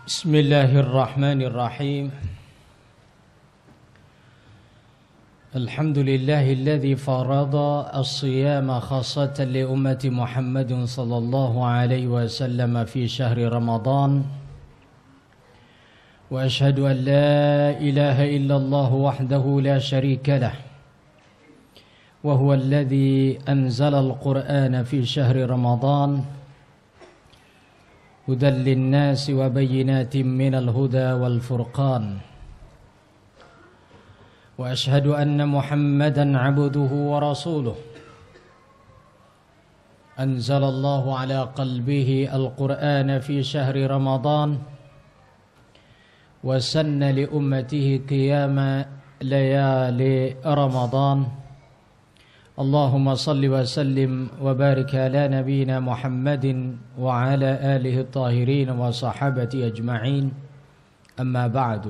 بسم الله الرحمن الرحيم الحمد لله الذي فرض الصيام خاصة لأمة محمد صلى الله عليه وسلم في شهر رمضان وأشهد أن لا إله إلا الله وحده لا شريك له وهو الذي أنزل القرآن في شهر رمضان هدى للناس وبينات من الهدى والفرقان وأشهد أن محمدا عبده ورسوله أنزل الله على قلبه القرآن في شهر رمضان وسن لأمته قيام ليالي رمضان اللهم صل وسلم وبارك على نبينا محمد وعلى آله الطاهرين وصحابته أجمعين أما بعد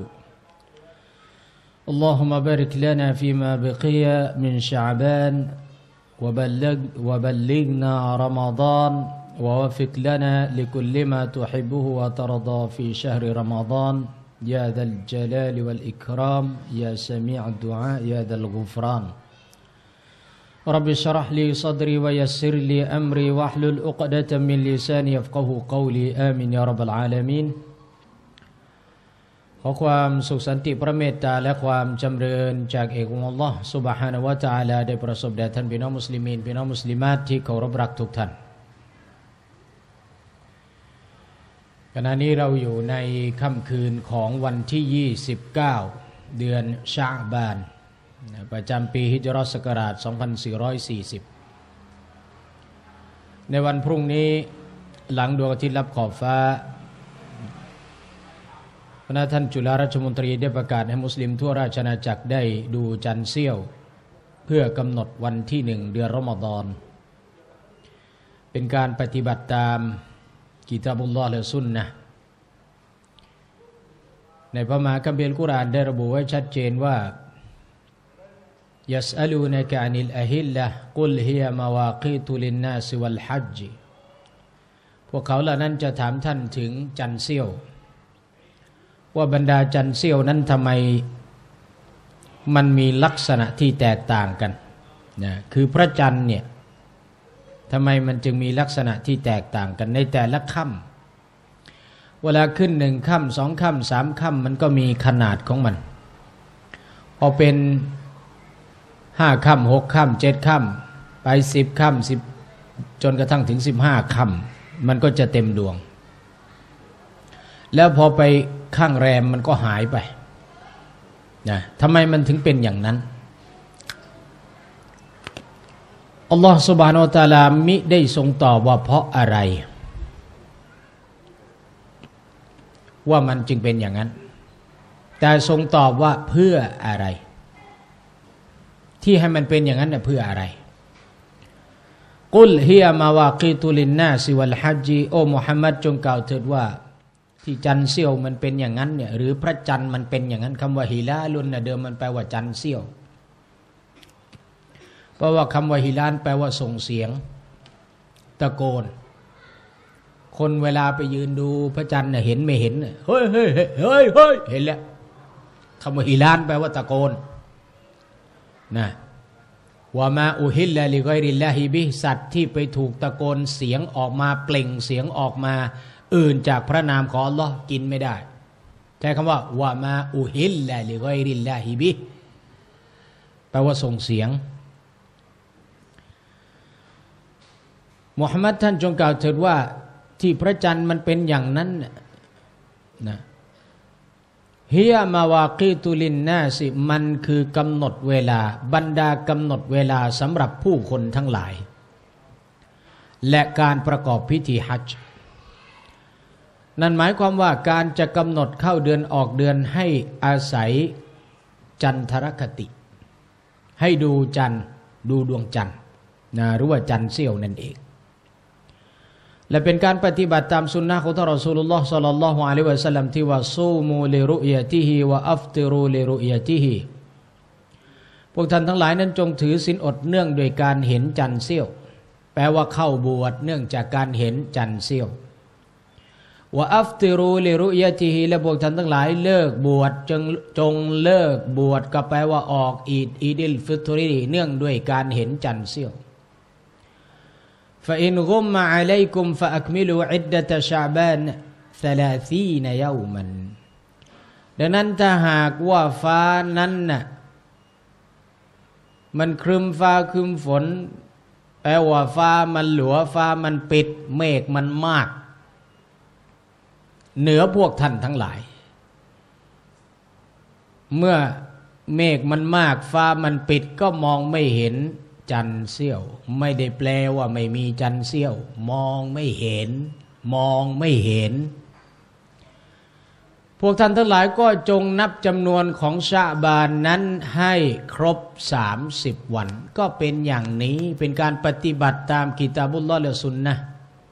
اللهم بارك لنا فيما بقي من شعبان وبلغنا رمضان ووفق لنا لكل ما تحبه وترضى في شهر رمضان يا ذا الجلال والإكرام يا سميع الدعاء يا ذا الغفران رب اشرح لي صدري ويسر لي أمري واحلل عقدة من لساني يفقهوا قولي آمين يا رب العالمينขอความสุขสันติพระเมตตาและความจำเริญจากเอกองค์อัลลอฮ์ซุบฮานะฮูวะตะอาลาได้ประสบแด่ท่านพี่น้องมุสลิมีนพี่น้องมุสลิมาตที่เคารพรักทุกท่านขณะนี้เราอยู่ในค่ำคืนของวันที่29เดือนชะบานประจำปีฮิจเราะห์ศักราช2440ในวันพรุ่งนี้หลังดวงอาทิตย์ลับขอบฟ้าพระท่านจุฬาราชมนตรีได้ประกาศให้มุสลิมทั่วราชอาณาจักรได้ดูจันทร์เสี้ยวเพื่อกำหนดวันที่1เดือนรอมฎอนเป็นการปฏิบัติตามกิตาบุลลอฮ์และซุนนะห์ในพระมหาคัมภีร์อัลกุรอานได้ระบุไว้ชัดเจนว่าيسألونك عن الأهلة قل هي مواقيت للناس والحج พวกเขาเหล่านั้นจะถามท่านถึงจันทร์เสี้ยวว่าบรรดาจันทร์เสี้ยวนั้นทำไมมันมีลักษณะที่แตกต่างกันนะคือพระจันทร์เนี่ยทำไมมันจึงมีลักษณะที่แตกต่างกันในแต่ละค่ำเวลาขึ้น1ค่ำ2ค่ำ3ค่ำมันก็มีขนาดของมันพอเป็น5ค่ำ6ค่ำ7ค่ำไป10ค่ำ10จนกระทั่งถึง15ค่ำมันก็จะเต็มดวงแล้วพอไปข้างแรมมันก็หายไปนะทำไมมันถึงเป็นอย่างนั้นอัลลอฮฺซุบฮานะฮูวะตะอาลามิได้ทรงตอบว่าเพราะอะไรว่ามันจึงเป็นอย่างนั้นแต่ทรงตอบว่าเพื่ออะไรที่ให้มันเป็นอย่างนั้นเพื่ออะไรกุลฮิยะมาวากีตุลินนาซิวัลฮัจญ์โอ้มุฮัมมัดจงกล่าวเถิดว่าที่จันทร์เสี้ยวมันเป็นอย่างนั้นเนี่ยหรือพระจันทร์มันเป็นอย่างนั้นคำว่าฮิลาลุนเดิมมันแปลว่าจันทร์เสี้ยวเพราะว่าคำว่าฮิลาลแปลว่าส่งเสียงตะโกนคนเวลาไปยืนดูพระจันทร์เห็นไม่เห็นเฮ้ยเฮ้ยเฮ้ยเฮ้ยเฮ้ยเห็นแล้วคำว่าฮิลาลแปลว่าตะโกนนะว่ามาอุฮิลละลิกอยริลลาฮิบิสัตว์ที่ไปถูกตะโกนเสียงออกมาเปล่งเสียงออกมาอื่นจากพระนามของอัลลอฮ์กินไม่ได้ใช้คำว่ามาอุฮิลละลิกอยริลลาฮิบิแปลว่าส่งเสียงมุฮัมมัดท่านจงกล่าวเถิดว่าที่พระจันทร์มันเป็นอย่างนั้นนะฮิยะมาวากีตุลินนาสิมันคือกำหนดเวลาบรรดากำหนดเวลาสำหรับผู้คนทั้งหลายและการประกอบพิธีฮัจญ์นั่นหมายความว่าการจะกำหนดเข้าเดือนออกเดือนให้อาศัยจันทรคติให้ดูจันทร์ดูดวงจันทร์นะหรือว่าจันทร์เสี้ยวนั่นเองและเป็นการปฏิบัติตามสุนนะของท่านรอซูลุลลอฮ์ศ็อลลัลลอฮุอะลัยฮิวะซัลลัมที่ว่าซูมูลิรุยะติฮิวะอัฟติรูลิรุยะติฮิพวกท่านทั้งหลายนั้นจงถือศีลอดเนื่องโดยการเห็นจันทร์เสี้ยว แปลว่าเข้าบวชเนื่องจากการเห็นจันทร์เสี้ยวว่าอัฟติรูลิรุยะติฮิและพวกท่านทั้งหลายเลิกบวชจงเลิกบวชก็แปลว่าออกอีดิลฟิตรีเนื่องด้วยการเห็นจันทร์เสี้ยวฟะอินกุมมะอะลัยกุมฟะอักมิลูอิดดะตะชะบาน30ยาวมันดังนั้นถ้าหากว่าฟ้านั้นน่ะมันครึมฟ้าครึมฝนแปลว่าฟ้ามันหลัวฟ้ามันปิดเมฆมันมากเหนือพวกท่านทั้งหลายเมื่อเมฆมันมากฟ้ามันปิดก็มองไม่เห็นจันทร์เสี้ยวไม่ได้แปลว่าไม่มีจันทร์เสี้ยวมองไม่เห็นมองไม่เห็นพวกท่านทั้งหลายก็จงนับจำนวนของชะบานนั้นให้ครบ30 วันก็เป็นอย่างนี้เป็นการปฏิบัติตามกิตาบุลลอฮ์และซุนนะห์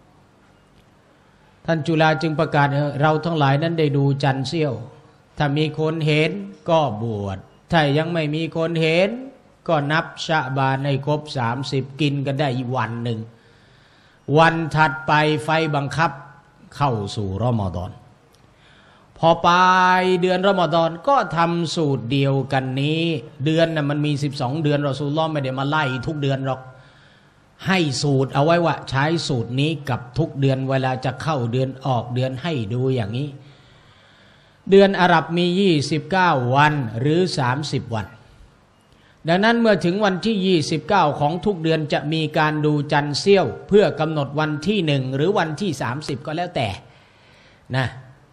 ท่านจุฬาจึงประกาศเราทั้งหลายนั้นได้ดูจันทร์เสี้ยวถ้ามีคนเห็นก็บวชถ้ายังไม่มีคนเห็นก็นับชะบานให้ครบ30กินกันได้อีกวันหนึ่งวันถัดไปไฟบังคับเข้าสู่รอมฎอนพอปลายเดือนรอมฎอนก็ทำสูตรเดียวกันนี้เดือนน่ะมันมี12 เดือนรอซูลุลลอฮ์ไม่ได้มาไล่ทุกเดือนหรอกให้สูตรเอาไว้ว่าใช้สูตรนี้กับทุกเดือนเวลาจะเข้าเดือนออกเดือนให้ดูอย่างนี้เดือนอาหรับมี29 วันหรือ30 วันดังนั้นเมื่อถึงวันที่29ของทุกเดือนจะมีการดูจันทร์เสี้ยวเพื่อกำหนดวันที่1หรือวันที่30ก็แล้วแต่นะ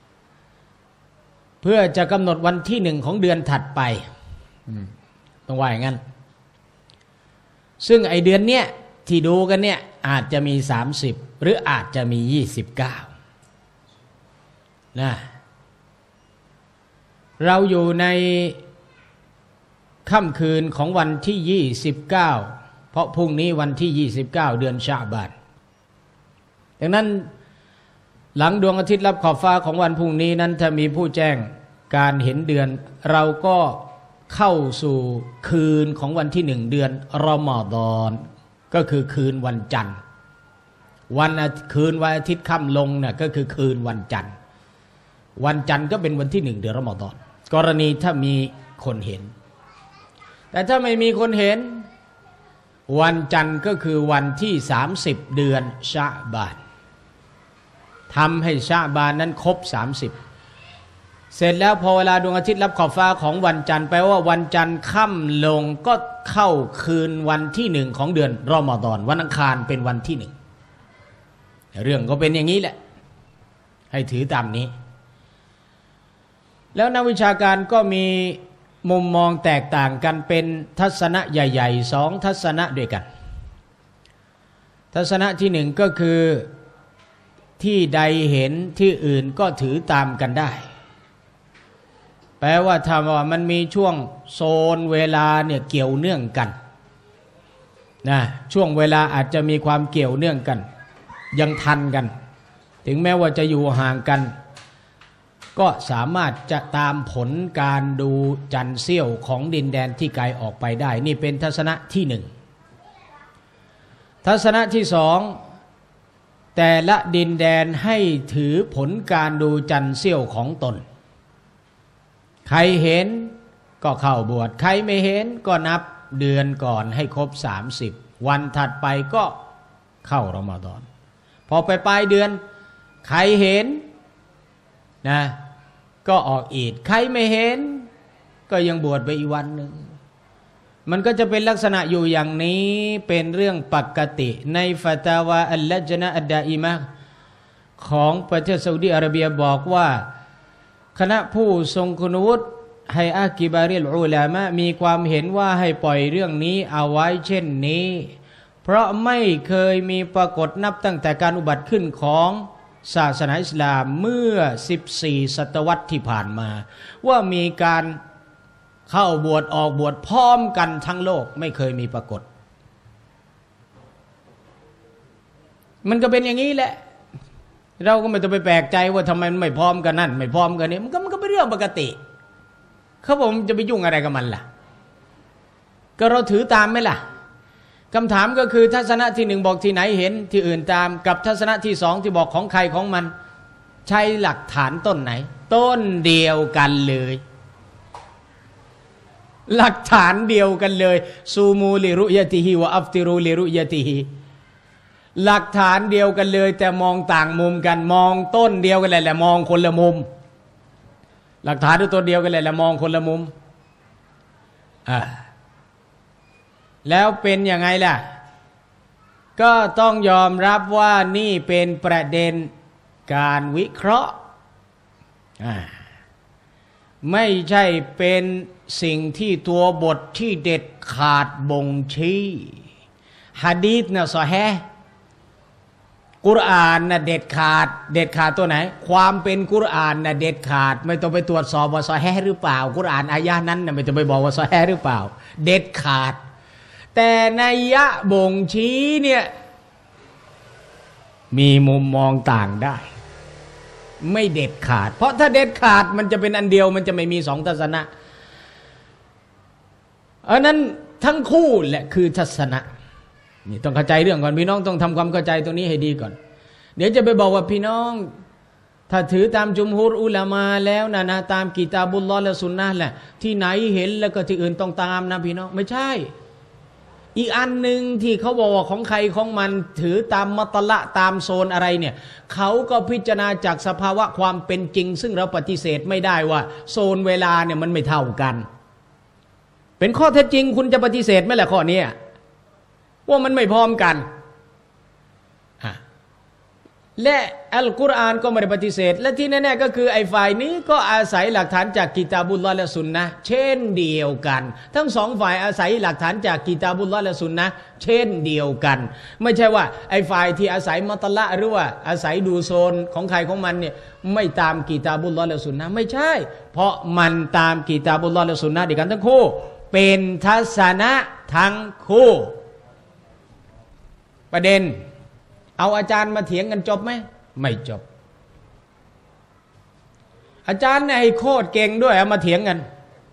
เพื่อจะกำหนดวันที่1ของเดือนถัดไปต้องว่าอย่างนั้นซึ่งไอเดือนเนี้ยที่ดูกันเนี่ยอาจจะมี30หรืออาจจะมี29นะเราอยู่ในค่ำคืนของวันที่29เพราะพรุ่งนี้วันที่29เดือนชะบานดังนั้นหลังดวงอาทิตย์ลับขอบฟ้าของวันพรุ่งนี้นั้นถ้ามีผู้แจ้งการเห็นเดือนเราก็เข้าสู่คืนของวันที่1เดือนรอมฎอนก็คือคืนวันจันทร์คืนวันอาทิตย์ค่ำลงน่ะก็คือคืนวันจันทร์วันจันทร์ก็เป็นวันที่1เดือนรอมฎอนกรณีถ้ามีคนเห็นแต่ถ้าไม่มีคนเห็นวันจันทร์ก็คือวันที่30เดือนชะบานทำให้ชะบานนั้นครบ30เสร็จแล้วพอเวลาดวงอาทิตย์รับขอบฟ้าของวันจันทร์แปลว่าวันจันทร์ค่ำลงก็เข้าคืนวันที่1ของเดือนรอมฎอนวันอังคารเป็นวันที่1เรื่องก็เป็นอย่างนี้แหละให้ถือตามนี้แล้วนักวิชาการก็มีมุมมองแตกต่างกันเป็นทัศนะใหญ่ๆ2ทัศนะด้วยกันทัศนะที่1ก็คือที่ใดเห็นที่อื่นก็ถือตามกันได้แปลว่าถ้าว่ามันมีช่วงโซนเวลาเนี่ยเกี่ยวเนื่องกันนะช่วงเวลาอาจจะมีความเกี่ยวเนื่องกันยังทันกันถึงแม้ว่าจะอยู่ห่างกันก็สามารถจะตามผลการดูจันทร์เสี้ยวของดินแดนที่ไกลออกไปได้นี่เป็นทัศนะที่1ทัศนะที่2แต่ละดินแดนให้ถือผลการดูจันทร์เสี้ยวของตนใครเห็นก็เข้าบวชใครไม่เห็นก็นับเดือนก่อนให้ครบ30วันถัดไปก็เข้ารอมฎอนพอไปปลายเดือนใครเห็นนะก็ออกอีดใครไม่เห็นก็ยังบวชไปอีกวันหนึ่งมันก็จะเป็นลักษณะอยู่อย่างนี้เป็นเรื่องปกติในฟะตาวาอัลลัจนะอัดดาอิมะห์ของประเทศซาอุดิอาระเบียบอกว่าคณะผู้ทรงคุณวุฒิให้อากิบาริลอุลามะมีความเห็นว่าให้ปล่อยเรื่องนี้เอาไว้เช่นนี้เพราะไม่เคยมีปรากฏนับตั้งแต่การอุบัติขึ้นของศาสนาอิสลามเมื่อ14ศตวรรษที่ผ่านมาว่ามีการเข้าบวชออกบวชพร้อมกันทั้งโลกไม่เคยมีปรากฏมันก็เป็นอย่างนี้แหละเราก็ไม่ต้องไปแปลกใจว่าทำไมมันไม่พร้อมกันนั่นไม่พร้อมกันนี่มันก็เป็นเรื่องปกติเขาบอกจะไปยุ่งอะไรกับมันล่ะก็เราถือตามไหมล่ะคำถามก็คือทัศนะที่1บอกที่ไหนเห็นที่อื่นตามกับทัศนะที่2ที่บอกของใครของมันใช้หลักฐานต้นไหนต้นเดียวกันเลยหลักฐานเดียวกันเลยซูมูลิรุยะติฮิวะอัฟติรูลิรุยะติฮิหลักฐานเดียวกันเลยแต่มองต่างมุมกันมองต้นเดียวกันแหละมองคนละมุมหลักฐานตัวเดียวกันแหละมองคนละมุมแล้วเป็นยังไงล่ะก็ต้องยอมรับว่านี่เป็นประเด็นการวิเคราะห์ไม่ใช่เป็นสิ่งที่ตัวบทที่เด็ดขาดบ่งชี้หะดีษนะซอฮีฮ์กุรอานนะเด็ดขาดตัวไหนความเป็นกุรอานนะเด็ดขาดไม่ต้องไปตรวจสอบว่าซอฮีฮ์หรือเปล่ากุรอานอายะนั้นนะไม่ต้องไปบอกว่าซอฮีฮ์หรือเปล่าเด็ดขาดแต่นัยยะบ่งชี้เนี่ยมีมุมมองต่างได้ไม่เด็ดขาดเพราะถ้าเด็ดขาดมันจะเป็นอันเดียวมันจะไม่มีสองทัศนะอันนั้นทั้งคู่แหละคือทัศนะนี่ต้องเข้าใจเรื่องก่อนพี่น้องต้องทำความเข้าใจตรงนี้ให้ดีก่อนเดี๋ยวจะไปบอกว่าพี่น้องถ้าถือตามจุมฮูรอุลามาแล้วนะตามกิตาบุลลอฮ์และสุนนะห์แหละที่ไหนเห็นแล้วก็ที่อื่นต้องตามนะพี่น้องไม่ใช่อีกอันหนึ่งที่เขาบอกว่าของใครของมันถือตามมัตละตามโซนอะไรเนี่ยเขาก็พิจารณาจากสภาวะความเป็นจริงซึ่งเราปฏิเสธไม่ได้ว่าโซนเวลาเนี่ยมันไม่เท่ากันเป็นข้อเท็จจริงคุณจะปฏิเสธไหมล่ะข้อนี้ว่ามันไม่พร้อมกันและอัลกุรอานก็ไม่ได้ปฏิเสธและที่แน่ๆก็คือไอ้ฝ่ายนี้ก็อาศัยหลักฐานจากกิตาบุลลอฮ์และสุนนะห์เช่นเดียวกันทั้งสองฝ่ายอาศัยหลักฐานจากกิตาบุลลอฮ์และสุนนะห์เช่นเดียวกันไม่ใช่ว่าไอ้ฝ่ายที่อาศัยมัตละหรือว่าอาศัยดูโซนของใครของมันเนี่ยไม่ตามกิตาบุลลอฮ์และสุนนะห์ไม่ใช่เพราะมันตามกิตาบุลลอฮ์และสุนนะห์ด้วยกันทั้งคู่เป็นทัศนะทั้งคู่ประเด็นเอาอาจารย์มาเถียงกันจบไหมไม่จบอาจารย์เนี่ยโคตรเก่งด้วยเอามาเถียงกัน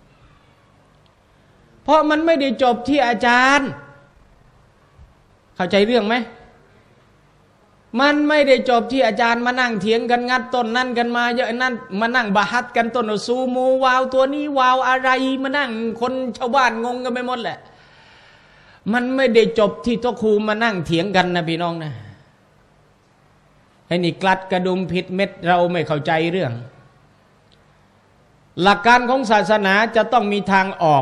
เพราะมันไม่ได้จบที่อาจารย์เข้าใจเรื่องไหมมันไม่ได้จบที่อาจารย์มานั่งเถียงกันงัดต้นนั่นกันมาเยอะนั่นมานั่งบาฮัดกันต้นซูมูวาวตัวนี้วาวอะไรมานั่งคนชาวบ้านงงกันไปหมดแหละมันไม่ได้จบที่โต๊ะครูมานั่งเถียงกันนะพี่น้องนะไอ้นี่กลัดกระดุมผิดเม็ดเราไม่เข้าใจเรื่องหลักการของศาสนาจะต้องมีทางออก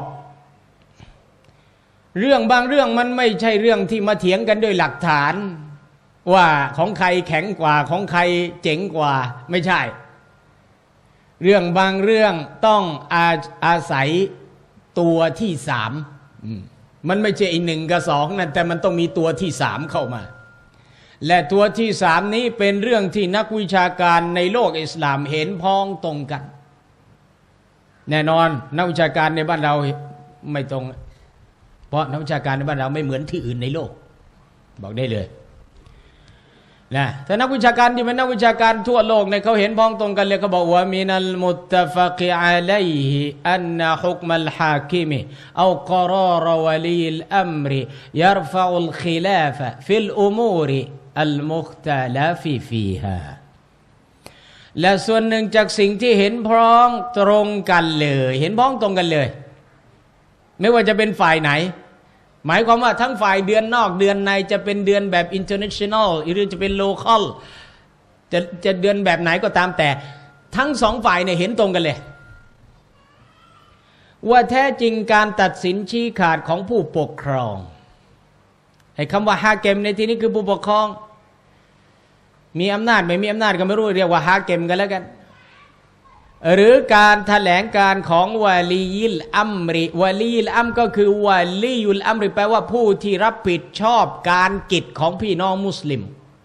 เรื่องบางเรื่องมันไม่ใช่เรื่องที่มาเถียงกันด้วยหลักฐานว่าของใครแข็งกว่าของใครเจ๋งกว่าไม่ใช่เรื่องบางเรื่องต้องอาศัยตัวที่สามมันไม่ใช่อีกหนึ่งกับสองนั่นแต่มันต้องมีตัวที่สามเข้ามาและตัวที่สามนี้เป็นเรื่องที่นักวิชาการในโลกอิสลามเห็นพ้องตรงกันแน่นอนนักวิชาการในบ้านเราไม่ตรงเพราะนักวิชาการในบ้านเราไม่เหมือนที่อื่นในโลกบอกได้เลยนะแต่นักวิชาการที่เป็นนักวิชาการทั่วโลกเนี่ยเขาเห็นพ้องตรงกันเลยเขาบอกว่ามินัลมุตตะฟักอะลัยฮิอันนะฮุกมัลฮาคิมเอากอรารวะลีลอัมริยัรฟะอุลคิลาฟะฟิลอุมูริอัลมุคตะลาฟิฟีฮาและส่วนหนึ่งจากสิ่งที่เห็นพ้องตรงกันเลยเห็นพ้องตรงกันเลยไม่ว่าจะเป็นฝ่ายไหนหมายความว่าทั้งฝ่ายเดือนนอกเดือนในจะเป็นเดือนแบบ international หรือจะเป็น local จะเดือนแบบไหนก็ตามแต่ทั้งสองฝ่ายเนี่ยเห็นตรงกันเลยว่าแท้จริงการตัดสินชี้ขาดของผู้ปกครองไอ้คำว่าฮาเกมในที่นี้คือผู้ปกครองมีอำนาจไม่มีอำนาจก็ไม่รู้เรียกว่าฮาเกมกันแล้วกันหรือการแถลงการของวะลียิลอัมริวะลียิลอัมก็คือวะลียุลอัมริแปลว่าผู้ที่รับผิดชอบการกิจของพี่น้องมุสลิม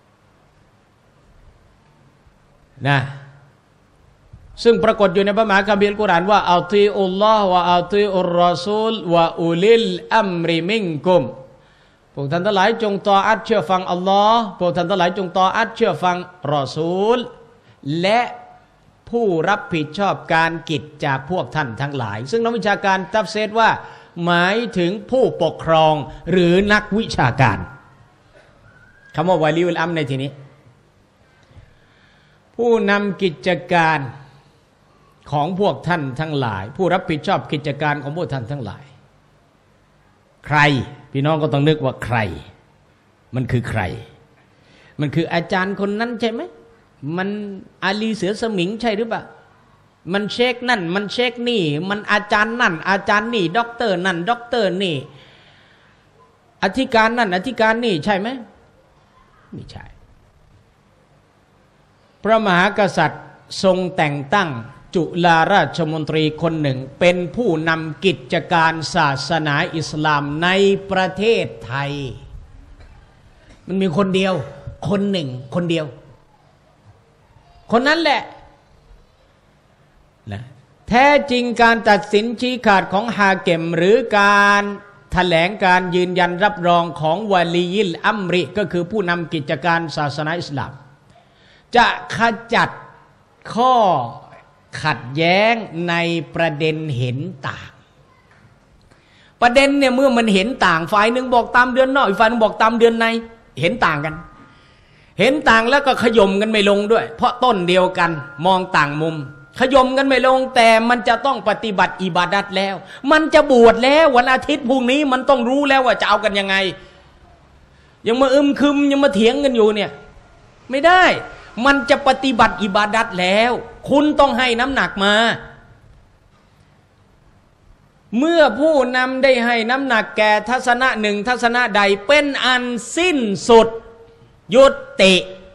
นะซึ่งปรากฏอยู่ในพระมหาคัมภีร์อัลกุรอานว่าอัติอุลลอฮ์วะอัติอุรรอซูลวะอุลิลอัมริมิงกุมพวกท่านทั้งหลายจงตออัตเชื่อฟังอัลลอฮ์พวกท่านทั้งหลายจงตออัตเชื่อฟังรอซูลและผู้รับผิดชอบการกิจจากพวกท่านทั้งหลายซึ่งนักวิชาการตัฟซีรว่าหมายถึงผู้ปกครองหรือนักวิชาการคำว่าวะลีอุลอัมในที่นี้ผู้นำกิจการของพวกท่านทั้งหลายผู้รับผิดชอบกิจการของพวกท่านทั้งหลายใครพี่น้องก็ต้องนึกว่าใครมันคือใครมันคืออาจารย์คนนั้นใช่ไหมมันอาลีเสือสมิงใช่หรือเปล่ามันเช็คนั่นมันเช็คนี่มันอาจารย์นั่นอาจารย์นี่ด็อกเตอร์นั่นด็อกเตอร์นี่อธิการนั่นอธิการนี่ใช่ไหมไม่ใช่พระมหากษัตริย์ทรงแต่งตั้งจุฬาราชมนตรีคนหนึ่งเป็นผู้นำกิจการศาสนาอิสลามในประเทศไทยมันมีคนเดียวคนหนึ่งคนเดียวคนนั้นแหละนะแท้จริงการตัดสินชี้ขาดของฮาเก็มหรือการแถลงการยืนยันรับรองของวะลียิลอัมริก็คือผู้นำกิจการศาสนาอิสลามจะขจัดข้อขัดแย้งในประเด็นเห็นต่างประเด็นเนี่ยเมื่อมันเห็นต่างฝ่ายหนึ่งบอกตามเดือนนอกอีกฝ่ายหนึ่งบอกตามเดือนในเห็นต่างกันเห็นต่างแล้วก็ขย่มกันไม่ลงด้วยเพราะต้นเดียวกันมองต่างมุมขย่มกันไม่ลงแต่มันจะต้องปฏิบัติอิบาดัตแล้วมันจะบวชแล้ววันอาทิตย์พรุ่งนี้มันต้องรู้แล้วว่าจะเอากันยังไงยังมาคึมยังมาเถียงกันอยู่เนี่ยไม่ได้มันจะปฏิบัติอิบาดัตแล้วคุณต้องให้น้ำหนักมาเมื่อผู้นำได้ให้น้ำหนักแก่ทัศนะหนึ่งทัศนะใดเป็นอันสิ้นสุดยุติ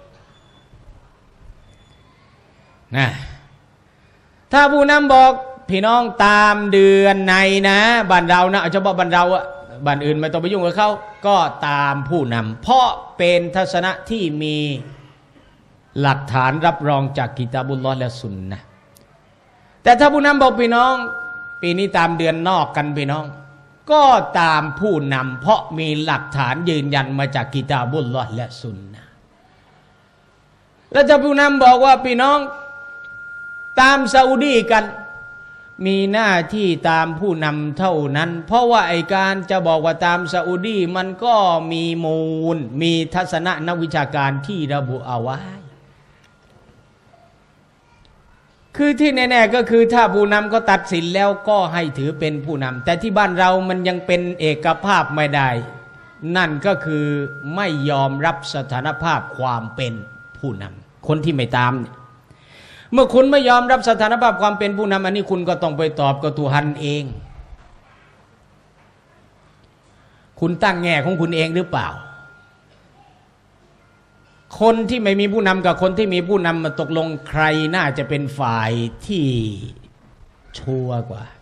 นะถ้าผู้นำบอกพี่น้องตามเดือนในนะบ้านเรานะเอาเฉพาะบ้านเราอะบ้านอื่นไม่ต้องไปยุ่งกับเขาก็ตามผู้นำเพราะเป็นทัศนะที่มีหลักฐานรับรองจากกิตาบุลลอฮ์และสุนนะแต่ถ้าผู้นำบอกพี่น้องปีนี้ตามเดือนนอกกันพี่น้องก็ตามผู้นำเพราะมีหลักฐานยืนยันมาจากกิตาบุลลอฮ์และสุนนะแล้วถ้าผู้นำบอกว่าพี่น้องตามซาอุดีกันมีหน้าที่ตามผู้นำเท่านั้นเพราะว่าไอการจะบอกว่าตามซาอุดีมันก็มีมูลมีทัศนะนักวิชาการที่ระบุเอาไว้คือที่แน่ๆก็คือถ้าผู้นำก็ตัดสินแล้วก็ให้ถือเป็นผู้นำแต่ที่บ้านเรามันยังเป็นเอกภาพไม่ได้นั่นก็คือไม่ยอมรับสถานภาพความเป็นผู้นำคนที่ไม่ตามเนี่ยเมื่อคุณไม่ยอมรับสถานภาพความเป็นผู้นำอันนี้คุณก็ต้องไปตอบกับตุฮันเองคุณตั้งแง่ของคุณเองหรือเปล่าคนที่ไม่มีผู้นำกับคนที่มีผู้นำมาตกลงใครน่าจะเป็นฝ่ายที่ชัวร์กว่า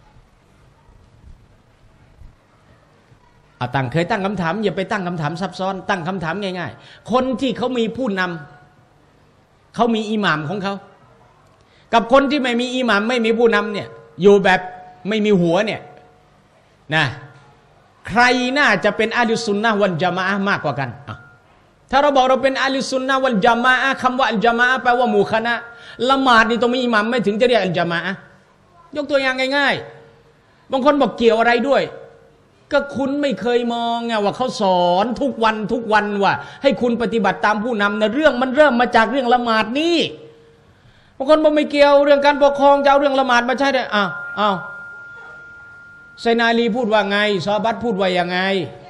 เคยตั้งคำถามอย่าไปตั้งคำถามซับซ้อนตั้งคำถามง่ายๆคนที่เขามีผู้นำเขามีอิหม่ามของเขากับคนที่ไม่มีอิหม่ามไม่มีผู้นำเนี่ยอยู่แบบไม่มีหัวเนี่ยนะใครน่าจะเป็นอะห์ลุสซุนนะฮ์วัลญะมาอะห์มากกว่ากันถ้าเราบอกเราเป็นอะห์ลุสซุนนะฮ์วัลญะมาอะห์คำว่าอัลญะมาอะห์แปลว่าหมู่คณะละหมาดนี่ต้องมีอิหม่ามไม่ถึงจะเรียกอัลญะมาอะห์ยกตัวอย่างง่ายๆบางคนบอกเกี่ยวอะไรด้วยก็คุณไม่เคยมองไงว่าเขาสอนทุกวันว่าให้คุณปฏิบัติตามผู้นำนะเรื่องมันเริ่มมาจากเรื่องละหมาดนี่บางคนบอกไม่เกี่ยวเรื่องการปกครองจะเอาเรื่องละหมาดมาใช้ได้อ้าวไซนาลีพูดว่าไงซอบัตพูดว่ายังไง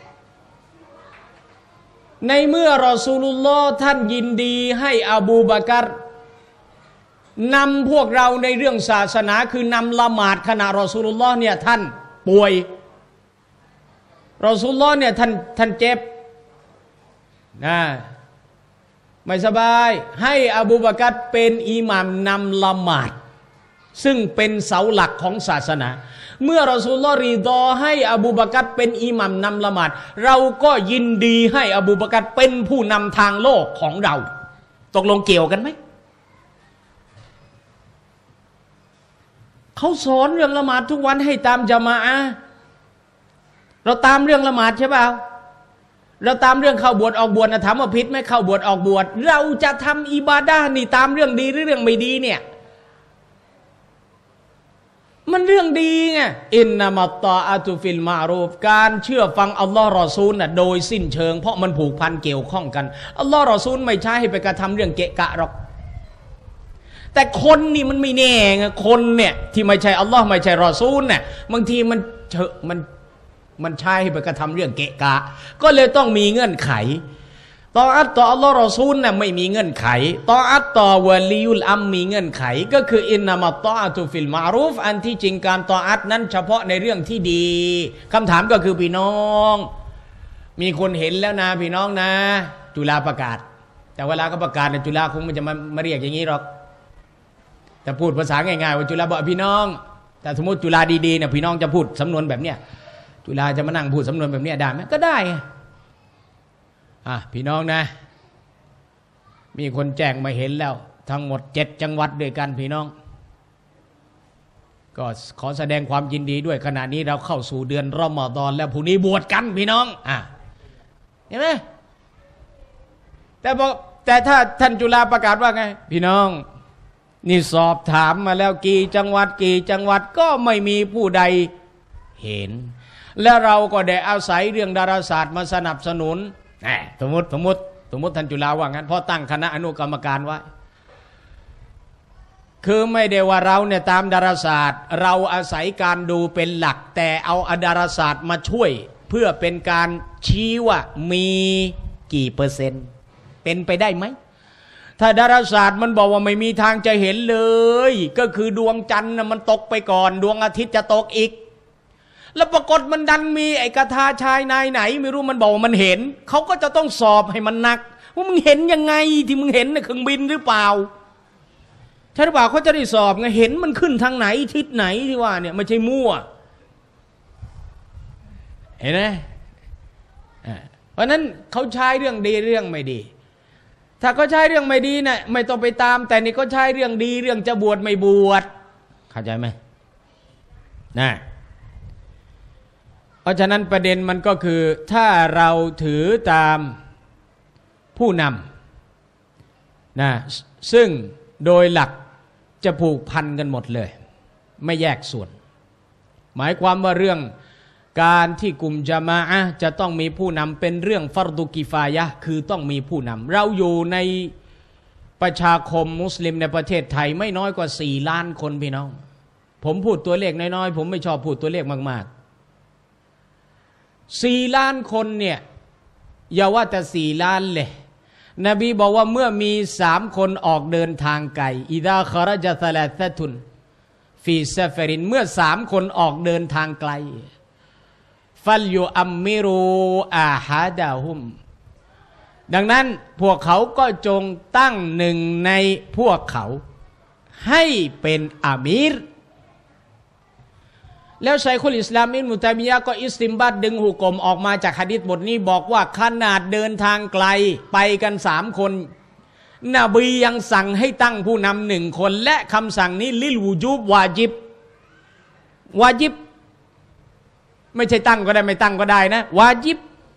ในเมื่อรอซูลุลลอฮ์ท่านยินดีให้อบูบักรนำพวกเราในเรื่องศาสนาคือนำละหมาดขณะรอซูลุลลอฮ์เนี่ยท่านป่วยรอซูลุลลอฮ์เนี่ยท่านเจ็บนะไม่สบายให้อบูบักรเป็นอิหม่ามนำละหมาดซึ่งเป็นเสาหลักของศาสนาเมื่อรอซูลุลลอฮ์รีฎอให้อบูบักรเป็นอิหม่ามนำละหมาดเราก็ยินดีให้อบูบักรเป็นผู้นำทางโลกของเราตกลงเกี่ยวกันไหมเขาสอนเรื่องละหมาดทุกวันให้ตามญะมาอะห์เราตามเรื่องละหมาดใช่เปล่าเราตามเรื่องเข้าบวชออกบวชนะถามว่าผิดไหมเข้าบวชออกบวชเราจะทำอิบาดะห์นี่ตามเรื่องดีหรือเรื่องไม่ดีเนี่ยมันเรื่องดีไงอินนามัตตออะตุฟิลมารูฟการเชื่อฟังอัลลอฮ์รอซูลน่ะโดยสิ้นเชิงเพราะมันผูกพันเกี่ยวข้องกันอัลลอฮ์รอซูลไม่ใช่ให้ไปกระทำเรื่องเกะกะหรอกแต่คนนี่มันไม่แน่ไงคนเนี่ยที่ไม่ใช่อัลลอฮ์ไม่ใช่รอซูลเนี่ยบางทีมันใช้ให้ไปกระทำเรื่องเกะกะก็เลยต้องมีเงื่อนไขตออัตต่ออัลลอฮ์รอซูลน่ะไม่มีเงื่อนไขตออัตต่อวะลียุลอัมมีเงื่อนไขก็คืออินนามัตตออะตุฟิลมารูฟอันที่จริงการตออัตนั้นเฉพาะในเรื่องที่ดีคำถามก็คือพี่น้องมีคนเห็นแล้วนะพี่น้องนะจุฬาประกาศแต่เวลาก็ประกาศในจุฬาคงมันจะมาเรียกอย่างนี้หรอกแต่พูดภาษาง่ายๆว่าจุฬาบอกพี่น้องแต่สมมติจุฬาดีๆเนี่ยพี่น้องจะพูดสำนวนแบบเนี้ยจุฬาจะมานั่งพูดสำนวนแบบเนี้ยได้ไหมก็ได้พี่น้องนะมีคนแจ้งมาเห็นแล้วทั้งหมด7 จังหวัดด้วยกันพี่น้องก็ขอแสดงความยินดีด้วยขณะนี้เราเข้าสู่เดือนรอมฎอนแล้วพรุ่งนี้บวชกันพี่น้องเห็นไหมแต่ถ้าท่านจุฬาประกาศว่าไงพี่น้องนี่สอบถามมาแล้วกี่จังหวัดก็ไม่มีผู้ใดเห็นและเราก็ได้อาศัยเรื่องดาราศาสตร์มาสนับสนุนสมมติท่านจุฬาว่างั้นเพราะตั้งคณะอนุกรรมการไว้คือไม่ได้ว่าเราเนี่ยตามดาราศาสตร์เราอาศัยการดูเป็นหลักแต่เอาดาราศาสตร์มาช่วยเพื่อเป็นการชี้ว่ามีกี่เปอร์เซ็นต์เป็นไปได้ไหมถ้าดาราศาสตร์มันบอกว่าไม่มีทางจะเห็นเลยก็คือดวงจันทร์มันตกไปก่อนดวงอาทิตย์จะตกอีกแล้วปรากฏมันดันมีไอ้กทาชายนายไหนไม่รู้มันบอกว่ามันเห็นเขาก็จะต้องสอบให้มันหนักว่ามึงเห็นยังไงที่มึงเห็นในเครื่องบินหรือเปล่าใช่หรือเปล่าเขาจะได้สอบไงเห็นมันขึ้นทางไหนทิศไหนที่ว่าเนี่ยไม่ใช่มั่วเห็นไหมเพราะนั้นเขาใช้เรื่องดีเรื่องไม่ดีถ้าเขาใช้เรื่องไม่ดีเนี่ยไม่ต้องไปตามแต่นี่เขาใช้เรื่องดีเรื่องจะบวชไม่บวชเข้าใจไหมเพราะฉะนั้นประเด็นมันก็คือถ้าเราถือตามผู้นำซึ่งโดยหลักจะผูกพันกันหมดเลยไม่แยกส่วนหมายความว่าเรื่องการที่กลุ่มญะมาอะห์จะต้องมีผู้นำเป็นเรื่องฟัรดุกิฟายะห์คือต้องมีผู้นำเราอยู่ในประชาคมมุสลิมในประเทศไทยไม่น้อยกว่า4 ล้านคนพี่น้องผมพูดตัวเลขน้อยๆผมไม่ชอบพูดตัวเลขมากๆ4 ล้านคนเนี่ยอย่าว่าแต่4 ล้านเลยนบีบอกว่าเมื่อมี3 คนออกเดินทางไกลอิดาคาระจาซาลาซะตุนฟีซาฟรินเมื่อ3 คนออกเดินทางไกลฟัลยูอัมมิรูอาฮาดาฮุมดังนั้นพวกเขาก็จงตั้งหนึ่งในพวกเขาให้เป็นอามีรแล้วชัยคุลอิสลามอิบนุตัยมียะห์ก็อิสติมบัตดึงหุกมออกมาจากหะดีษบทนี้บอกว่าขนาดเดินทางไกลไปกัน3 คนนบียังสั่งให้ตั้งผู้นำ1 คนและคำสั่งนี้ลิลวูจูบวาจิบไม่ใช่ตั้งก็ได้ไม่ตั้งก็ได้นะวาจิบ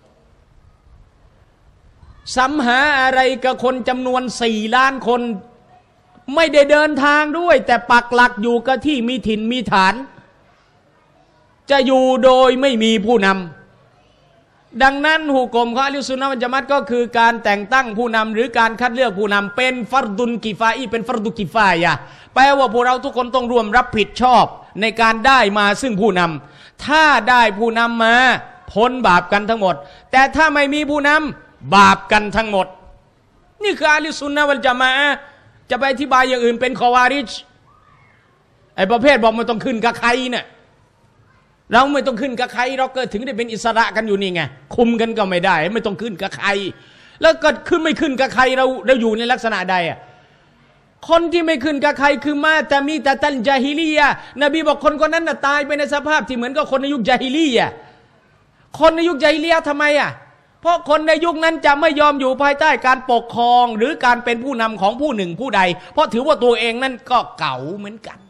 สัมหาอะไรกับคนจำนวน4 ล้านคนไม่ได้เดินทางด้วยแต่ปักหลักอยู่กับที่มีถิ่นมีฐานจะอยู่โดยไม่มีผู้นำดังนั้นหุกมของอะห์ลุสซุนนะฮ์วัลญะมาอะห์ก็คือการแต่งตั้งผู้นำหรือการคัดเลือกผู้นำเป็นฟัรดุนกิฟาอีเป็นฟัรดุกิฟายะห์แปลว่าพวกเราทุกคนต้องร่วมรับผิดชอบในการได้มาซึ่งผู้นำถ้าได้ผู้นำมาพ้นบาปกันทั้งหมดแต่ถ้าไม่มีผู้นำบาปกันทั้งหมดนี่คืออะห์ลุสซุนนะฮ์วัลญะมาอะห์จะไปอธิบายอย่างอื่นเป็นคอวาริจไอ้ประเภทบอกไม่ต้องขึ้นกับใครเนี่ยเราไม่ต้องขึ้นกับใครเราก็ถึงได้เป็นอิสระกันอยู่นี่ไงคุมกันก็ไม่ได้ไม่ต้องขึ้นกับใครแล้วก็ขึ้นไม่ขึ้นกับใครเราอยู่ในลักษณะใดคนที่ไม่ขึ้นกับใครคือมาแต่มีแต่ตันญาฮิลียะห์นบีบอกคนนั้นน่ะตายไปในสภาพที่เหมือนกับคนในยุคญาฮิลียะห์คนในยุคญาฮิลียะห์ทำไมเพราะคนในยุคนั้นจะไม่ยอมอยู่ภายใต้การปกครองหรือการเป็นผู้นำของผู้หนึ่งผู้ใดเพราะถือว่าตัวเองนั้นก็เก่าเหมือนกัน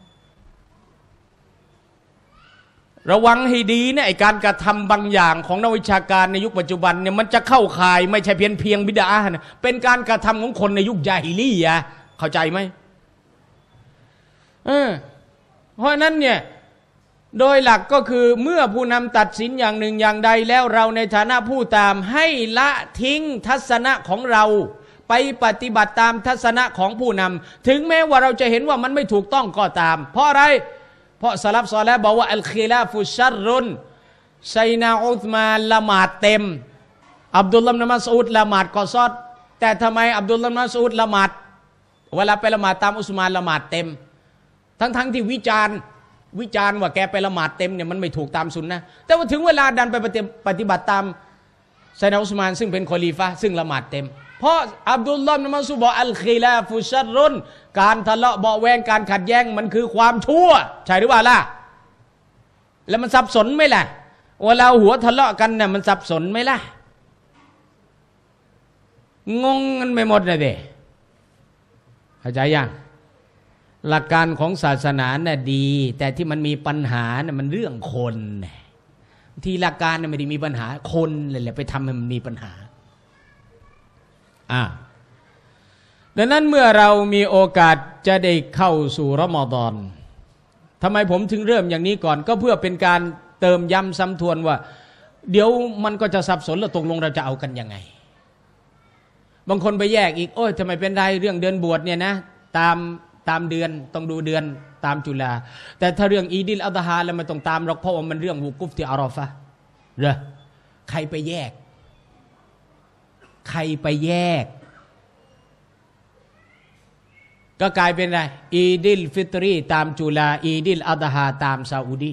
ระวังให้ดีเนี่ยไอการกระทำบางอย่างของนักวิชาการในยุคปัจจุบันเนี่ยมันจะเข้าข่ายไม่ใช่เพียงบิดอะห์นะเป็นการกระทำของคนในยุคญาฮิลียะห์เข้าใจไหมเพราะนั้นเนี่ยโดยหลักก็คือเมื่อผู้นำตัดสินอย่างหนึ่งอย่างใดแล้วเราในฐานะผู้ตามให้ละทิ้งทัศนะของเราไปปฏิบัติตามทัศนะของผู้นำถึงแม้ว่าเราจะเห็นว่ามันไม่ถูกต้องก็ตามเพราะอะไรเพราะสลับซอและบอกว่าอัลคิลาฟุชัรรุนไซนาอุธมานละหมาดเต็มอับดุลลาห์ อิบนุมัสอูดละหมาดกอซอดแต่ทำไมอับดุลลาห์ อิบนุมัสอูดละหมาดเวลาไปละหมาดตามอุสมานละหมาดเต็มทั้งที่วิจารณ์ว่าแกไปละหมาดเต็มเนี่ยมันไม่ถูกตามสุนนะแต่ว่าถึงเวลาดันไปปฏิบัติตามไซนาอุสมานซึ่งเป็นคอลีฟะห์ซึ่งละหมาดเต็มเพราะอับดุลลาห์ อิบนุมัสอูดบอกอัลคิลาฟุชัรรุนการทะเลาะเบาะแวงการขัดแย้งมันคือความชั่วใช่หรือเปล่าล่ะแล้วมันสับสนไหมล่ะเวลาหัวทะเลาะกันเนี่ยมันสับสนไหมล่ะงงกันไปหมดเลยเด้เข้าใจยังหลักการของศาสนาน่ะดีแต่ที่มันมีปัญหาน่ะมันเรื่องคนที่หลักการน่ะไม่ได้มีปัญหาคนเลยแหละไปทำให้มันมีปัญหาดังนั้นเมื่อเรามีโอกาสจะได้เข้าสู่รอมฎอนทำไมผมถึงเริ่มอย่างนี้ก่อนก็เพื่อเป็นการเติมย้ำซ้ำทวนว่าเดี๋ยวมันก็จะสับสนแล้วตกลงเราจะเอากันยังไงบางคนไปแยกอีกโอ้ยทำไมเป็นไรเรื่องเดือนบวชเนี่ยนะตามเดือนต้องดูเดือนตามจุฬาแต่ถ้าเรื่องอีดิลอัฎฮาแล้วมันต้องตามหรอกเพราะว่ามันเรื่องวุกุฟที่อาราฟะห์เหรอใครไปแยกก็กลายเป็นไรอีดิลฟิตรีตามจุฬาอีดิลอัฎฮาตามซาอุดี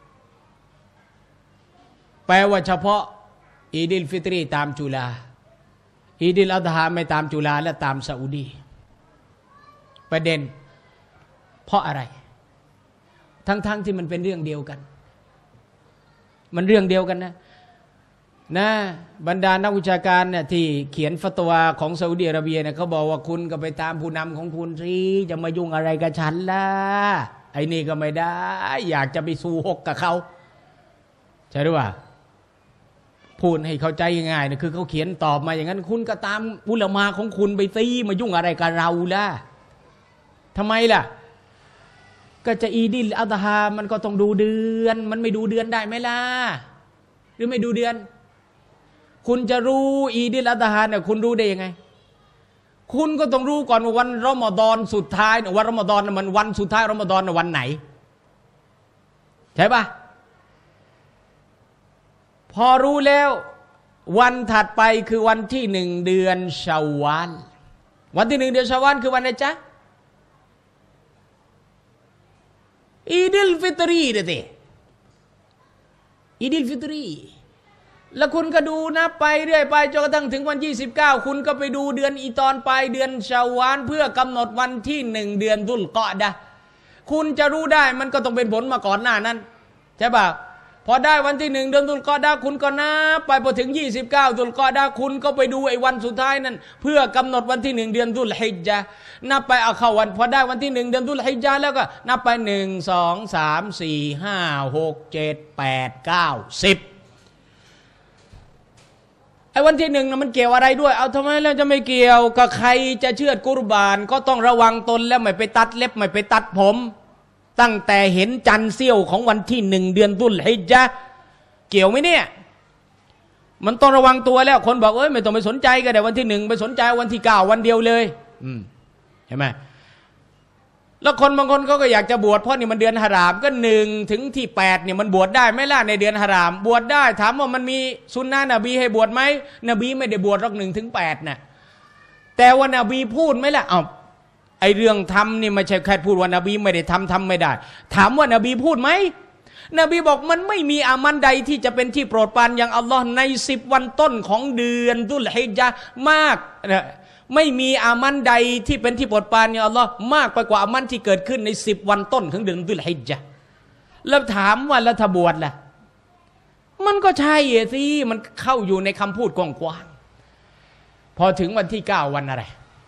แปลว่าเฉพาะอีดิลฟิตรีตามจุฬาอีดิลอัฎฮาไม่ตามจุฬาและตามซาอุดีประเด็นเพราะอะไรทั้งที่มันเป็นเรื่องเดียวกันมันเรื่องเดียวกันนะบรรดานักวิชาการเนี่ยที่เขียนฟัตวาของซาอุดิอาระเบียเนี่ยเขาบอกว่าคุณก็ไปตามผู้นำของคุณสิจะมายุ่งอะไรกับฉันล่ะไอ้นี่ก็ไม่ได้อยากจะไปสู่หกกับเขาใช่หรือเปล่าพูดให้เข้าใจง่ายๆนะคือเขาเขียนตอบมาอย่างนั้นคุณก็ตามอุลามะของคุณไปสิมายุ่งอะไรกับเราล่ะทำไมล่ะก็จะอีดิลอัฎฮามันก็ต้องดูเดือนมันไม่ดูเดือนได้ไหมล่ะหรือไม่ดูเดือนคุณจะรู้อีดิลอัฎฮาเนี่ยคุณรู้ได้ยังไงคุณก็ต้องรู้ก่อนว่าวันรอมฎอนสุดท้ายวันรอมฎอนมันวันสุดท้ายรอมฎอนวันไหนใช่ปะพอรู้แล้ววันถัดไปคือวันที่1 เดือนชาวาลวันที่1 เดือนชาวาลคือวันไหนจ๊ะอีดิลฟิตรีเด้อีดิลฟิตรีแล้วคุณก็ดูนะไปเรื่อยไปจนกระทั่งถึงวัน29คุณก็ไปดูเดือนอีตอนปลายเดือนชาวาลเพื่อกำหนดวันที่1 เดือนดุลกอดะห์คุณจะรู้ได้มันก็ต้องเป็นผลมาก่อนหน้านั้นใช่ป่ะพอได้วันที่1 เดือนดุลกอดะห์คุณก็นับไปพอถึง29ดุลกอดะห์คุณก็ไปดูไอ้วันสุดท้ายนั้นเพื่อกำหนดวันที่1 เดือนดุลฮิจญะห์นับไปเอาเข้าวันพอได้วันที่1 เดือนดุลฮิจญะห์แล้วก็นับไป1 2 3 4 5 6 7 8 9 10ไอ้วันที่1น่ะมันเกี่ยวอะไรด้วยเอาทำไมแล้วจะไม่เกี่ยวกับใครจะเชือดกุรบานก็ต้องระวังตนแล้วไม่ไปตัดเล็บไม่ไปตัดผมตั้งแต่เห็นจันทร์เสี้ยวของวันที่1 เดือนดุลฮิจญะห์เกี่ยวไหมเนี่ยมันต้องระวังตัวแล้วคนบอกไม่ต้องไปสนใจก็ได้วันที่1ไปสนใจวันที่9วันเดียวเลยเห็นไหมแล้วคนบางคนเขาก็อยากจะบวชเพราะนี่มันเดือนหะรามก็1 ถึงที่8เนี่ยมันบวชได้ไหมล่ะในเดือนหะรามบวชได้ถามว่ามันมีสุนนะนบีให้บวชไหมนบีไม่ได้บวชหรอก1 ถึง 8น่ะแต่ว่านบีพูดไหมล่ะไอเรื่องทำนี่ไม่ใช่แค่พูดว่านบีไม่ได้ทำไม่ได้ถามว่านบีพูดไหมนบีบอกมันไม่มีอามันใดที่จะเป็นที่โปรดปรานอย่างอัลลอฮ์ใน10 วันต้นของเดือนดุลฮิจญะห์มากไม่มีอามันใดที่เป็นที่โปรดปรานอย่างอัลลอฮ์มากไปกว่าอามันที่เกิดขึ้นใน10 วันต้นของเดือนดุลฮิจญะห์แล้วถามว่าแล้วถ้าบวชล่ะมันก็ใช่สิมันเข้าอยู่ในคำพูดกว้างๆพอถึงวันที่9วันอะไร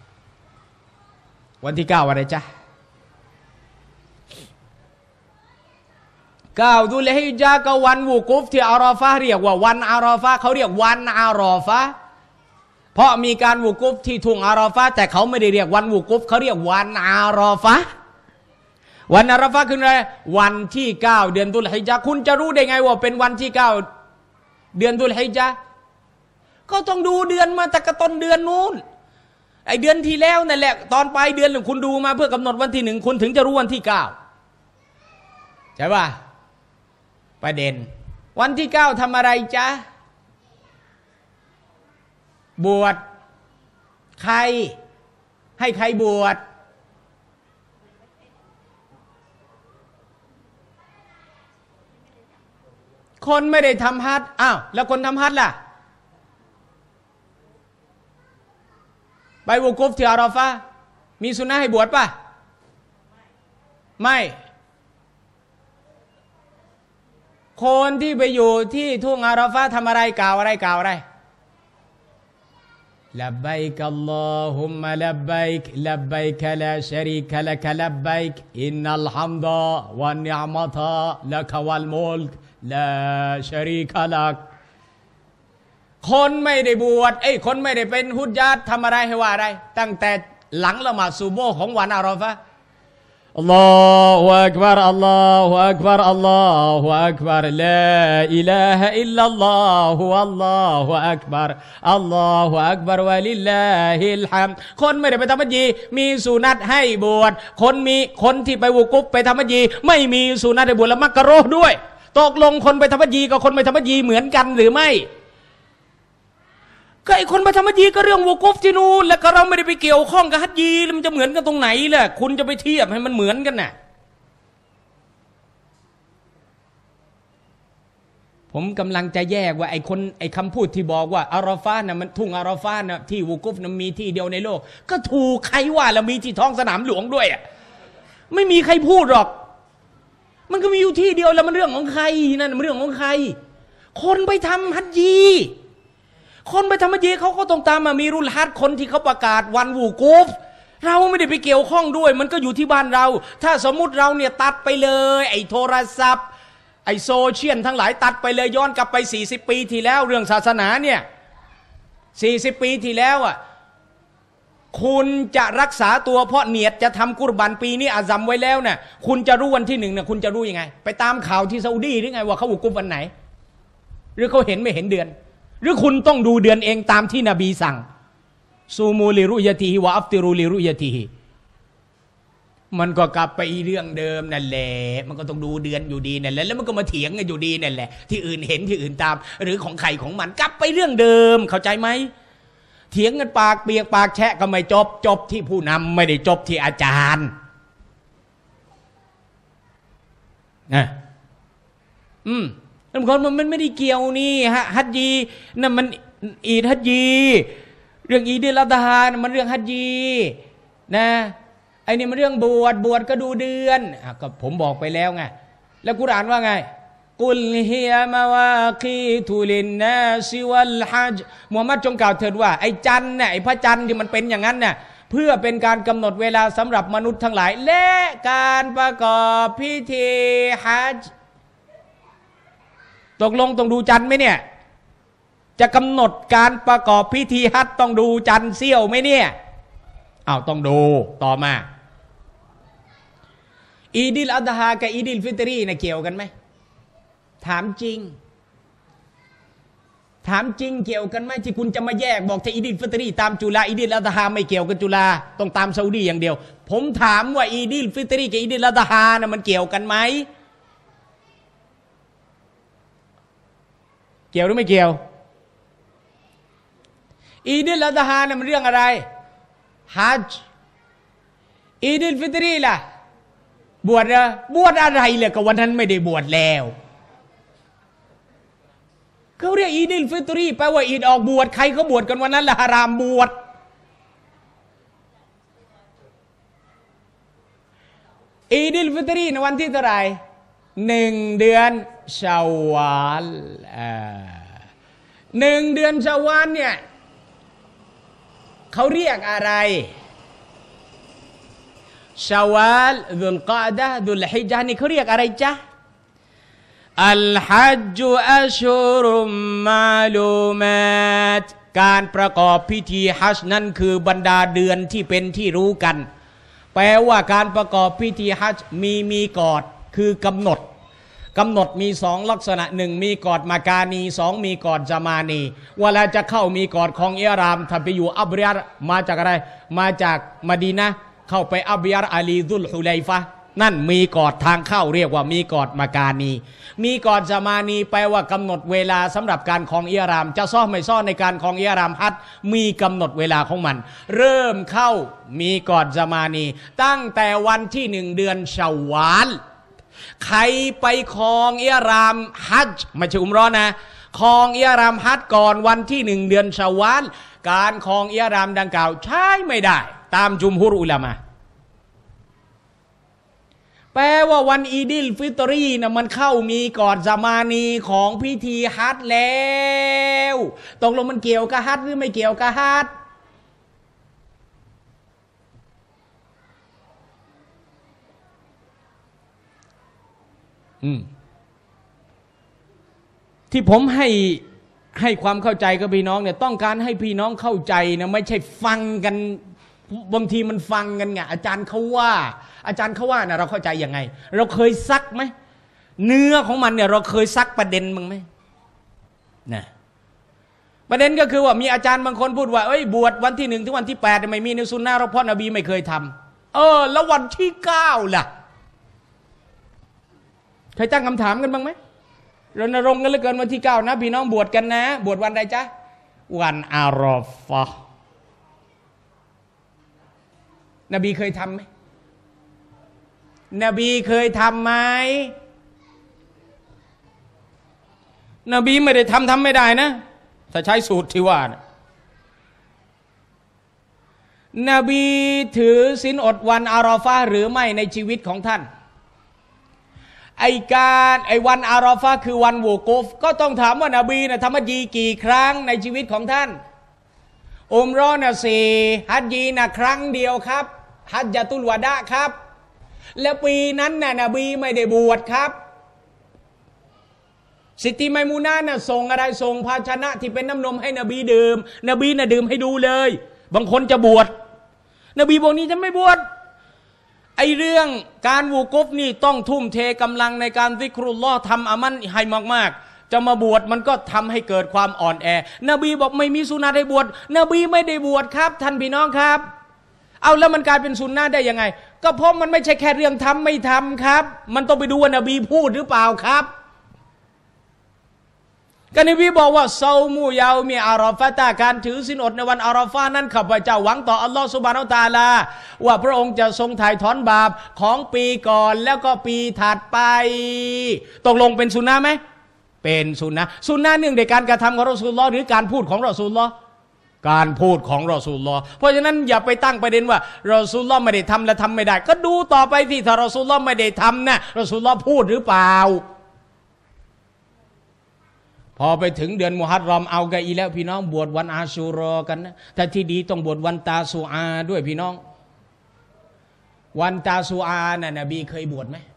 วันที่9อะไรจ๊ะ9ดุลฮิจญะห์ก็วันวุกุฟที่อาราฟะห์เรียกว่าวันอาราฟะห์เขาเรียกวันอาราฟะห์เพราะมีการวุกุฟที่ทุ่งอาราฟะห์แต่เขาไม่ได้เรียกวันวุกุฟเขาเรียกวันอาราฟะห์วันอาราฟะห์คืออะไรวันที่9เดือนดุลฮิจญะห์คุณจะรู้ได้ไงว่าเป็นวันที่9เดือนดุลฮิจญะห์ก็ต้องดูเดือนมาแต่กต้นเดือนนู้นไอเดือนที่แล้วนั่นแหละตอนปลายเดือนคุณดูมาเพื่อกำหนดวันที่1คุณถึงจะรู้วันที่9ใช่ป่ะประเด็นวันที่9ทำอะไรจ๊ะบวชใครให้ใครบวชคนไม่ได้ทำฮัจญ์อ้าวแล้วคนทำฮัจญ์ล่ะไปวุกุฟที่อาราฟะห์มีสุนนะให้บวชป่ะไม่คนที่ไปอยู่ที่ทุ่งอาราฟะห์ทำอะไรกล่าวอะไรลับบัยกอัลลอฮุมมะลับบัยกลับบัยกลาชะรีกะลักลับบัยกอินนัลฮัมดะวันนิอ์มะตะลักวัลมุลกลาชะรีกะลักคนไม่ได้บวชคนไม่ได้เป็นฮุจญาตทำอะไรให้ว่าอะไรตั้งแต่หลังละหมาดซุบฮ์ของวันอาราฟะห์อัลลอฮฺอักบัรอัลลอฮฺอักบัรอัลลอฮฺอักบัรลาอิลาฮะอิลลัลลอฮฺอัลลอฮฺอักบัรอัลลอฮฺอักบัรวะลิลลาฮิลฮัมด์คนไม่ได้ไปทำฮัจญีมีสุนัตให้บวชคนที่ไปวุกุฟไปทำฮัจญีไม่มีสุนัตให้บวชและมักกะรูฮ์ด้วยตกลงคนไปทำฮัจญีกับคนไม่ทำฮัจญีเหมือนกันหรือไม่ก็ไอคนไปทำฮัจญีก็เรื่องวุกุฟที่นู่นแล้วก็เราไม่ได้ไปเกี่ยวข้องกับฮัจญีมันจะเหมือนกันตรงไหนล่ะคุณจะไปเทียบให้มันเหมือนกันน่ะผมกำลังจะแยกว่าไอคำพูดที่บอกว่าอาราฟะห์น่ะมันทุ่งอาราฟะห์น่ะที่วุกุฟน่ะมีที่เดียวในโลกก็ถูกใครว่าแล้วมีที่ท้องสนามหลวงด้วยอ่ะไม่มีใครพูดหรอกมันก็มีอยู่ที่เดียวแล้วมันเรื่องของใครนั่นมันเรื่องของใครคนไปทำฮัจญีคนไปทำฮัจญีเขาก็ต้องตามมามีรุลฮัจญ์คนที่เขาประกาศวันวูกูฟเราไม่ได้ไปเกี่ยวข้องด้วยมันก็อยู่ที่บ้านเราถ้าสมมุติเราเนี่ยตัดไปเลยไอ้โทรศัพท์ไอ้โซเชียลทั้งหลายตัดไปเลยย้อนกลับไป40ปีที่แล้วเรื่องศาสนาเนี่ย40ปีที่แล้วอ่ะคุณจะรักษาตัวเพราะเนียดจะทำกุรบันปีนี้อาซัมไว้แล้วน่ะคุณจะรู้วันที่1เนี่ยคุณจะรู้ยังไงไปตามข่าวที่ซาอุดีหรือไงว่าเขาวูกูฟวันไหนหรือเขาเห็นไม่เห็นเดือนหรือคุณต้องดูเดือนเองตามที่นบีสั่งซูมูลิรุยะตีฮิวะอัฟติรูลิรุยะตีฮิมันก็กลับไปเรื่องเดิมนั่นแหละมันก็ต้องดูเดือนอยู่ดีนั่นแหละแล้วมันก็มาเถียงกันอยู่ดีนั่นแหละที่อื่นเห็นที่อื่นตามหรือของใครของมันกลับไปเรื่องเดิมเข้าใจไหมเถียงกันปากเปียกปากแฉะก็ไม่จบที่ผู้นำไม่ได้จบที่อาจารย์นะมันไม่ได้เกี่ยวนี่ฮัจญีนั่นมันอีดฮัจญีเรื่องอีดิลอัฎฮามันเรื่องฮัจญีนะไอ้นี่มันเรื่องบวชก็ดูเดือนก็ผมบอกไปแล้วไงแล้วกุรอานว่าไงกุลฮิยามาวากีตุลินนาซิวัลฮัจญ์มุฮัมมัดจงกล่าวเถิดว่าไอ้จันทร์เนี่ยไอ้พระจันทร์ที่มันเป็นอย่างนั้นน่ะเพื่อเป็นการกำหนดเวลาสำหรับมนุษย์ทั้งหลายและการประกอบพิธีฮัจญ์ตกลงต้องดูจันทร์ไหมเนี่ยจะกำหนดการประกอบพิธีฮัจญ์ต้องดูจันทร์เสี้ยวไหมเนี่ยต้องดูต่อมาอีดิลอัฎฮากับอีดิลฟิตรีเนี่ยเกี่ยวกันไหมถามจริงเกี่ยวกันไหมที่คุณจะมาแยกบอกที่อีดิลฟิตรีตามจุฬาอีดิลอัฎฮาไม่เกี่ยวกับจุฬาต้องตามซาอุดีอย่างเดียวผมถามว่าอีดิลฟิตรีกับอีดิลอัฎฮานะมันเกี่ยวกันไหมเกี่ยวหรือไม่เกี่ยวอีดิลอัฎฮานะมันเรื่องอะไรฮัจญ์อีดิลฟิตรีล่ะบวชอะไรเลยก็วันนั้นไม่ได้บวชแล้วเขาเรียกอีดิลฟิตรีแปลว่าอีดออกบวชใครเขาบวชกันวันนั้นละฮารามบวชอีดิลฟิตรีในวันที่เท่าไหร่1 เดือนชาวาล1 เดือนชาวาลเนี่ยเขาเรียกอะไรชาวาลดุลกอดะห์ดุลฮิจญะห์นี่เขาเรียกอะไรจ๊ะอัลฮัจญุอัชฮุรุมมาลูมาตการประกอบพิธีฮัจญ์นั้นคือบรรดาเดือนที่เป็นที่รู้กันแปลว่าการประกอบพิธีฮัจญ์มีกอดคือกำหนดกำหนดมี2ลักษณะ1มีกอดมากานี2มีกอดจามานีเวลาจะเข้ามีกอดของอิหรามถ้าไปอยู่อับยัรมาจากอะไรมาจากมะดีนะห์เข้าไปอับยัรอาลีซุลฮุลัยฟะห์นั่นมีกอดทางเข้าเรียกว่ามีกอดมากานีมีกอดจามานีแปลว่ากำหนดเวลาสำหรับการครองอิหรามจะซ่อไม่ซ่อในการครองอิหรามฮัจญ์มีกำหนดเวลาของมันเริ่มเข้ามีกอดจามานีตั้งแต่วันที่1เดือนชาวาลใครไปครองอิหรามฮัจญ์ไม่ใช่อุมเราะห์นะครองอิหรามฮัจญ์ก่อนวันที่1เดือนชาวาลการครองอิหรามดังกล่าวใช้ไม่ได้ตามจุมฮุรอุลามะแปลว่าวันอีดิลฟิตรีนะมันเข้ามีก่อนซามานีของพิธีฮัจญ์แล้วตกลงมันเกี่ยวกับฮัจญ์หรือไม่เกี่ยวกับฮัจญ์ที่ผมให้ความเข้าใจกับพี่น้องเนี่ยต้องการให้พี่น้องเข้าใจนะไม่ใช่ฟังกันบางทีมันฟังกันไงอาจารย์เขาว่านะเราเข้าใจยังไงเราเคยซักไหมเนื้อของมันเนี่ยเราเคยซักประเด็นมั้งไหมนะประเด็นก็คือว่ามีอาจารย์บางคนพูดว่าเอ้ยบวชวันที่1ถึงวันที่8ไม่มีในซุนนะห์เราเพราะนบีไม่เคยทำแล้ววันที่9ล่ะเคยตั้งคำถามกันบ้างไหมรณรงค์กันเหลือเกินวันที่9นะพี่น้องบวชกันนะบวชวันใดจ๊ะวันอารอฟะห์นบีเคยทำไหมนบีเคยทำไหมนบีไม่ได้ทำไม่ได้นะถ้าใช้สูตรที่ว่านะนบีถือศีลอดวันอาราฟะห์หรือไม่ในชีวิตของท่านไอวันอาราฟะห์คือวันวูกุฟก็ต้องถามว่านบีนะทำฮัจญีกี่ครั้งในชีวิตของท่านอุมเราะห์นะ4ฮัจญีนะครั้งเดียวครับฮัจญะตุลวะดะครับแล้วปีนั้นน่ะนบีไม่ได้บวชครับสิทธิไมมูนาน่ะส่งอะไรส่งภาชนะที่เป็นน้ำนมให้นบีดื่มนบีน่ะดื่มให้ดูเลยบางคนจะบวชนบีบอกนี้จะไม่บวชไอเรื่องการวูกุฟนี่ต้องทุ่มเทกำลังในการซิกรุลลอฮ์ทำอามันให้มากๆจะมาบวชมันก็ทำให้เกิดความอ่อนแอนบีบอกไม่มีสุนัตให้บวชนบีไม่ได้บวชครับท่านพี่น้องครับเอาแล้วมันกลายเป็นซุนนะห์ได้ยังไงก็เพราะมันไม่ใช่แค่เรื่องทำไม่ทำครับมันต้องไปดูว่านบีพูดหรือเปล่าครับก็นบีบอกว่าเซามูยาวมีอาราฟะตาการถือศีลอดในวันอาราฟะนั้นข้าพเจ้าหวังต่ออัลลอฮฺซุบฮานะฮูวะตะอาลาว่าพระองค์จะทรงถ่ายถอนบาปของปีก่อนแล้วก็ปีถัดไปตกลงเป็นซุนนะห์ไหมเป็นซุนนะห์เนื่องในการกระทำของรอซูลุลลอฮ์หรือการพูดของรอซูลุลลอฮ์การพูดของรอซูลุลลอฮ์เพราะฉะนั้นอย่าไปตั้งประเด็นว่ารอซูลุลลอฮ์ไม่ได้ทำและทำไม่ได้ก็ดูต่อไปที่ถ้ารอซูลุลลอฮ์ไม่ได้ทำนะรอซูลุลลอฮ์พูดหรือเปล่าพอไปถึงเดือนมุฮัรรอมเอากันอีแล้วพี่น้องบวชวันอาชูรอกันนะแต่ที่ดีต้องบวชวันตาซูอาด้วยพี่น้องวันตาซูอาน่ะนบีเคยบวชไหม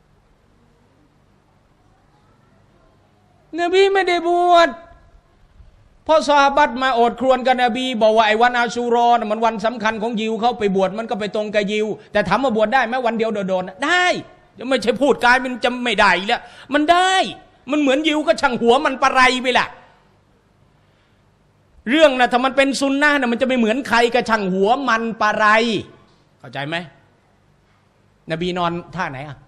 นบีไม่ได้บวชเพราะซอฮาบะห์มาโอดครวญกับนบีบอกว่าไอ้วันอาชูรอน่ะมันวันสำคัญของยิวเขาไปบวชมันก็ไปตรงกับยิวแต่ถามว่าบวชได้ไหมวันเดียวโดนๆได้ไม่ใช่พูดกายมันจะไม่ได้แล้วมันได้มันเหมือนยิวก็ช่างหัวมันปะไรไปล่ะเรื่องนะถ้ามันเป็นซุนนะห์นะมันจะไม่เหมือนใครก็ช่างหัวมันปะไรเข้าใจไหมนบีนอนท่าไหนอ่ะ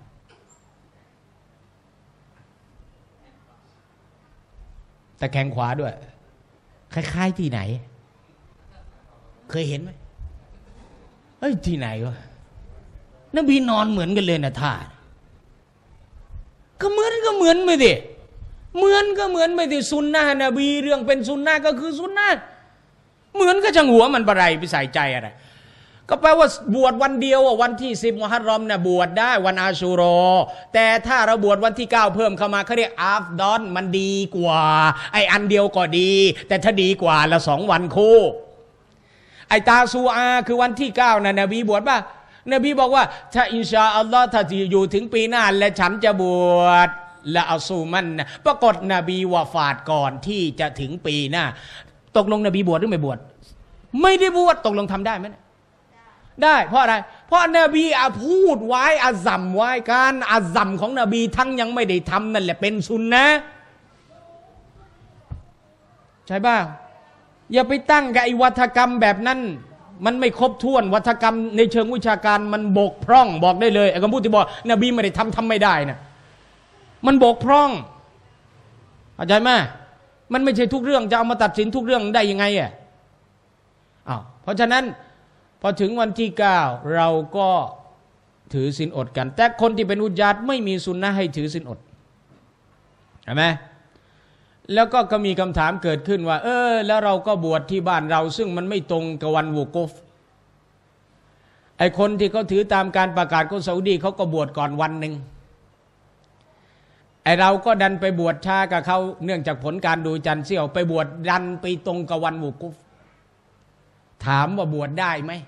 แต่แขงขวาด้วยคล้ายๆที่ไหนเคยเห็นไหมเฮ้ยที่ไหนวะนบีนอนเหมือนกันเลยนะท่าก็เหมือนไม่ดิเหมือนก็เหมือนไม่ดิซุนนะห์นบีเรื่องเป็นซุนนะห์ก็คือซุนนะห์เหมือนก็ช่างหัวมันปะไรไปใส่ใจอะไรก็แปลว่าบวชวันเดียววันที่10มุฮัรรอมนะบวชได้วันอาชูรอแต่ถ้าเราบวชวันที่9เพิ่มเข้ามาเขาเรียกอัฟฎอลมันดีกว่าไอ้อันเดียวก็ดีแต่ถ้าดีกว่าละ2วันคู่ไอ้ตาซูอาคือวันที่9นะนบีบวชป่ะนบีบอกว่าถ้าอินชาอัลลอฮ์ถ้าอยู่ถึงปีหน้าและฉันจะบวชละอัซูมันนะปรากฏนบีวะฟาตก่อนที่จะถึงปีหน้าตกลงนบีบวชหรือไม่บวชไม่ได้บวชตกลงทำได้ไหมได้เพราะอะไรเพราะนบีพูดไว้อาซัมไว้การอาซัมของนบีทั้งยังไม่ได้ทำนั่นแหละเป็นสุนนะใช่ป่ะอย่าไปตั้งกับไอ้วัฒกรรมแบบนั้นมันไม่ครบถ้วนวัฒกรรมในเชิงวิชาการมันบกพร่องบอกได้เลยไอ้คำพูดที่บอกนบีไม่ได้ทำไม่ได้นะมันบกพร่องเข้าใจไหมมันไม่ใช่ทุกเรื่องจะเอามาตัดสินทุกเรื่องได้ยังไงอ่ะเพราะฉะนั้นพอถึงวันที่9เราก็ถือศีลอดกันแต่คนที่เป็นอุจาดไม่มีสุนนะให้ถือศีลอดเห็นไหมแล้วก็มีคำถามเกิดขึ้นว่าแล้วเราก็บวชที่บ้านเราซึ่งมันไม่ตรงกับวันวุกุฟไอคนที่เขาถือตามการประกาศของซาอุดีเขาก็บวชก่อนวันหนึ่งไอเราก็ดันไปบวชช้ากับเขาเนื่องจากผลการดูจันทร์เสี้ยวไปบวชดันไปตรงกับวันวุกุฟถามว่าบวชได้ไหม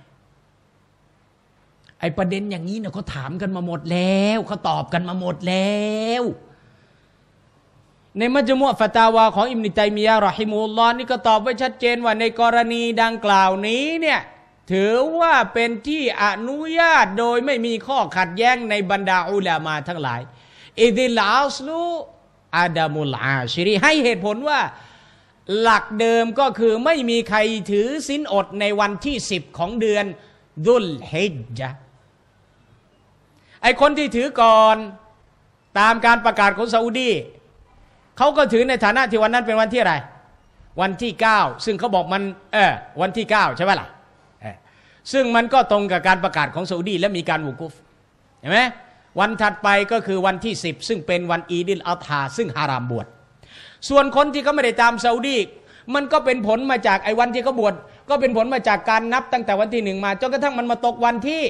ไอประเด็นอย่างนี้เนี่ยเขาถามกันมาหมดแล้วเขาตอบกันมาหมดแล้วในมัจมุอะฟะตาวาของอิบนุตัยมียะห์รอฮิมุลลอฮ์นี่ก็ตอบไว้ชัดเจนว่าในกรณีดังกล่าวนี้เนี่ยถือว่าเป็นที่อนุญาตโดยไม่มีข้อขัดแย้งในบรรดาอุลามะทั้งหลายอิดิลอัสลุอาดามุลอาชิริให้เหตุผลว่าหลักเดิมก็คือไม่มีใครถือศีลอดในวันที่10ของเดือนดุลฮิจญะห์ไอคนที่ถือก่อนตามการประกาศของซาอุดีเขาก็ถือในฐานะที่วันนั้นเป็นวันที่อะไรวันที่9ซึ่งเขาบอกมันวันที่9ใช่ไหมล่ะซึ่งมันก็ตรงกับการประกาศของซาอุดีและมีการวุกุฟเห็นไหมวันถัดไปก็คือวันที่10ซึ่งเป็นวันอีดิลอัฎฮาซึ่งฮารามบวชส่วนคนที่เขาไม่ได้ตามซาอุดีมันก็เป็นผลมาจากไอ้วันที่เขาบวชก็เป็นผลมาจากการนับตั้งแต่วันที่1มาจนกระทั่งมันมาตกวันที่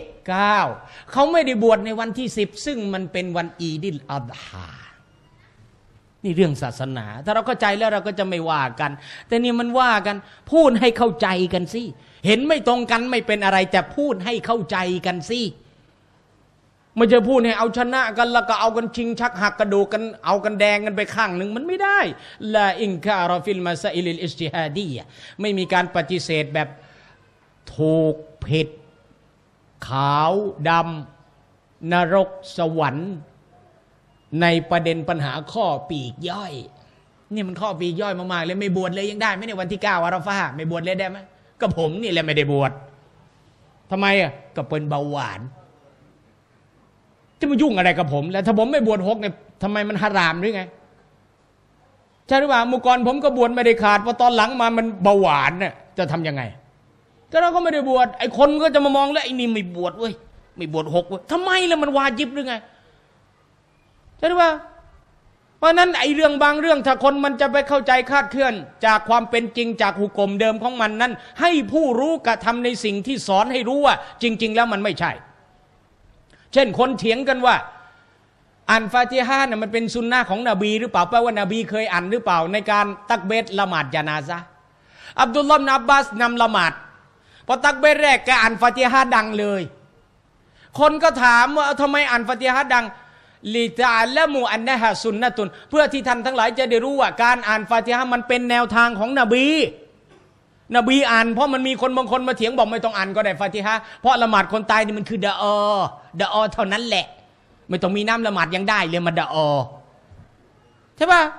9เขาไม่ได้บวชในวันที่10ซึ่งมันเป็นวันอีดิลอัฎฮานี่เรื่องศาสนาถ้าเราเข้าใจแล้วเราก็จะไม่ว่ากันแต่นี่มันว่ากันพูดให้เข้าใจกันสิเห็นไม่ตรงกันไม่เป็นอะไรแต่พูดให้เข้าใจกันสิไม่จะพูดให้เอาชนะกันแล้วก็เอากันชิงชักหักกระดูกกันเอากันแดงกันไปข้างหนึ่งมันไม่ได้ลาอินคารอฟิลมาซาอิลิลอิจติฮาดีไม่มีการปฏิเสธแบบถูกผิดขาวดำนรกสวรรค์ในประเด็นปัญหาข้อปีกย่อยนี่มันข้อปีกย่อยมากๆเลยไม่บวชเลยยังได้ไหมในวันที่9อาราฟาไม่บวชเลยได้ไหมก็ผมนี่แหละไม่ได้บวชทำไมก็เป็นเบาหวานจะมายุ่งอะไรกับผมแล้วถ้าผมไม่บวช6เนี่ยทำไมมันฮารามหรือไงใช่หรือเปล่าเมื่อก่อนผมก็บวชไม่ได้ขาดพอตอนหลังมามันเบาหวานเนี่ยจะทำยังไงแต่เราก็ไม่ได้บวชไอ้คนก็จะมามองแล้วไอ้นี่ไม่บวชเว้ยไม่บวช6เว้ยทำไมล่ะมันวาญิบหรือไงใช่หรือเปล่าเพราะนั้นไอ้เรื่องบางเรื่องถ้าคนมันจะไปเข้าใจคาดเคลื่อนจากความเป็นจริงจากหุกกลมเดิมของมันนั้นให้ผู้รู้กระทำในสิ่งที่สอนให้รู้ว่าจริงๆแล้วมันไม่ใช่เช่นคนเถียงกันว่าอ่านฟาติฮะห์เนี่ยมันเป็นซุนนะห์ของนบีหรือเปล่าแปลว่านบีเคยอ่านหรือเปล่าในการตักเบรละหมาดญะนาซะห์อับดุลลอฮ์ อิบนุ อับบาสนำละหมาดพอตักเบรแรกแกอ่านฟาติฮะห์ดังเลยคนก็ถามว่าทำไมอ่านฟาติฮะห์ดังลิตะละมูอันนะฮะซุนนะตุนเพื่อที่ท่านทั้งหลายจะได้รู้ว่าการอ่านฟาติฮะห์มันเป็นแนวทางของนบีอ่านเพราะมันมีคนบางคนมาเถียงบอกไม่ต้องอ่านก็ได้ฟาติฮะห์เพราะละหมาดคนตายนี่มันคือดะอเท่านั้นแหละไม่ต้องมีน้ำละหมาดยังได้เลยมาดะอใช่ป่ะ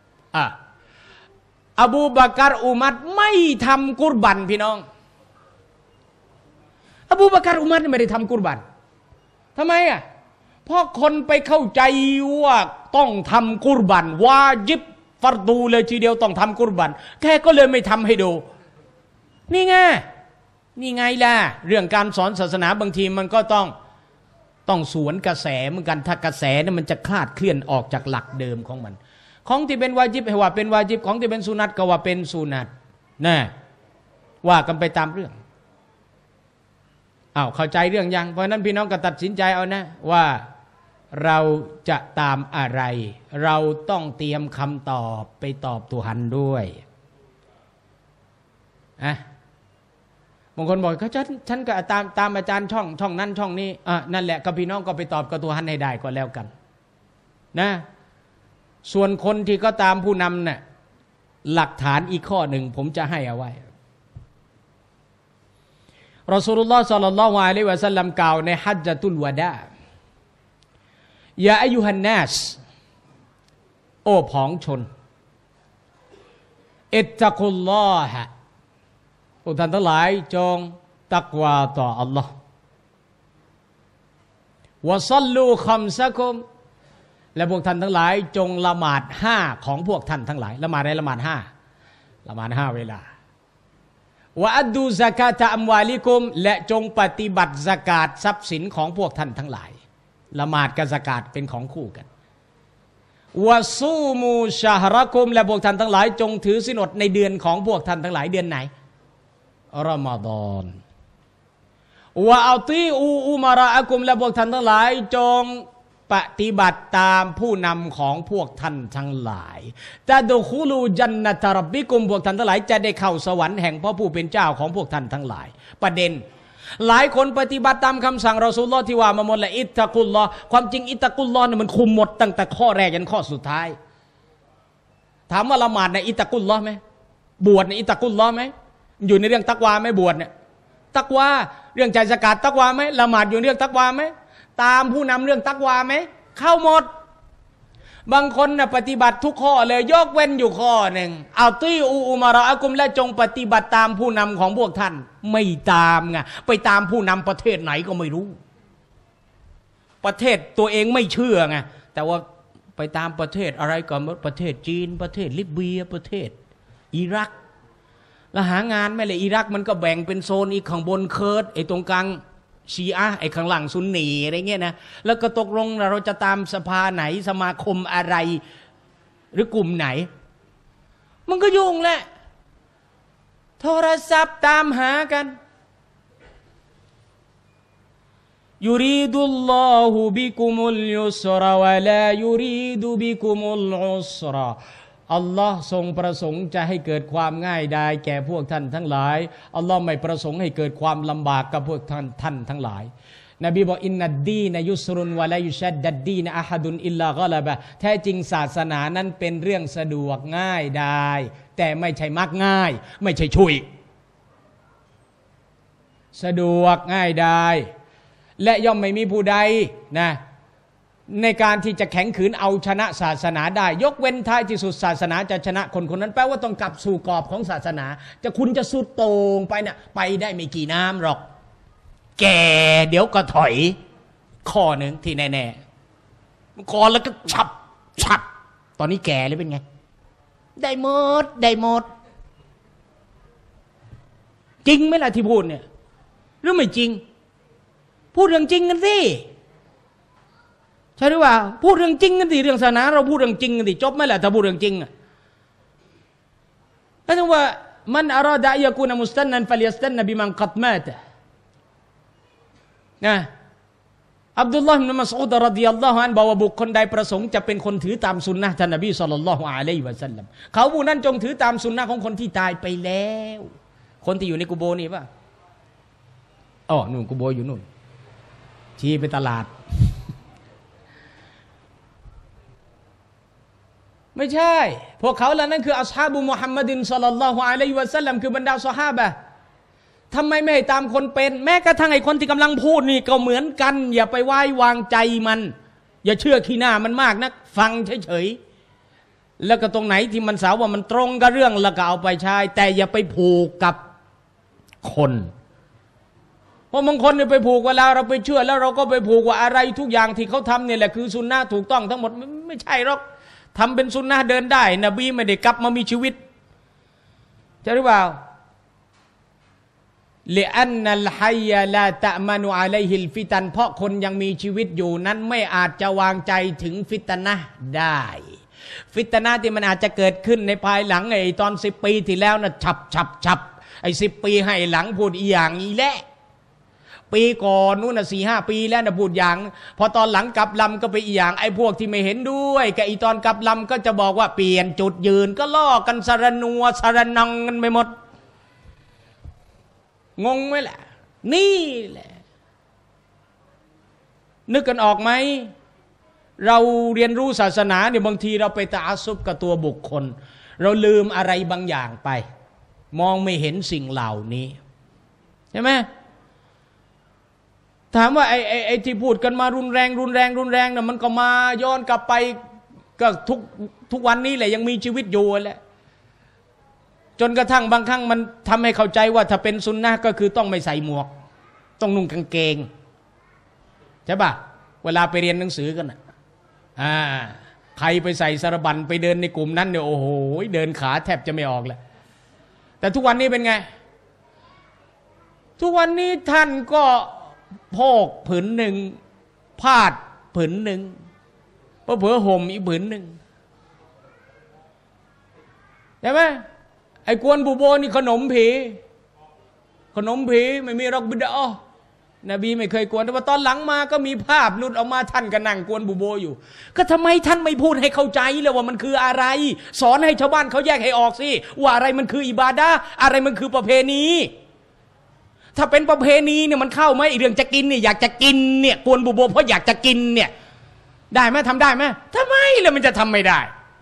อบูบักรอุมัรไม่ทำกุรบันพี่น้องอบูบักรอุมัรไม่ได้ทำกุรบันทำไมเพราะคนไปเข้าใจว่าต้องทำกุรบันวาญิบฟัรดูเลยทีเดียวต้องทำกุรบันแค่ก็เลยไม่ทำให้ดูนี่ไงล่ะเรื่องการสอนศาสนาบางทีมันก็ต้องสวนกระแสเหมือนกันถ้ากระแสนั้นมันจะคลาดเคลื่อนออกจากหลักเดิมของมันของที่เป็นวาญิบให้ว่าเป็นวาญิบของที่เป็นสุนัตก็ว่าเป็นสุนัตนะว่ากันไปตามเรื่องเข้าใจเรื่องยังเพราะนั้นพี่น้องก็ตัดสินใจเอานะว่าเราจะตามอะไรเราต้องเตรียมคำตอบไปตอบตุฮันด้วยบางคนบอกเขาฉันก็ตามอาจารย์ช่องนั้นช่องนี้นั่นแหละกับพี่น้องก็ไปตอบกับตุฮันให้ได้ก็แล้วกันนะส่วนคนที่ก็ตามผู้นำเนี่ยหลักฐานอีกข้อหนึ่งผมจะให้เอาไว้รอซูลุลลอฮ์ ศ็อลลัลลอฮุอะลัยฮิวะซัลลัมกล่าวในฮัจญะตุลวะดายาอัยยูฮันนัสโอ้ผองชนอิตตะกุลลอฮะพวกท่านทั้งหลายจงตักวาต่ออัลลอฮ์วะซัลลูคัมซะกุมและพวกท่านทั้งหลายจงละหมาด5ของพวกท่านทั้งหลายละหมาดอะไรละหมาด5ละหมาด5เวลาวะอัดดูซะกาตะอัมวาลิกุมและจงปฏิบัติซะกาตทรัพย์สินของพวกท่านทั้งหลายละหมาดกับซะกาตเป็นของคู่กันวะซูมูชะฮรกุมและพวกท่านทั้งหลายจงถือศีลอดในเดือนของพวกท่านทั้งหลายเดือนไหนรอมฎอนวะอัตีอูอุมาระอะกุมและพวกท่านทั้งหลายจงปฏิบัติตามผู้นำของพวกท่านทั้งหลายตะดุคุลูจันนะตะร็อบบิกุมพวกท่านทั้งหลายจะได้เข้าสวรรค์แห่งพระผู้เป็นเจ้าของพวกท่านทั้งหลายประเด็นหลายคนปฏิบัติตามคำสั่งรอซูลุลลอฮ์ที่ว่ามาหมดและอิตตะกุลลอฮ์ความจริงอิตตะกุลลอฮ์เนี่ยมันคุมหมดตั้งแต่ข้อแรกยันข้อสุดท้ายถามว่าละหมาดในอิตตะกุลลอฮ์ไหมบวชในอิตตะกุลลอฮ์ไหมอยู่ในเรื่องตักวาไหมบวชเนี่ยตักวาเรื่องจ่ายซะกาตตักวาไหมละหมาดอยู่ในเรื่องตักวาไหมตามผู้นำเรื่องตักวาไหมเข้าหมดบางคนนะปฏิบัติทุกข้อเลยยกเว้นอยู่ข้อหนึ่งเอาตีอูอุมาระอะกุมและจงปฏิบัติตามผู้นำของพวกท่านไม่ตามไงไปตามผู้นำประเทศไหนก็ไม่รู้ประเทศตัวเองไม่เชื่อไงแต่ว่าไปตามประเทศอะไรก่อนประเทศจีนประเทศลิเบียประเทศอิรักแล้วหางานไม่เลยอิรักมันก็แบ่งเป็นโซนอีกข้างบนเคิร์ดไอ้ตรงกลางชีอะห์ไอ้ข้างหลังซุนนีอะไรเงี้ยนะแล้วก็ตกลงเราจะตามสภาไหนสมาคมอะไรหรือกลุ่มไหนมันก็ยุ่งแหละโทรศัพท์ตามหากันยูรีดุลลอฮุบิกุมุลยุสรวะลายูรีดุบิกุมุลอุสรอัลลอฮ์ทรงประสงค์จะให้เกิดความง่ายดายแก่พวกท่านทั้งหลายอัลลอฮ์ไม่ประสงค์ให้เกิดความลำบากกับพวกท่านทั้งหลายนบีบอกอินนัดดีนยุสรุนวะลายุชัดดัดดีนอะฮัดุนอิลลากอละบะแท้จริงศาสนานั้นเป็นเรื่องสะดวกง่ายดายแต่ไม่ใช่มักง่ายไม่ใช่ช่วยสะดวกง่ายดายและย่อมไม่มีผู้ใดนะในการที่จะแข็งขืนเอาชนะศาสนาได้ยกเว้นท้ายที่สุดศาสนาจะชนะคนคนนั้นแปลว่าต้องกลับสู่กรอบของศาสนาจะคุณจะสุดโต่งไปเนี่ยไปได้ไม่กี่น้ำหรอกแก่เดี๋ยวก็ถอยข้อหนึ่งที่แน่ๆก่อนแล้วก็ฉับตอนนี้แก่เลยเป็นไงได้หมดจริงไหมล่ะที่พูดเนี่ยหรือไม่จริงพูดเรื่องจริงกันสิใช่หรือเปล่าพูดเรื่องจริงกันสิเรื่องศาสนาเราพูดเรื่องจริงกันสิจบไหมล่ะถ้าพูดเรื่องจริงแล้วถึงว่ามันอารอดะยะกูนมุสตันนันฟัลยัสตันนบิมันกัดมาตะนะอับดุลลอฮ์อิบนุมัสอูดรอฎิยัลลอฮุอันฮุบอกว่าบุคคลใดประสงค์จะเป็นคนถือตามสุนนะห์ท่านนบีศ็อลลัลลอฮุอะลัยฮิวะซัลลัมเขาผู้นั้นจงถือตามสุนนะห์ของคนที่ตายไปแล้วคนที่อยู่ในกุโบร์นี่ป่ะอ๋อนู่นกุโบร์อยู่นู่นชี้ไปตลาดไม่ใช่พวกเขาเหล่านั้นคืออัศฮาบุมุฮัมมัดินศ็อลลัลลอฮุอะลัยฮิวะซัลลัมคือบรรดาซอฮาบะห์ทำไมไม่ให้ตามคนเป็นแม้กระทั่งไอ้คนที่กำลังพูดนี่ก็เหมือนกันอย่าไปไว้วางใจมันอย่าเชื่อขี้หน้ามันมากนักฟังเฉยๆแล้วก็ตรงไหนที่มันสาวว่ามันตรงกับเรื่องแล้วก็เอาไปใช้แต่อย่าไปผูกกับคนเพราะบางคนเนี่ยไปผูกเวลาเราไปเชื่อแล้วเราก็ไปผูกว่าอะไรทุกอย่างที่เขาทำเนี่ยแหละคือสุนนะถูกต้องทั้งหมดไม่ใช่หรอกทำเป็นสุนนะเดินได้นบีไม่ได้กลับมามีชีวิตใช่หรือเปล่าลิอันนัลฮัยยะลาตะมานุอะลัยฮิลฟิตันเพราะคนยังมีชีวิตอยู่นั้นไม่อาจจะวางใจถึงฟิตนะห์ได้ฟิตนะห์ที่มันอาจจะเกิดขึ้นในภายหลังไอ้ตอน10 ปีที่แล้วนะฉับไอ้10 ปีให้หลังพูดอีอย่างอีแหละปีก่อนนู้นน่ะ4-5 ปีแล้วนะพูดอย่างพอตอนหลังกลับลำก็ไปอีอย่างไอ้พวกที่ไม่เห็นด้วยกับอีตอนกลับลำก็จะบอกว่าเปลี่ยนจุดยืนก็ล่อกันสารนัวสารนังกันไปหมดงงไหมล่ะนี่แหละนึกกันออกไหมเราเรียนรู้ศาสนาเนี่ยบางทีเราไปตะอัสซุบกับตัวบุคคลเราลืมอะไรบางอย่างไปมองไม่เห็นสิ่งเหล่านี้ใช่ไหมถามว่าไอ้ที่พูดกันมารุนแรงนะมันก็มาย้อนกลับไปก็ทุกวันนี้แหละยังมีชีวิตอยู่แหละจนกระทั่งบางครั้งมันทำให้เข้าใจว่าถ้าเป็นซุนนะห์ก็คือต้องไม่ใส่หมวกต้องนุ่งกางเกงใช่ป่ะเวลาไปเรียนหนังสือกันใครไปใส่สารบัญไปเดินในกลุ่มนั้นเนี่ยโอ้โหเดินขาแทบจะไม่ออกเลยแต่ทุกวันนี้เป็นไงทุกวันนี้ท่านก็โพกผืนหนึ่งพาดผืนหนึ่งเผลอห่มอีกผืนหนึ่งใช่ไหมไอ้กวนบูโบนี่ขนมผีไม่มีรอกบิดาอนบีไม่เคยกวนแต่ว่าตอนหลังมาก็มีภาพหลุดออกมาท่านก็นั่งกวนบูโบอยู่ก็ทำไมท่านไม่พูดให้เข้าใจเลยว่ามันคืออะไรสอนให้ชาวบ้านเขาแยกให้ออกสิว่าอะไรมันคืออิบาดะห์อะไรมันคือประเพณีถ้าเป็นประเพณีเนี่ยมันเข้าไหมเรื่องจะกินเนี่ยอยากจะกินเนี่ยกวนบูโบเพราะอยากจะกินเนี่ยได้ไหมทำได้ไหมทำไมแล้วมันจะทำไม่ได้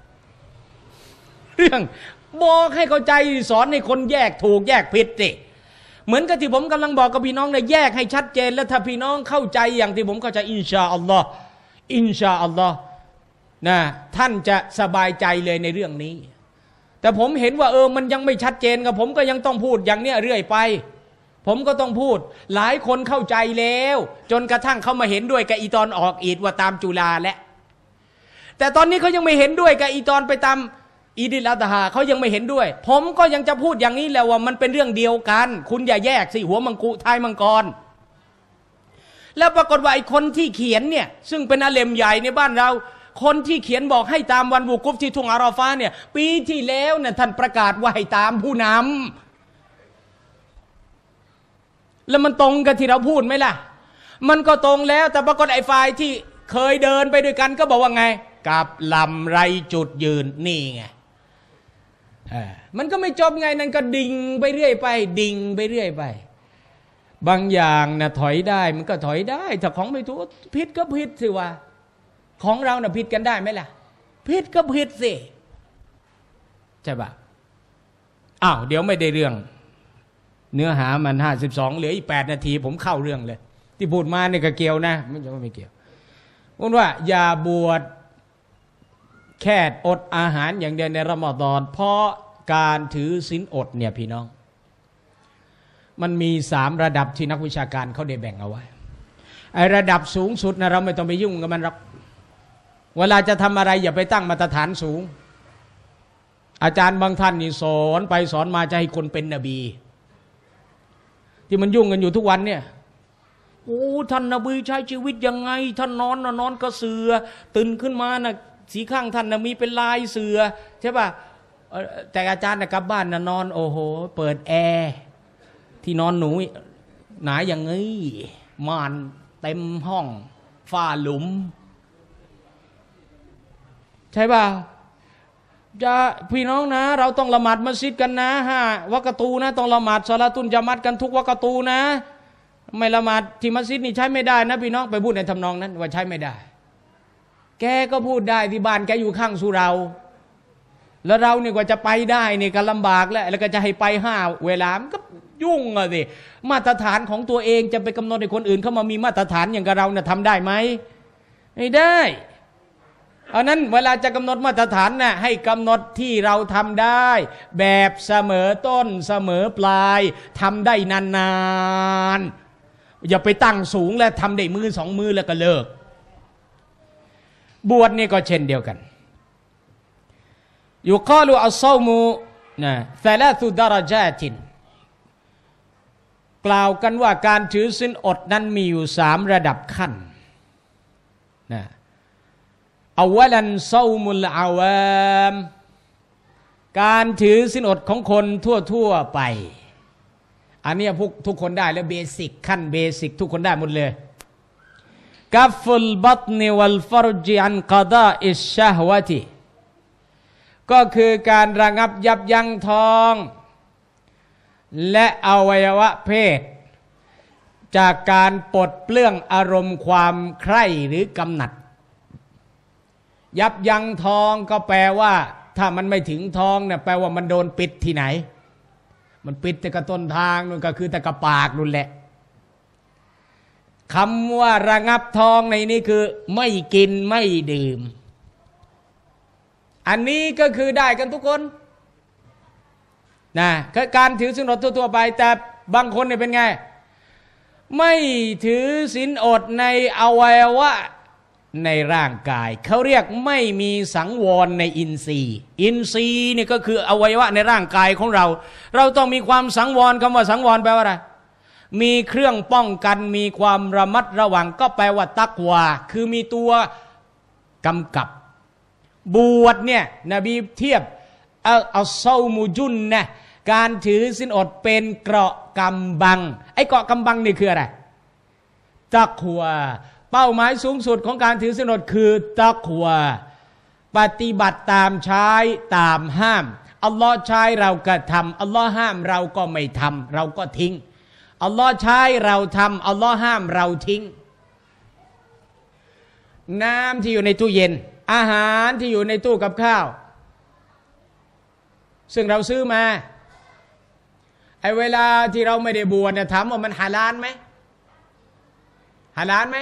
เรื่องบอกให้เข้าใจสอนให้คนแยกถูกแยกผิดสิเหมือนกับที่ผมกำลังบอกกับพี่น้องเนี่ยแยกให้ชัดเจนแล้วถ้าพี่น้องเข้าใจอย่างที่ผมเข้าใจอินชาอัลลอฮ์นะท่านจะสบายใจเลยในเรื่องนี้แต่ผมเห็นว่ามันยังไม่ชัดเจนกับผมก็ยังต้องพูดอย่างเนี้ยเรื่อยไปผมก็ต้องพูดหลายคนเข้าใจแล้วจนกระทั่งเขามาเห็นด้วยกับอีตอนออกอีดว่าตามจุฬาและแต่ตอนนี้เขายังไม่เห็นด้วยกับอีตอนไปตามอีดิลอัฎฮาเขายังไม่เห็นด้วยผมก็ยังจะพูดอย่างนี้แหละว่ามันเป็นเรื่องเดียวกันคุณอย่าแยกสิหัวมังกุท้ายมังกรแล้วปรากฏว่าไอ้คนที่เขียนเนี่ยซึ่งเป็นอาเลมใหญ่ในบ้านเราคนที่เขียนบอกให้ตามวันวุกุฟที่ทุ่งอาราฟาเนี่ยปีที่แล้วเนี่ยท่านประกาศว่าให้ตามผู้นำแล้วมันตรงกับที่เราพูดไหมล่ะมันก็ตรงแล้วแต่ปรากฏไอ้ฝ่ายที่เคยเดินไปด้วยกันก็บอกว่าไงกับลำไรจุดยืนนี่ไงมันก็ไม่จบไงนั่นก็ดิ่งไปเรื่อยไปบางอย่างนะถอยได้มันก็ถอยได้ถ้าของไม่ถูกผิดก็ผิดสิว่าของเราน่ะผิดกันได้ไหมล่ะผิดก็ผิดสิใช่ปะเดี๋ยวไม่ได้เรื่องเนื้อหามัน52เหลืออีก8 นาทีผมเข้าเรื่องเลยที่พูดมาเนี่ยก็เกี่ยวนะไม่ใช่ว่าไม่เกี่ยวพูดว่าอย่าบวชแค่อดอาหารอย่างเดียวในรอมฎอนเพราะการถือศีลอดเนี่ยพี่น้องมันมี3 ระดับที่นักวิชาการเขาได้แบ่งเอาไว้ไอ้ระดับสูงสุดนะเราไม่ต้องไปยุ่งกับมันหรอกเวลาจะทำอะไรอย่าไปตั้งมาตรฐานสูงอาจารย์บางท่านนี่สอนไปสอนมาจะให้คนเป็นนบีที่มันยุ่งกันอยู่ทุกวันเนี่ยท่านนบีใช้ชีวิตยังไงท่านนอนก็เสือตื่นขึ้นมานะสีข้างท่านนะมีเป็นลายเสือใช่ป่ะแต่อาจารย์นะกลับบ้านนะนอนโอ้โหเปิดแอร์ที่นอนหนูหนาอย่างงี้ม่านเต็มห้องฝ้าหลุมใช่ป่ะจะพี่น้องนะเราต้องละหมาดมัสยิดกันนะ5 วักตูนะต้องละหมาดศอลาตุลญะมัดกันทุกวักตูนะไม่ละหมาดที่มัสยิดนี่ใช้ไม่ได้นะพี่น้องไปพูดในทำนองนั้นว่าใช้ไม่ได้แกก็พูดได้ที่บ้านแกอยู่ข้างสุเราแล้วเราเนี่ยกว่าจะไปได้นี่ก็ลำบากแล้วก็จะให้ไป5 เวลามันก็ยุ่งอ่ะสิมาตรฐานของตัวเองจะไปกำหนดให้คนอื่นเข้ามามีมาตรฐานอย่างกับเราเนี่ยทำได้ไหมไม่ได้เอานั้นเวลาจะกำหนดมาตรฐานน่ะให้กำหนดที่เราทำได้แบบเสมอต้นเสมอปลายทำได้นานๆอย่าไปตั้งสูงแล้วทำได้มือ2 มือแล้วก็เลิกบวชนี่ก็เช่นเดียวกันยุกาลูอัศซอมูนะ3 ดารญาตินกล่าวกันว่าการถือศีลอดนั้นมีอยู่3 ระดับขั้นนะอาวลันซอมุลอาวามการถือศีลอดของคนทั่วไปอันนี้พวกทุกคนได้แล้วเบสิกขั้นเบสิกทุกคนได้หมดเลยกัฟฟุลบัตนิวัลฟัรจิอันกอดาอิชชะฮวะติก็คือการระงับยับยั้งท้องและอวัยวะเพศจากการปลดเปลื้องอารมณ์ความใคร่หรือกำหนัดยับยั้งท้องก็แปลว่าถ้ามันไม่ถึงท้องเนี่ยแปลว่ามันโดนปิดที่ไหนมันปิดแต่กระต้นทางนู่นก็คือแต่กระปากนู่นแหละคำว่าระงับท้องในนี้คือไม่กินไม่ดื่มอันนี้ก็คือได้กันทุกคนนะการถือศีลอดทั่วๆไปแต่บางคนเนี่ยเป็นไงไม่ถือศีลอดในอวัยวะในร่างกายเขาเรียกไม่มีสังวรในอินทรีย์อินทรีย์นี่ก็คืออวัยวะในร่างกายของเราต้องมีความสังวรคำว่าสังวรแปลว่าอะไรมีเครื่องป้องกันมีความระมัดระวังก็แปลว่าตักวาคือมีตัวกำกับบวชเนี่ยนบีเทียบเอาเซามูจุนนะการถือศีลอดเป็นเกราะกำบังไอ้เกราะกำบังนี่คืออะไรตักวาเป้าหมายสูงสุดของการถือศีลอดคือตักวาปฏิบัติตามใช้ตามห้ามอัลลอฮ์ใช้เราก็ทำอัลลอฮ์ห้ามเราก็ไม่ทำเราก็ทิ้งอัลลอฮ์ใช้เราทำอัลลอฮ์ห้ามเราทิ้งน้ำที่อยู่ในตู้เย็นอาหารที่อยู่ในตู้กับข้าวซึ่งเราซื้อมาไอ้เวลาที่เราไม่ได้บวชเนี่ยถามว่ามันฮาลาลไหมฮาลาลไหม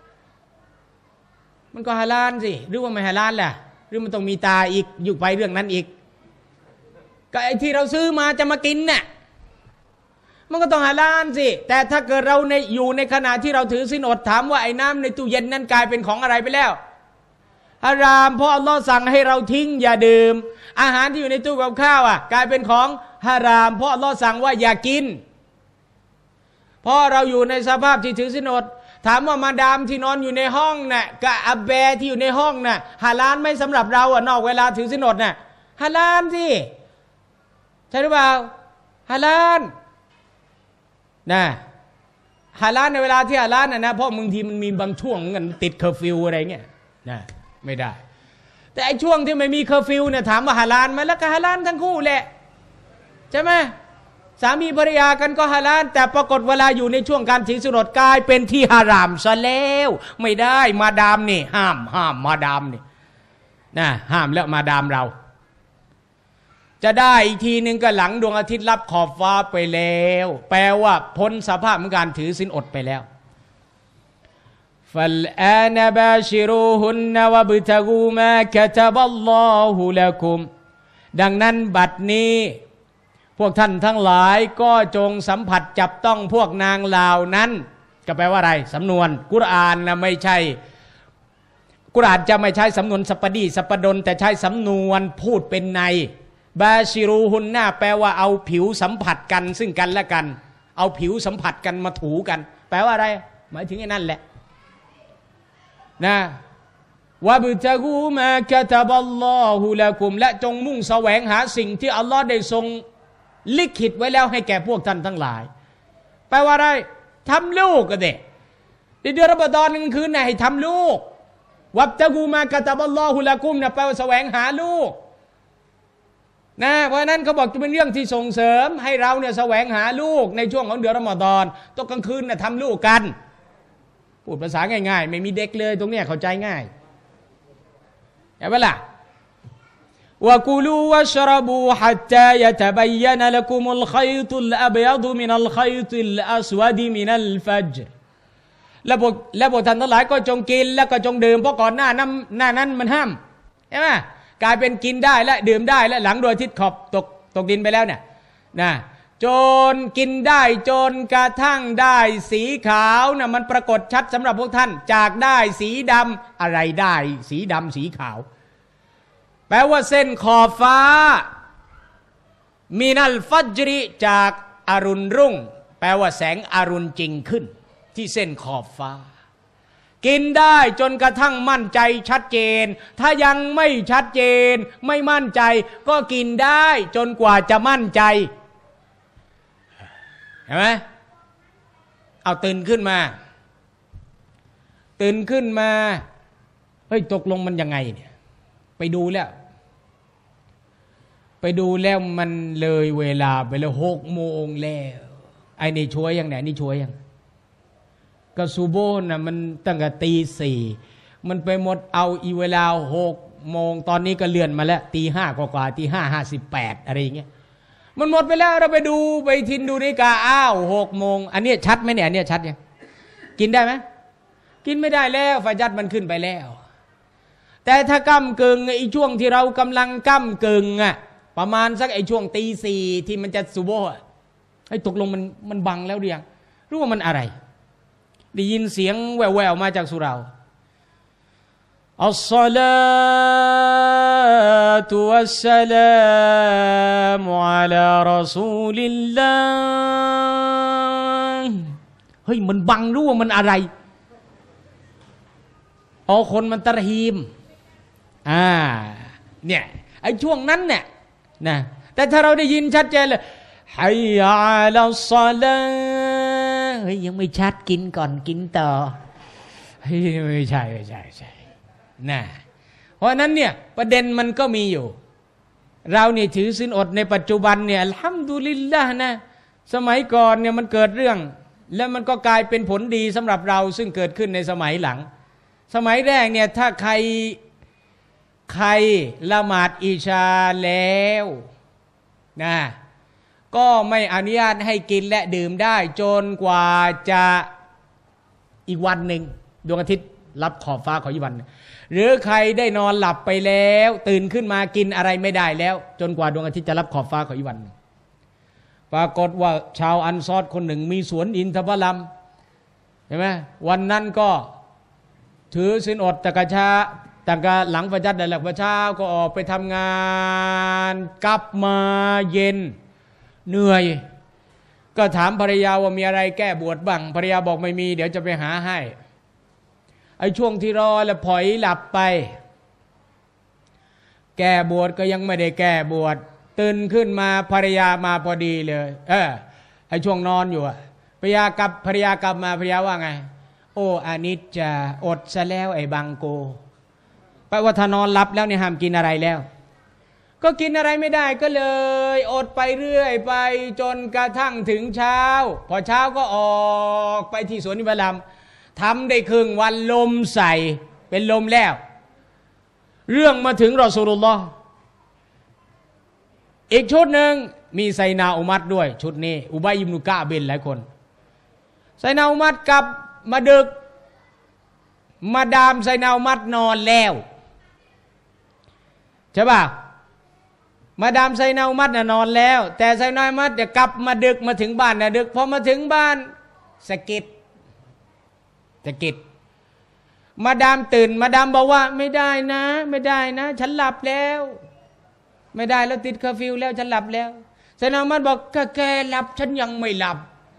มันก็ฮาลาลสิหรือว่าไม่ฮาลาลล่ะหรือมันต้องมีตาอีกอยู่ไปเรื่องนั้นอีกก็ไอ้ที่เราซื้อมาจะมากินน่ะมันก็ต้องฮาลาลสิแต่ถ้าเกิดเราอยู่ในขณะที่เราถือศีลอดถามว่าไอ้น้ำในตู้เย็นนั้นกลายเป็นของอะไรไปแล้วฮารามเพราะอัลลอฮ์สั่งให้เราทิ้งอย่าดื่มอาหารที่อยู่ในตู้กับข้าวกลายเป็นของฮารามเพราะอัลลอฮ์สั่งว่าอย่ากินเพราะเราอยู่ในสภาพที่ถือศีลอดถามว่ามาดามที่นอนอยู่ในห้องน่ะกับอับแบที่อยู่ในห้องน่ะฮาลาลไหมสำหรับเรานอกเวลาถือศีลอดน่ะฮาลาลสิใช่หรือเปล่าฮาลาลนะฮาลาลในเวลาที่ฮาลาลนะเพราะบางทีมันมีบางช่วงมันติดเคอร์ฟิวอะไรเงี้ยนะไม่ได้แต่ไอ้ช่วงที่ไม่มีเคอร์ฟิวเนี่ยถามว่าฮาลาลไหมแล้วก็ฮาลาลทั้งคู่แหละใช่ไหมสามีภรรยากันก็ฮาลาลแต่ปรากฏเวลาอยู่ในช่วงการถือศีลอดกลายเป็นที่ฮารามซะแล้วไม่ได้มาดามนี่ห้ามมาดามนี่นะห้ามแล้วมาดามเราจะได้อีกทีนึงก็หลังดวงอาทิตย์ลับขอบฟ้าไปแล้วแปลว่าพ้นสภาพของการถือศีลอดไปแล้วفالآن باشروهن وابتغوا ما كتب الله لكم ดังนั้นบัดนี้พวกท่านทั้งหลายก็จงสัมผัสจับต้องพวกนางเหล่านั้นก็แปลว่าอะไรสำนวนกุรอานนะไม่ใช่กุรอานจะไม่ใช้สำนวนสัปดีสัปดลแต่ใช้สำนวนพูดเป็นในบาชิรูฮุนน่าแปลว่าเอาผิวสัมผัสกันซึ่งกันและกันเอาผิวสัมผัสกันมาถูกันแปลว่าอะไรหมายถึงไอ้นั่นแหละนะวะบิตะกูมากะตะบัลลอฮุละกุมและจงมุ่งแสวงหาสิ่งที่อัลลอฮ์ได้ทรงลิขิตไว้แล้วให้แก่พวกท่านทั้งหลายแปลว่าอะไรทำลูกกันเด็กในเดือนรอมฎอนกลางคืนน่ะให้ทำลูกวับตะกูมากะตะบัลลอฮุละกุมนะแปลว่าแสวงหาลูกนะเพราะนั้นเขาบอกจะเป็นเรื่องที่ส่งเสริมให้เราเนี่ยแสวงหาลูกในช่วงของเดือนรอมฎอนตอนกลางคืนน่ะทำลูกกันพูดภาษาง่ายๆไม่มีเด็กเลยตรงเนี้ยเข้าใจง่ายเห็นไหมล่ะวะกูลูวะชรบูฮัตตายะตะบัยนะละกุมุลขัยตุลอับยัดมินัลขัยตุลอัสวดมินัลฟัจรและพวกท่านทั้งหลายก็จงกินและก็จงดื่มเพราะก่อนหน้านั้นมันห้ามใช่ไหมกลายเป็นกินได้และดื่มได้และหลังดวงอาทิตย์ขอบตกดินไปแล้วเนี่ยนะจนกินได้จนกระทั่งได้สีขาวนะมันปรากฏชัดสำหรับพวกท่านจากได้สีดำอะไรได้สีดำสีขาวแปลว่าเส้นขอบฟ้ามินัลฟัจริจากอรุณรุ่งแปลว่าแสงอรุณจริงขึ้นที่เส้นขอบฟ้ากินได้จนกระทั่งมั่นใจชัดเจนถ้ายังไม่ชัดเจนไม่มั่นใจก็กินได้จนกว่าจะมั่นใจเห็นไหมเอาตื่นขึ้นมาเฮ้ยตกลงมันยังไงเนี่ยไปดูแล้วมันเลยเวลาไปแล้ว6 โมงแล้วไอ้นี่ช่วยยังไหนนี่ช่วยยังก็ซูโบนน่ะมันตั้งแต่ตี 4มันไปหมดเอาอีเวลา6 โมงตอนนี้ก็เลื่อนมาแล้วตี 5กว่าตี 5:58อะไรอย่างเงี้ยมันหมดไปแล้วเราไปดูไปทินดูนาฬิกาอ้าว6 โมงอันนี้ชัดไหมเนี่ยอันนี้ชัดยังกินได้ไหมกินไม่ได้แล้วฟาญัดมันขึ้นไปแล้วแต่ถ้าก้ำกึ่งไอ้ช่วงที่เรากำลังก้ำกึ่งอะประมาณสักไอ้ช่วงตี 4ที่มันจะซุโบห์ไอ้ตกลงมันบังแล้วหรือยังรู้ว่ามันอะไรได้ยินเสียงแว่วๆมาจากสุเราอัสศอลาตุวัสสลามุอะลารอซูลิลลาห์เฮ้ยมันบังรู้ว่ามันอะไรอ๋อคนมันตะฮีมเนี่ยไอ้ช่วงนั้นเนี่ยนะแต่ถ้าเราได้ยินชัดเจนเลยฮัยยะอะลัสศอลาเฮ้ยยังไม่ชัดกินก่อนกินต่อเฮ้ยไม่ใช่นะเพราะนั้นเนี่ยประเด็นมันก็มีอยู่เราเนี่ยถือศีลอดในปัจจุบันเนี่ยอัลฮัมดุลิลละห์นะสมัยก่อนเนี่ยมันเกิดเรื่องแล้วมันก็กลายเป็นผลดีสำหรับเราซึ่งเกิดขึ้นในสมัยหลังสมัยแรกเนี่ยถ้าใครละหมาดอิชาแล้วนะก็ไม่อนุญาตให้กินและดื่มได้จนกว่าจะอีกวันหนึ่งดวงอาทิตย์รับขอบฟ้าของอีกวันหรือใครได้นอนหลับไปแล้วตื่นขึ้นมากินอะไรไม่ได้แล้วจนกว่าดวงอาทิตย์จะรับขอบฟ้าของอีกวันปรากฏว่าชาวอันซอรคนหนึ่งมีสวนอินทผลัมเห็นไหมวันนั้นก็ถือศีลอดตะกะชาตั้งแต่หลังฟาญัดได้แล้วพระเช้าก็ออกไปทำงานกลับมาเย็นเหนื่อยก็ถามภรรยาว่ามีอะไรแก้บวชบ้างภรรยาบอกไม่มีเดี๋ยวจะไปหาให้ไอ้ช่วงที่รอแล้วผอยหลับไปแก้บวชก็ยังไม่ได้แก้บวชตื่นขึ้นมาภรรยามาพอดีเลยไอ้ช่วงนอนอยู่ภรรยากลับมาภรรยาว่าไงโอ้อานิจจะอดซะแล้วไอ้บังโกแปลว่าถ้านอนหลับแล้วเนี่ยห้ามกินอะไรแล้วก็กินอะไรไม่ได้ก็เลยอดไปเรื่อยไปจนกระทั่งถึงเช้าพอเช้าก็ออกไปที่สวนอิบรามทำได้ครึ่งวันลมใส่เป็นลมแล้วเรื่องมาถึงรอซูลุลลอฮ์อีกชุดหนึ่งมีไซนาอุมัดด้วยชุดนี้อุบัยอิบนุกะบินหลายคนไซนาอุมัดกลับมาดึกมาดามไซนาอุมัดนอนแล้วใช่ป่ะมาดามไซนาอุมัดน่ะนอนแล้วแต่ไซนาอุมัดจะกลับมาดึกมาถึงบ้านน่ะดึกพอมาถึงบ้านสะกิดมาดามตื่นมาดามบอกว่าไม่ได้นะฉันหลับแล้วไม่ได้แล้วติดเคอร์ฟิวแล้วฉันหลับแล้วไซนาอุมัดบอกแกหลับฉันยังไม่หลับ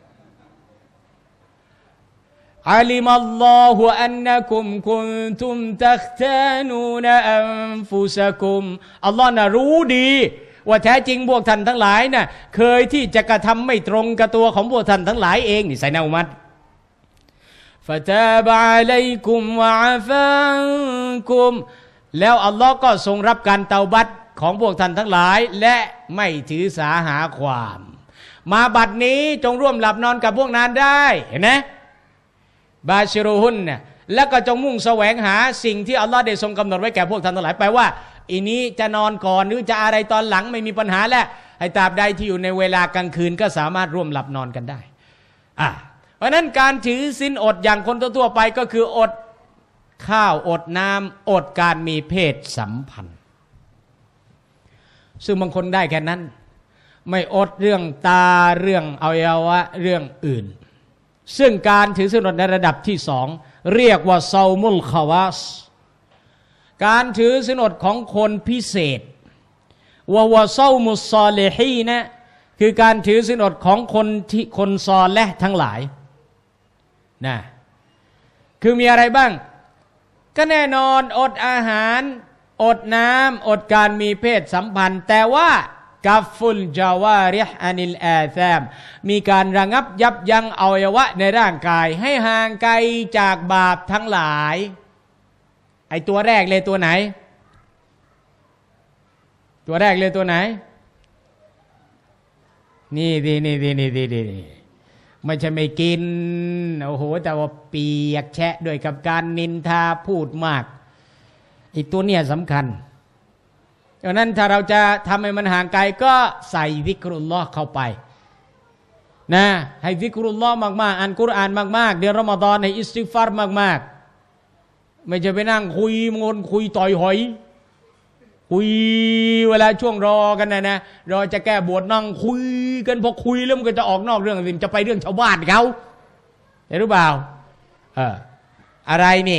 อัลิมัลลอฮุอันนะกุมคุนตุมตัคตานูนอันฟุซะกุมอัลลอฮ์น่ะรู้ดีว่าแท้จริงพวกท่านทั้งหลายน่ะเคยที่จะกระทำไม่ตรงกับตัวของพวกท่านทั้งหลายเองนี่ไซนาอุมัดฟะตาบะอะลัยกุมวะอาฟากุมแล้วอัลลอฮ์ก็ทรงรับการเตาบัตของพวกท่านทั้งหลายและไม่ถือสาหาความมาบัดนี้จงร่วมหลับนอนกับพวกนั้นได้เห็นไหมบาชิรุฮุนเนี่ยแล้วก็จงมุ่งแสวงหาสิ่งที่อัลลอฮ์ได้ทรงกำหนดไว้แก่พวกท่านทั้งหลายแปลว่าอีนี้จะนอนก่อนหรือจะอะไรตอนหลังไม่มีปัญหาแล้วให้ตราบใดที่อยู่ในเวลากลางคืนก็สามารถร่วมหลับนอนกันได้เพราะนั้นการถือศีลอดอย่างคนทั่วไปก็คืออดข้าวอดน้ำอดการมีเพศสัมพันธ์ซึ่งบางคนได้แค่นั้นไม่อดเรื่องตาเรื่องอวัยวะเรื่องอื่นซึ่งการถือศีลอดในระดับที่สองเรียกว่าซอมุลคาวาสการถือศีลอดของคนพิเศษวะซอมุสซอลิฮีนะคือการถือศีลอดของคนซอและทั้งหลายนะคือมีอะไรบ้างก็แน่นอนอดอาหารอดน้ำอดการมีเพศสัมพันธ์แต่ว่ากัฟฟุลจาวาริฮอานิลอาซามมีการระงับยับยั้งอวัยวะในร่างกายให้ห่างไกลจากบาปทั้งหลายไอตัวแรกเลยตัวไหนตัวแรกเลยตัวไหนนี่ไม่ใช่ไม่กินโอ้โหแต่ว่าเปียกแฉะด้วยกับการนินทาพูดมากไอตัวเนี้ยสำคัญดังนั้นถ้าเราจะทำให้มันห่างไกลก็ใส่ซิกรุลลอฮ์เข้าไปนะให้ซิกรุลลอฮ์มากๆอ่านกุรอานมากๆเดือนรอมฎอนให้อิสติฆฟารมากๆไม่จะไปนั่งคุยงนคุยต่อยหอยคุยเวลาช่วงรอกันนะรอจะแก้บวชนั่งคุยกันพอคุยแล้วมันก็จะออกนอกเรื่องจะไปเรื่องชาวบ้านเขาเห็นหรือเปล่าอะไรนี่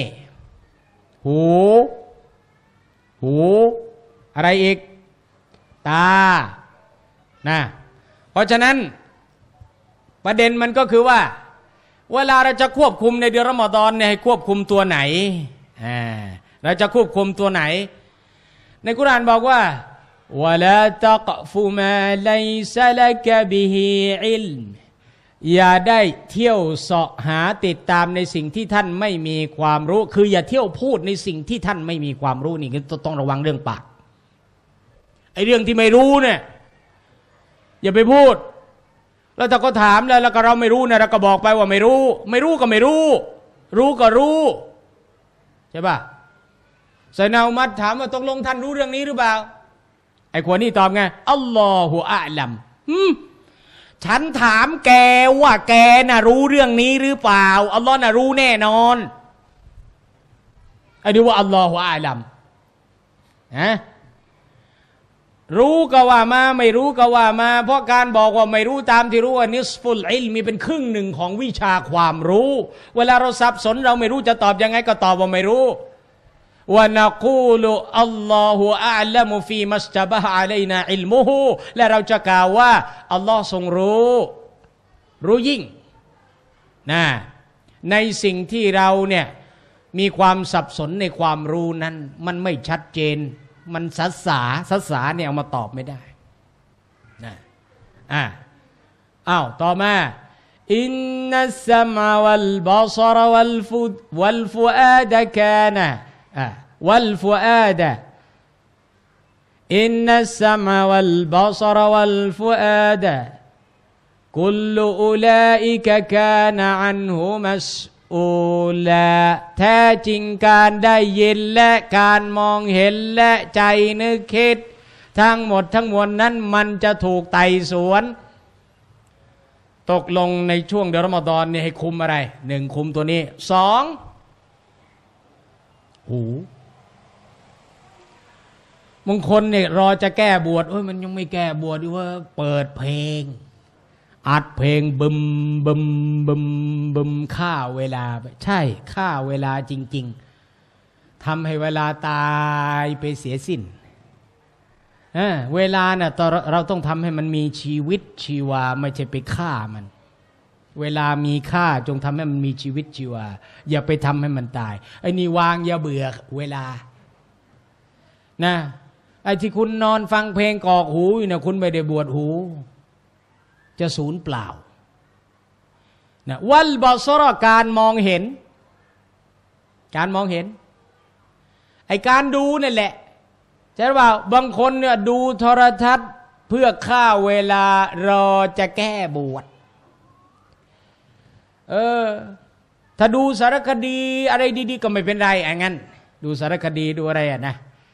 หูอะไรอีกตานะเพราะฉะนั้นประเด็นมันก็คือว่าเวลาเราจะควบคุมในเดือนรอมฎอนเนี่ยให้ควบคุมตัวไหนเราจะควบคุมตัวไหนในกุรอานบอกว่าวะลาตักฟุมาไลซะลักบิฮิอิลมอย่าได้เที่ยวเสาะหาติดตามในสิ่งที่ท่านไม่มีความรู้คืออย่าเที่ยวพูดในสิ่งที่ท่านไม่มีความรู้นี่ต้องระวังเรื่องปากไอ้เรื่องที่ไม่รู้เนี่ยอย่าไปพูดแล้วถ้าเขาถามแล้วก็เราไม่รู้นะเราก็บอกไปว่าไม่รู้ไม่รู้ก็ไม่รู้รู้ก็รู้ใช่ป่ะไซนาอุมัดถามว่าตกลงท่านรู้เรื่องนี้หรือเปล่าไอ้คนนี้ตอบไงอัลลอฮุอะลัมฉันถามแกว่าแกน่ะรู้เรื่องนี้หรือเปล่าอัลลอฮ์น่ะรู้แน่นอนไอ้ดูว่าอัลลอฮุอะลัมรู้ก็ว่ามาไม่รู้ก็ว่ามาเพราะการบอกว่าไม่รู้ตามที่รู้ว่านิสฟุลอิลมีเป็นครึ่งหนึ่งของวิชาความรู้เวลาเราสับสนเราไม่รู้จะตอบยังไงก็ตอบว่าไม่รู้วะนะกูลุอัลลอฮุอะลัมุฟีมัสตะบะฮะอะลัยนาอิลมุฮุและเราจะกล่าวว่าอัลลอฮ์ทรงรู้ยิ่งนะในสิ่งที่เราเนี่ยมีความสับสนในความรู้นั้นมันไม่ชัดเจนมันสัสาเนี่ยเอามาตอบไม่ได้นะต่อมาอินนัสสะมะวัลบะศรวัลฟุอาดะกานะวัลฟุอาดะอินนัสสะมะวัลบะศรวัลฟุอาดะกุลอุลาอิกะกานะอันฮุมัสแท้จริงการได้ยินและการมองเห็นและใจนึกคิดทั้งหมดทั้งมวลนั้นมันจะถูกไต่สวนตกลงในช่วงเดือนรอมฎอนเนี่ยให้คุมอะไร1คุมตัวนี้2หูบางคนเนี่ยรอจะแก้บวชมันยังไม่แก้บวชดิว่าเปิดเพลงอัดเพลงบึมฆ่าเวลาใช่ฆ่าเวลาจริงๆทำให้เวลาตายไปเสียสิ้นเวลาน่ะเราต้องทำให้มันมีชีวิตชีวาไม่ใช่ไปฆ่ามันเวลามีค่าจงทำให้มันมีชีวิตชีวาอย่าไปทำให้มันตายไอ้นี่วางอย่าเบื่อเวลานะไอ้ที่คุณนอนฟังเพลงกอกหูอยู่เนี่ยคุณไม่ได้บวชหูจะสูญเปล่านะวัลบอซรการมองเห็นไอการดูนั่นแหละใช่หรือเปล่าบางคนเนี่ยดูโทรทัศน์เพื่อฆ่าเวลารอจะแก้บวชถ้าดูสารคดีอะไรดีๆก็ไม่เป็นไรงั้นดูสารคดีดูอะไรนะ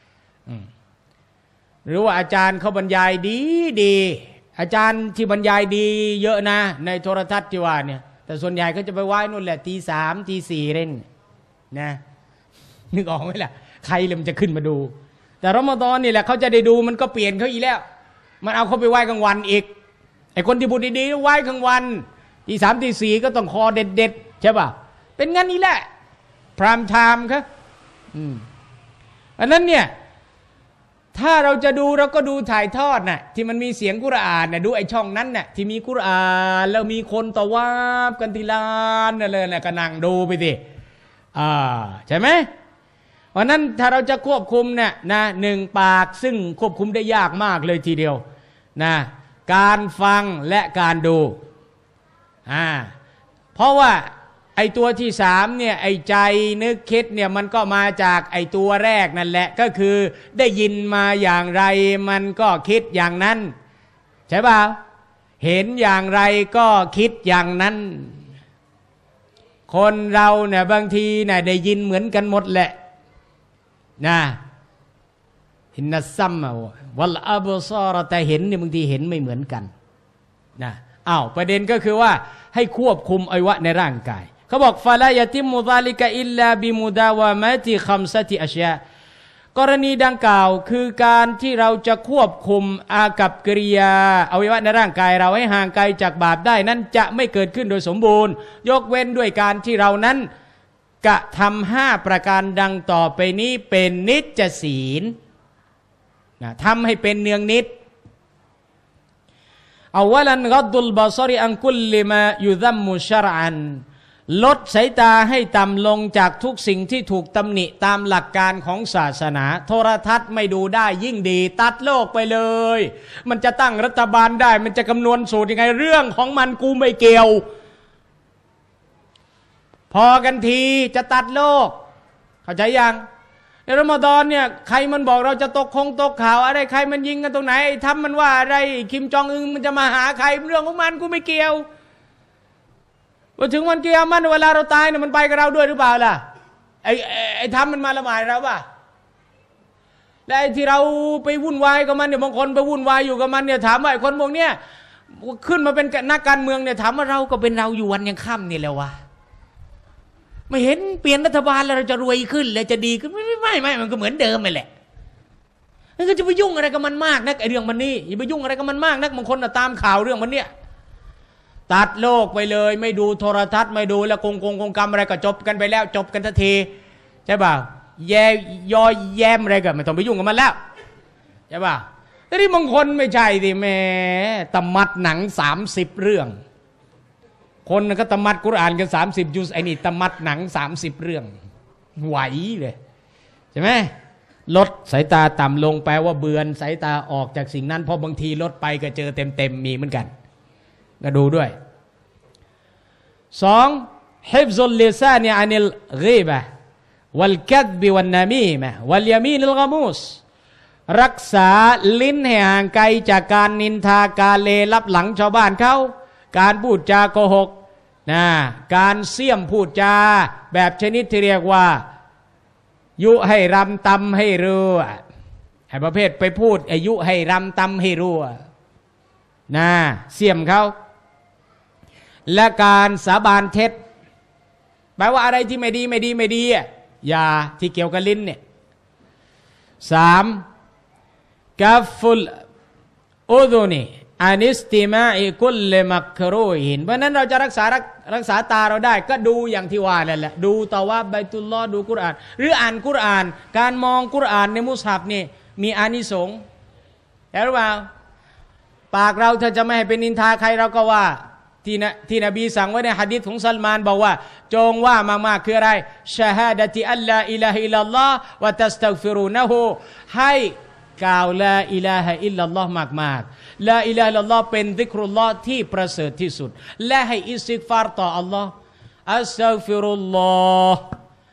หรือว่าอาจารย์เขาบรรยายดีอาจารย์ที่บรรยายดีเยอะนะในโทรทัศน์ที่ว่าเนี่ยแต่ส่วนใหญ่ก็จะไปไหว้นู่นแหละตี 3 ตี 4เร่งนะนึกออกไหมล่ะใครเลยมันจะขึ้นมาดูแต่รอมฎอนนี่แหละเขาจะได้ดูมันก็เปลี่ยนเขาอีกแล้วมันเอาเขาไปไหว้กลางวันอีกไอ้คนที่พูดดีๆไหว้กลางวันตี 3 ตี 4ก็ต้องคอเด็ดๆใช่ป่ะเป็นงั้นนี่แหละพรามไทม์ครับอันนั้นเนี่ยถ้าเราจะดูเราก็ดูถ่ายทอดน่ะที่มันมีเสียงกุรอานน่ะดูไอ้ช่องนั้นน่ะที่มีกุรอานแล้วมีคนตะวาบกันทีลานนั่นเลยน่ะก็นั่งดูไปสิใช่ไหมเพราะนั้นถ้าเราจะควบคุมเนี่ยนะ1ปากซึ่งควบคุมได้ยากมากเลยทีเดียวนะการฟังและการดูเพราะว่าไอตัวที่3เนี่ยไอใจนึกคิดเนี่ยมันก็มาจากไอตัวแรกนั่นแหละก็คือได้ยินมาอย่างไรมันก็คิดอย่างนั้นใช่ป่าวเห็นอย่างไรก็คิดอย่างนั้นคนเราเนี่ยบางทีเนี่ยได้ยินเหมือนกันหมดแหละนะอินนัสซัมวัลอับซารแต่เห็นเนี่ยบางทีเห็นไม่เหมือนกันนะประเด็นก็คือว่าให้ควบคุมอวัยวะในร่างกายเขาบอกฟาลายะติมุซาลิกะอิลลาบิมุดาวามะติคัมซะติอัชยากรณีดังกล่าวคือการที่เราจะควบคุมอากัปกิริยาอวัยวะในร่างกายเราให้ห่างไกลจากบาปได้นั้นจะไม่เกิดขึ้นโดยสมบูรณ์ยกเว้นด้วยการที่เรานั้นกระทำ5ประการดังต่อไปนี้เป็นนิจศีลทำให้เป็นเนืองนิดอาวะลันกัดดุลบาซาริอันกุลลิมายุซัมมุชรอันลดสายตาให้ต่ำลงจากทุกสิ่งที่ถูกตำหนิตามหลักการของศาสนาโทรทัศน์ไม่ดูได้ยิ่งดีตัดโลกไปเลยมันจะตั้งรัฐบาลได้มันจะคำนวณสูตรยังไงเรื่องของมันกูไม่เกี่ยวพอกันทีจะตัดโลกเข้าใจยังในรอมฎอนเนี่ยใครมันบอกเราจะตกข่าวอะไรใครมันยิงกันตรงไหนทำมันว่าอะไรคิมจองอึงมันจะมาหาใครเรื่องของมันกูไม่เกี่ยวพอถึงวันเกียรติเวลาเราตายเนี่ยมันไปกับเราด้วยหรือเปล่าล่ะไอ้ทำมันมาละหมาดเราป่ะและไอ้ที่เราไปวุ่นวายกับมันเนี่ยบางคนไปวุ่นวายอยู่กับมันเนี่ยถามว่าไอ้คนพวกเนี้ยขึ้นมาเป็นนักการเมืองเนี่ยถามว่าเราก็เป็นเราอยู่วันยังค่ำนี่แหละวะไม่เห็นเปลี่ยนรัฐบาลแล้วเราจะรวยขึ้นเลยจะดีขึ้นไม่มันก็เหมือนเดิมไปแหละนั่นก็จะไปยุ่งอะไรกับมันมากนักไอ้เรื่องมันนี่อย่าไปยุ่งอะไรกับมันมากนักบางคนตามข่าวเรื่องมันเนี่ยตัดโลกไปเลยไม่ดูโทรทัศน์ไม่ดูแล้วกงกรรมอะไรก็จบกันไปแล้วจบกันทันทีใช่ป่ะยอแย้มอะไรก็ไม่ต้องไปยุ่งกับมันแล้วใช่ป่ะแต่ที่บางคนไม่ใช่ดิแม่ตำมัดหนัง30เรื่องคนก็ตำมัดกุรอานกัน30ยุสไอ้นี่ตำมัดหนัง30เรื่องไหวเลยใช่ไหมลดสายตาต่ำลงแปลว่าเบือนสายตาออกจากสิ่งนั้นเพราะบางทีลดไปก็เจอเต็มมีเหมือนกันก็ดูด้วย2ฮิฟซุลลิซานิอันิลกีบะห์วัลกัซบิวันนามีมะฮ์วัลยามีนิลกะมูสรักษาลิ้นให้ห่างไกลจากการนินทาการเลลับหลังชาวบ้านเขาการพูดจาโกหกการเสี่ยมพูดจาแบบชนิดที่เรียกว่ายุให้รำตำให้รั่วไอ้ประเภทไปพูดอายุให้รำตำให้รั่วเสี่ยมเขาและการสาบานเท็จแปลว่าอะไรที่ไม่ดีอย่าที่เกี่ยวกับลิ้นเนี่ย3กัฟฟุลอุดุนีอานิสติมาอิกุลเลมักรูฮินเพราะนั้นเราจะรักษาตาเราได้ก็ดูอย่างที่ว่านั่นแหละดูตะวาบไบตุลลอฮ์ดูกุรอานหรืออ่านกุรอานการมองกุรอานในมุสฮับนี่มีอานิสงส์รู้เปล่าปากเราถ้าจะไม่ให้เป็นนินทาใครเราก็ว่าที่นบีสั่งไว้ในหะดีษของซัลมานบอกว่าจงว่ามากๆคืออะไรชะฮาดะติอัลลาอิลาฮะอิลลัลลอฮ์วะตัสตัฆฟิรูนะฮูให้กล่าวลาอิลาฮะอิลลัลลอฮ์มากๆลาอิลาฮะอิลลัลลอฮ์เป็นซิกรุลลอฮ์ที่ประเสริฐที่สุดและให้อิสติฆฟารต่ออัลลอฮ์อัสตัฆฟิรุลลอฮ์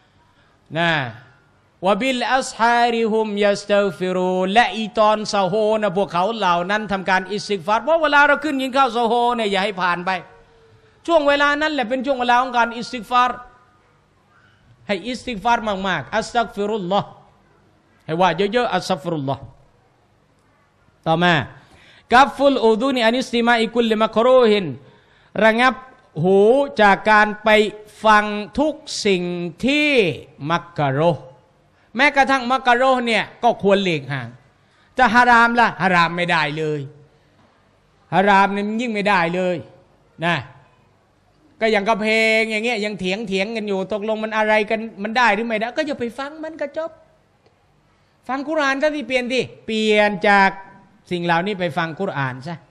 วะบิลอัสฮาริฮุมยัสตัฆฟิรูและอีตอนซะโฮนะพวกเขาเหล่านั้นทำการอิสติฆฟารเพราะเวลาเราขึ้นกินข้าวซะโฮเนี่ยอย่าให้ผ่านไปช่วงเวลานั้นแหละเป็นช่วงเวลาของการอิสติฆฟารให้อิสติฆฟารมากๆอัสตัฆฟิรุลลอฮ์ให้ว่าเยอะๆอัสตัฆฟิรุลลอฮ์ต่อมากัฟฟุลอูดุนีอานิสติมาอิกุลลิมักรูฮินระงับหูจากการไปฟังทุกสิ่งที่มักรูฮ์แม้กระทั่งมักรูฮ์เนี่ยก็ควรหลีกห่างจะฮารามล่ะฮารามไม่ได้เลยฮารามเนี่ยยิ่งไม่ได้เลยนะก็อย่างกับเพลงอย่างเงี้ยยังเถียงกันอยู่ตกลงมันอะไรกันมันได้หรือไม่ได้ก็อย่าไปฟังมันก็จบฟังกุรอานซะที่เปลี่ยนจากสิ่งเหล่านี้ไปฟังกุรอานซะ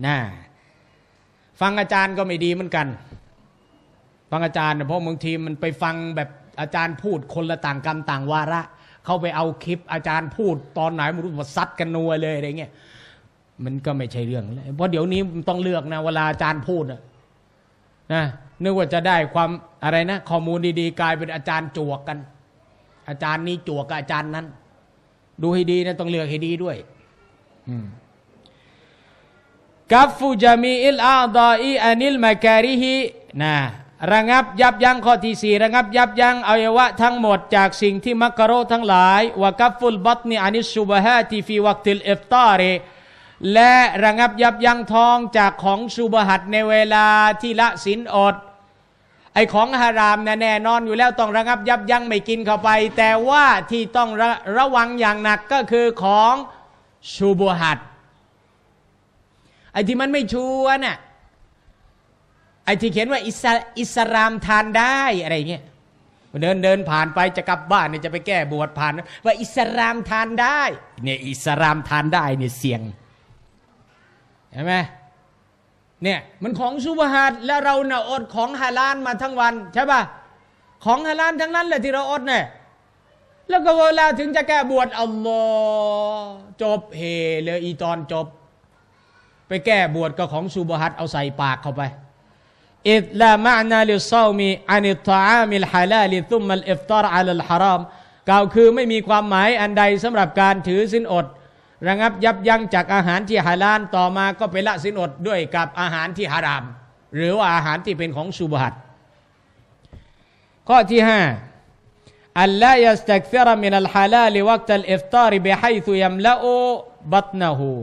ฟังอาจารย์ก็ไม่ดีเหมือนกันฟังอาจารย์เพราะบางทีมันไปฟังแบบอาจารย์พูดคนละต่างกรรมต่างวาระเข้าไปเอาคลิปอาจารย์พูดตอนไหนไม่รู้ว่าซัดกันนัวเลยอะไรเงี้ยมันก็ไม่ใช่เรื่องเพราะเดี๋ยวนี้มันต้องเลือกนะเวลาอาจารย์พูดนะนึกว่าจะได้ความอะไรนะข้อมูลดีๆกลายเป็นอาจารย์จวกกันอาจารย์นี้จวกกับอาจารย์นั้นดูให้ดีนะต้องเลือกให้ดีด้วยกัฟฟูจามีอิลอาดาอีอานิลมาการิฮิระงับยับยั้งข้อที่4ระงับยับยั้งอวัยวะทั้งหมดจากสิ่งที่มักกะโรทั้งหลายวะกัฟฟุลบัตนีอานิชชุบฮาติฟีวักติลอิฟตาริและระงับยับยั้งท้องจากของชูบหัตในเวลาที่ละศีลอดไอของฮารามนะแน่นอนอยู่แล้วต้องระงับยับยั้งไม่กินเข้าไปแต่ว่าที่ต้องระวังอย่างหนักก็คือของชูบหัตไอที่มันไม่ชัวร์น่ะไอที่เขียนว่าอิสลามทานได้อะไรเงี้ยเดินผ่านไปจะกลับบ้านเนี่ยจะไปแก้บวชผ่านว่าอิสลามทานได้เนี่ยอิสลามทานได้เนี่ยเสี่ยงเห็นไหมเนี่ยมันของซุบฮาตแล้วเราเนี่ยอดของฮาลาลมาทั้งวันใช่ป่ะของฮาลาลทั้งนั้นแหละที่เราอดเนี่ยแล้วก็เวลาถึงจะแก้บวชอัลลอฮ์จบเฮเลยอีตอนจบไปแก้บวชก็ของซุบฮาตเอาใส่ปากเข้าไปอิดลามะนาลิซอมีอานิตตะอามิลฮาลาลิซุมมัลอิฟตารอะลัลฮารอมกล่าวคือไม่มีความหมายอันใดสำหรับการถือศีลอดระงับยับยั้งจากอาหารที่ฮาลาลต่อมาก็ไปละศีลอดด้วยกับอาหารที่ฮารามหรือว่าอาหารที่เป็นของชูบฮัตข้อที่5อัลลายัสตักฟิรมินัลฮาลาลวักตัลอิฟตารบิฮัยซุยัมละอูบัตนะฮู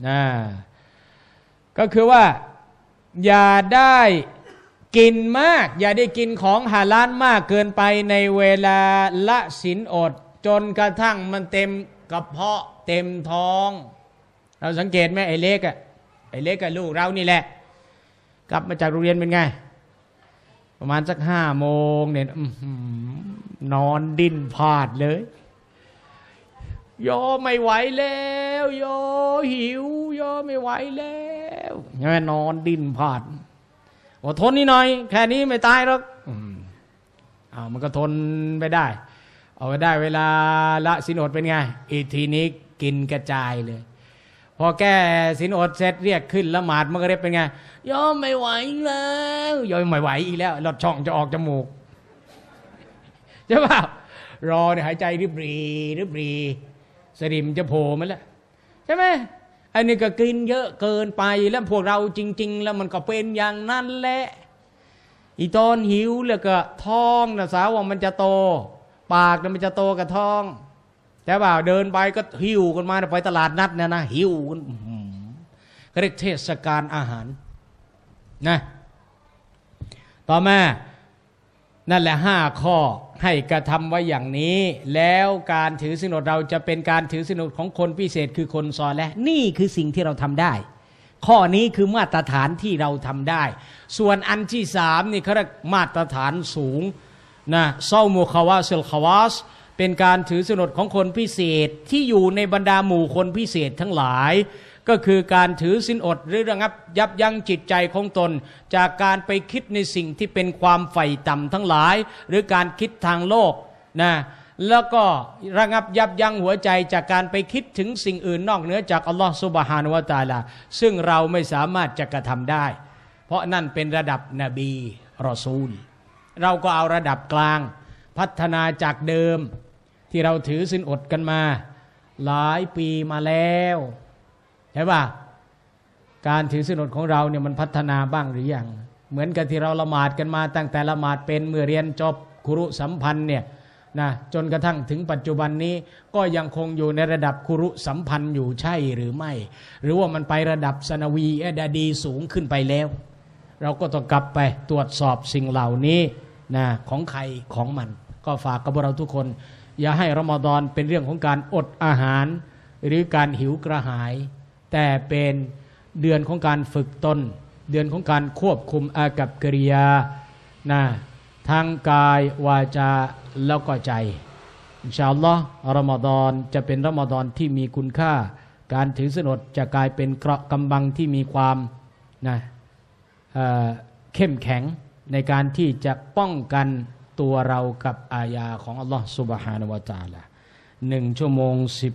ก็คือว่าอย่าได้กินมากอย่าได้กินของฮาลาลมากเกินไปในเวลาละศีลอดจนกระทั่งมันเต็มกระเพาะเต็มท้องเราสังเกตไหมไอ้เล็กกับลูกเรานี่แหละกลับมาจากโรงเรียนเป็นไงประมาณสัก5 โมงเนี่ยนอนดิ้นพลาดเลยโยไม่ไหวแล้วโยหิวโยไม่ไหวแล้วใช่ไหมนอนดิ้นพลาดอดทนนิดหน่อยแค่นี้ไม่ตายหรอกมันก็ทนไปได้เอาไปได้เวลาละศีลอดเป็นไงอีกทีนี้กินกระจายเลยพอแก้ศีลอดเสร็จเรียกขึ้นละหมาดมักริบเป็นไงยอมไม่ไหวแล้วยอมไม่ไหวอีกแล้วหลอดช่องจะออกจมูกใช่ป่ะรอเนี่ยหายใจริบรีสริมจะโผล่มาแล้วใช่ไหมอันนี้ก็กินเยอะเกินไปแล้วพวกเราจริงๆแล้วมันก็เป็นอย่างนั้นแหละอีตอนหิวแล้วก็ท้องนะสาวว่ามันจะโตปากมันจะโตกับท้องแต่ว่าเดินไปก็หิวกันมาไปตลาดนัดเนี่ยนะหิวกันก็เรียกเทศกาลอาหารนะต่อมานั่นแหละ5 ข้อให้กระทำไว้อย่างนี้แล้วการถือศีลอดเราจะเป็นการถือศีลอดของคนพิเศษคือคนซอลิห์นี่คือสิ่งที่เราทำได้ข้อนี้คือมาตรฐานที่เราทำได้ส่วนอันที่3นี่เขาเรียกมาตรฐานสูงนะเซามุคาวาซิลคาวาสเป็นการถือศีลอดของคนพิเศษที่อยู่ในบรรดาหมู่คนพิเศษทั้งหลายก็คือการถือศีลอดหรือระงับยับยั้งจิตใจของตนจากการไปคิดในสิ่งที่เป็นความใฝ่ต่ำทั้งหลายหรือการคิดทางโลกนะแล้วก็ระงับยับยั้งหัวใจจากการไปคิดถึงสิ่งอื่นนอกเหนือจากอัลลอฮฺซุบฮานะฮูวะตะอาลาซึ่งเราไม่สามารถจะกระทำได้เพราะนั่นเป็นระดับนบีรอซูลเราก็เอาระดับกลางพัฒนาจากเดิมที่เราถือศีลอดกันมาหลายปีมาแล้วใช่ป่ะการถือศีลอดของเราเนี่ยมันพัฒนาบ้างหรือยังเหมือนกับที่เราละหมาดกันมาตั้งแต่ละหมาดเป็นเมื่อเรียนจบคุรุสัมพันธ์เนี่ยนะจนกระทั่งถึงปัจจุบันนี้ก็ยังคงอยู่ในระดับคุรุสัมพันธ์อยู่ใช่หรือไม่หรือว่ามันไประดับสนวีดาดีสูงขึ้นไปแล้วเราก็ต้องกลับไปตรวจสอบสิ่งเหล่านี้นะของใครของมันก็ฝากกับเราทุกคนอย่าให้รอมฎอนเป็นเรื่องของการอดอาหารหรือการหิวกระหายแต่เป็นเดือนของการฝึกตนเดือนของการควบคุมอากัปกิริยานะทางกายวาจาแล้วก็ใจอินชาอัลลอฮ์รอมฎอนจะเป็นรอมฎอนที่มีคุณค่าการถือศีลอดจะกลายเป็นเกราะกำบังที่มีความนะเข้มแข็งในการที่จะป้องกันตัวเรากับอายาของอัลลอฮ์ซุบฮานะฮูวะตะอาลา1 ชั่วโมง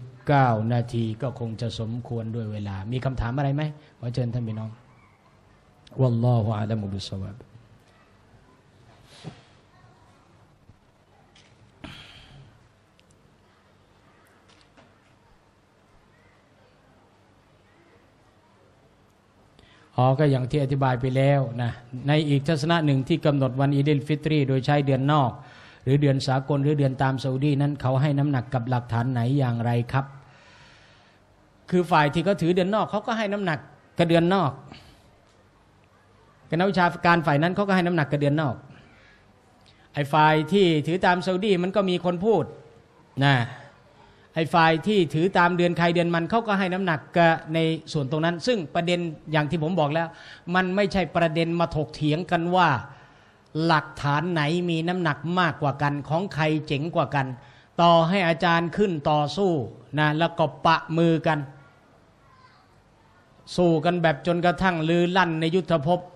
19 นาทีก็คงจะสมควรด้วยเวลามีคำถามอะไรไหมขอเชิญท่านพี่น้องวัลลอฮุอะลัมุบิศอวาบก็อย่างที่อธิบายไปแล้วนะในอีกทัศนะหนึ่งที่กำหนดวันอีดิลฟิตรีโดยใช้เดือนนอกหรือเดือนสากลหรือเดือนตามซาอุดีนั้นเขาให้น้ำหนักกับหลักฐานไหนอย่างไรครับคือฝ่ายที่เขาถือเดือนนอกเขาก็ให้น้ำหนักกับเดือนนอกกับนักวิชาการฝ่ายนั้นเขาก็ให้น้ำหนักกับเดือนนอกไอ้ฝ่ายที่ถือตามซาอุดีมันก็มีคนพูดนะไอ้ฝ่ายที่ถือตามเดือนใครเดือนมันเขาก็ให้น้ำหนักกับในส่วนตรงนั้นซึ่งประเด็นอย่างที่ผมบอกแล้วมันไม่ใช่ประเด็นมาถกเถียงกันว่าหลักฐานไหนมีน้ำหนักมากกว่ากันของใครเจ๋งกว่ากันต่อให้อาจารย์ขึ้นต่อสู้นะแล้วก็ปะมือกันสู้กันแบบจนกระทั่งลือลั่นในยุทธภพ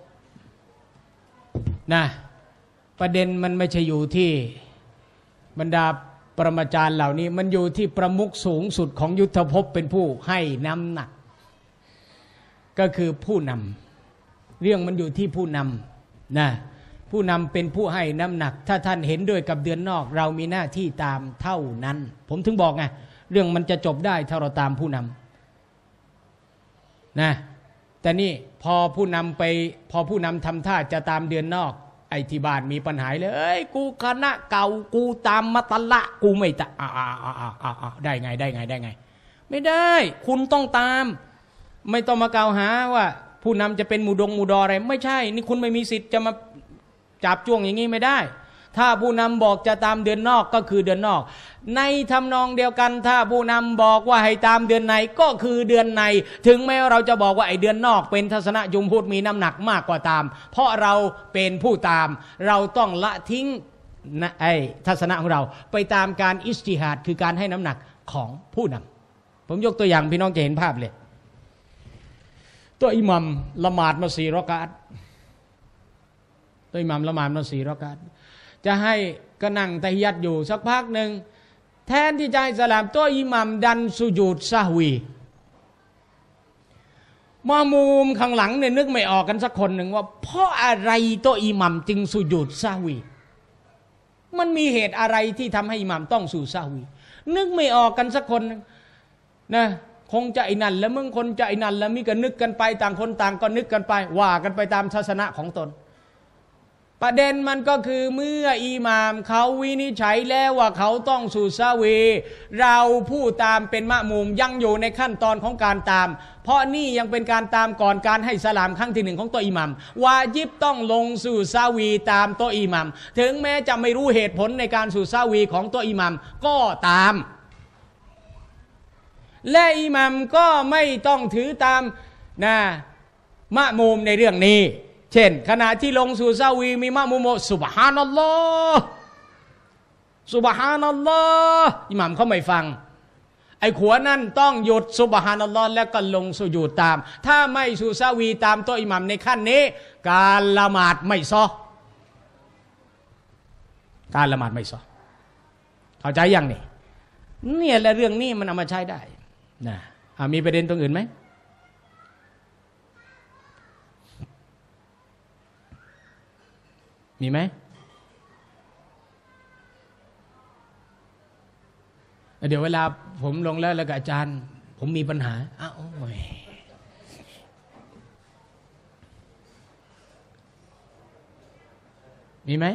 นะประเด็นมันไม่ใช่อยู่ที่บรรดาปรมาจารย์เหล่านี้มันอยู่ที่ประมุขสูงสุดของยุทธภพเป็นผู้ให้น้ำหนักก็คือผู้นำเรื่องมันอยู่ที่ผู้นำนะผู้นำเป็นผู้ให้น้ำหนักถ้าท่านเห็นด้วยกับเดือนนอกเรามีหน้าที่ตามเท่านั้นผมถึงบอกไงเรื่องมันจะจบได้ถ้าเราตามผู้นำนะแต่นี่พอผู้นำทำท่าจะตามเดือนนอกไอ้ที่บ้านมีปัญหาเลยเอ้ยกูคณะเก่ากูตามมาตละกูไม่ตะได้ไงไม่ได้คุณต้องตามไม่ต้องมากล่าวหาว่าผู้นำจะเป็นหมู่ดออะไรไม่ใช่นี่คุณไม่มีสิทธิ์จะมาจับจ้วงอย่างนี้ไม่ได้ถ้าผู้นำบอกจะตามเดือนนอกก็คือเดือนนอกในทำนองเดียวกันถ้าผู้นำบอกว่าให้ตามเดือนในก็คือเดือนในถึงแม้เราจะบอกว่าไอ้เดือนนอกเป็นทัศนะยุมพูดมีน้ำหนักมากกว่าตามเพราะเราเป็นผู้ตามเราต้องละทิ้งไอ้ทัศนะของเราไปตามการอิจติฮาดคือการให้น้ำหนักของผู้นำผมยกตัวอย่างพี่น้องจะเห็นภาพเลยตัวอิหมัมละหมาดมา4 รอกาตตัวอิหมัมละหมาดมา4 รอกาตจะให้ก็นั่งตะฮิยัตอยู่สักพักหนึ่งแทนที่จะให้สลามตัวอิหมัมดันสุญูดซะฮวีมามูมข้างหลังเนี่ยนึกไม่ออกกันสักคนหนึ่งว่าเพราะอะไรตัวอิหมัมจึงสุญูดซะฮวีมันมีเหตุอะไรที่ทำให้อิหมัมต้องสุญูดซะฮวีนึกไม่ออกกันสักคนนะคงจะไอ้นั่นแล้วมึงคนจะไอ้นั่นแล้วมีก็นึกกันไปต่างคนต่างก็นึกกันไปว่ากันไปตามทัศนะของตนประเด็นมันก็คือเมื่ออิหม่ามเขาวินิจฉัยแล้วว่าเขาต้องสุญูดซะฮวีเราผู้ตามเป็นมะมูมยังอยู่ในขั้นตอนของการตามเพราะนี่ยังเป็นการตามก่อนการให้สลามครั้งที่1ของตัวอิหมัมวาญิบต้องลงสุญูดซะฮวีตามตัวอิหมัมถึงแม้จะไม่รู้เหตุผลในการสุญูดซะฮวีของตัวอิหมัมก็ตามและอิหมัมก็ไม่ต้องถือตามนะมะมูมในเรื่องนี้เช่นขณะที่ลงสุญูดซะฮวีมีมะมูมซุบฮานัลลอฮ์ซุบฮานัลลอฮ์อิหมัมเขาไม่ฟังไอ้ขวนั่นต้องหยุดซุบฮานัลลอฮ์แล้วก็ลงสุญูดตามถ้าไม่สุญูดซะฮวีตามตัวอิหมัมในขั้นนี้การละหมาดไม่ซอการละหมาดไม่ซอเข้าใจยังนี่เนี่ยแหละเรื่องนี้มันเอามาใช้ได้นะมีประเด็นตรงอื่นไหมมีไหมเดี๋ยวเวลาผมลงแล้วกับอาจารย์ผมมีปัญหาอ้าวมีไหม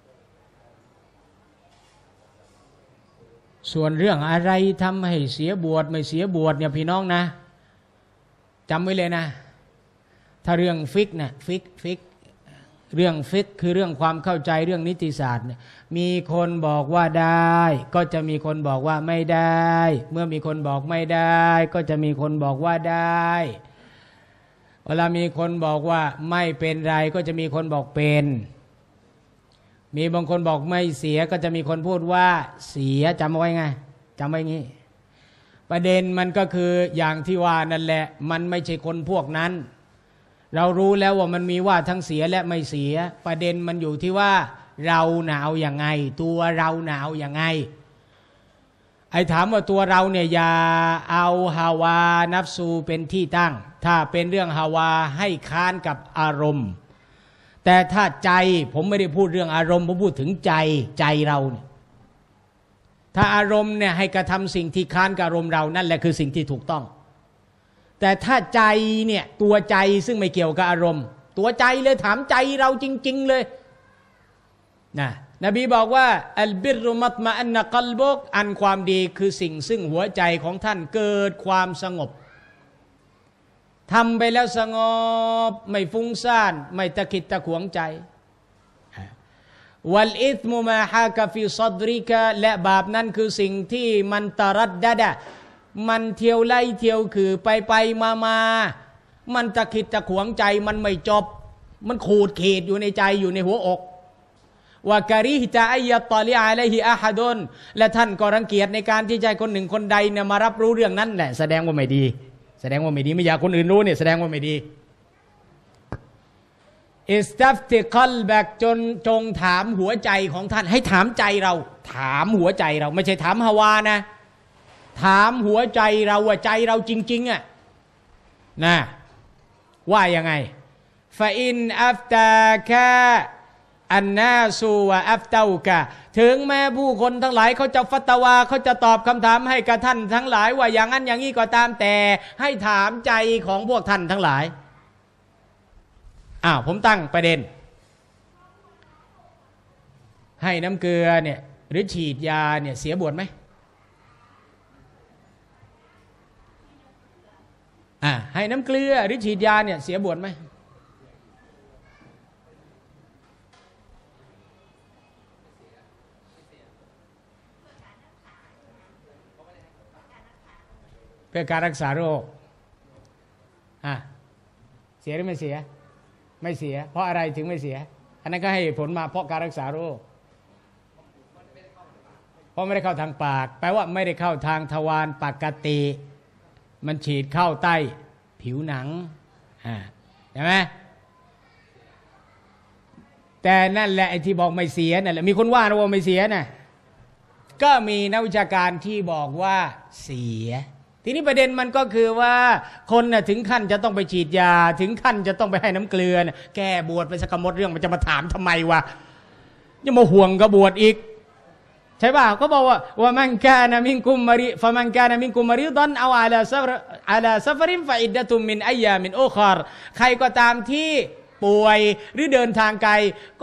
ส่วนเรื่องอะไรทำให้เสียบวชไม่เสียบวชเนี่ยพี่น้องนะจำไว้เลยนะถ้าเรื่องฟิกนะฟิกเรื่องฟิกคือเรื่องความเข้าใจเรื่องนิติศาสตร์เนี่ยมีคนบอกว่าได้ก็จะมีคนบอกว่าไม่ได้เมื่อมีคนบอกไม่ได้ก็จะมีคนบอกว่าได้เวลามีคนบอกว่าไม่เป็นไรก็จะมีคนบอกเป็นมีบางคนบอกไม่เสียก็จะมีคนพูดว่าเสียจำเอาไว้ไงจำไว้งี้ประเด็นมันก็คืออย่างที่ว่านั่นแหละมันไม่ใช่คนพวกนั้นเรารู้แล้วว่ามันมีว่าทั้งเสียและไม่เสียประเด็นมันอยู่ที่ว่าเราเอาอย่างไงตัวเราเอาอย่างไงไอ้ถามว่าตัวเราเนี่ยอย่าเอาฮาวานัฟซูเป็นที่ตั้งถ้าเป็นเรื่องฮาวาให้ค้านกับอารมณ์แต่ถ้าใจผมไม่ได้พูดเรื่องอารมณ์ผมพูดถึงใจเราเนี่ยถ้าอารมณ์เนี่ยให้กระทำสิ่งที่ค้านกับอารมณ์เรานั่นแหละคือสิ่งที่ถูกต้องแต่ถ้าใจเนี่ยตัวใจซึ่งไม่เกี่ยวกับอารมณ์ตัวใจเลยถามใจเราจริงๆเลยนะนบีบอกว่าอัลบิรมัตมะอันนะกัลบุกอันความดีคือสิ่งซึ่งหัวใจของท่านเกิดความสงบทำไปแล้วสงบไม่ฟุ้งซ่านไม่ตะขิดตะขวงใจวัลอิธมุมาฮากะฟิซัดริกะและบาปนั้นคือสิ่งที่มันตะรัดดะดะมันเที่ยวไล่เที่ยวคือไปมามันตะขิดตะขวงใจมันไม่จบมันขูดขีดอยู่ในใจอยู่ในหัวอกว่ากะริฮตะอัยตอลิอะลัยฮิอะฮัดุนและท่านก็รังเกียจในการที่ใจคนหนึ่งคนใดเนี่ยมารับรู้เรื่องนั้นแหละแสดงว่าไม่ดีไม่อยากคนอื่นรู้เนี่ยแสดงว่าไม่ดีอิสตัฟติกัลบักจงถามหัวใจของท่านให้ถามใจเราถามหัวใจเราไม่ใช่ถามฮาวานะถามหัวใจเราว่าใจเราจริงๆอ่ะนะว่ายังไงฟาอินอัฟตากะอันนาสูวะอัฟเตากะถึงแม้ผู้คนทั้งหลายเขาจะฟัตวาเขาจะตอบคำถามให้กับท่านทั้งหลายว่าอย่างนั้นอย่างนี้ก็ตามแต่ให้ถามใจของพวกท่านทั้งหลายผมตั้งประเด็นให้น้ำเกลือเนี่ยหรือฉีดยาเนี่ยเสียบวชไหมให้น้ำเกลือหรือฉีดยาเนี่ยเสียบวชไหมเพื่อการรักษาโรคเสียหรือไม่เสียไม่เสียเพราะอะไรถึงไม่เสียอันนั้นก็ให้ผลมาเพราะการรักษาโรคเพราะไม่ได้เข้าทางปากแปลว่าไม่ได้เข้าทางทวารปกติมันฉีดเข้าใต้ผิวหนังใช่ไหมแต่นั่นแหละไอ้ที่บอกไม่เสียนั่นแหละมีคนว่านะว่าไม่เสียนะก็มีนักวิชาการที่บอกว่าเสียทีนี้ประเด็นมันก็คือว่าคนน่ะถึงขั้นจะต้องไปฉีดยาถึงขั้นจะต้องไปให้น้ำเกลือแก้บวชไปสักหมดเรื่องมันจะมาถามทำไมวะยังมาห่วงกับบวชอีกใช่ป่ะเขาบอกว่ามันกานะมินกุมมาริฟะมันกานะมินกุมมาริดันเอาอะลาซัฟรินฟะอิดดะตุมมินอัยยามินอุครใครก็ตามที่ป่วยหรือเดินทางไกล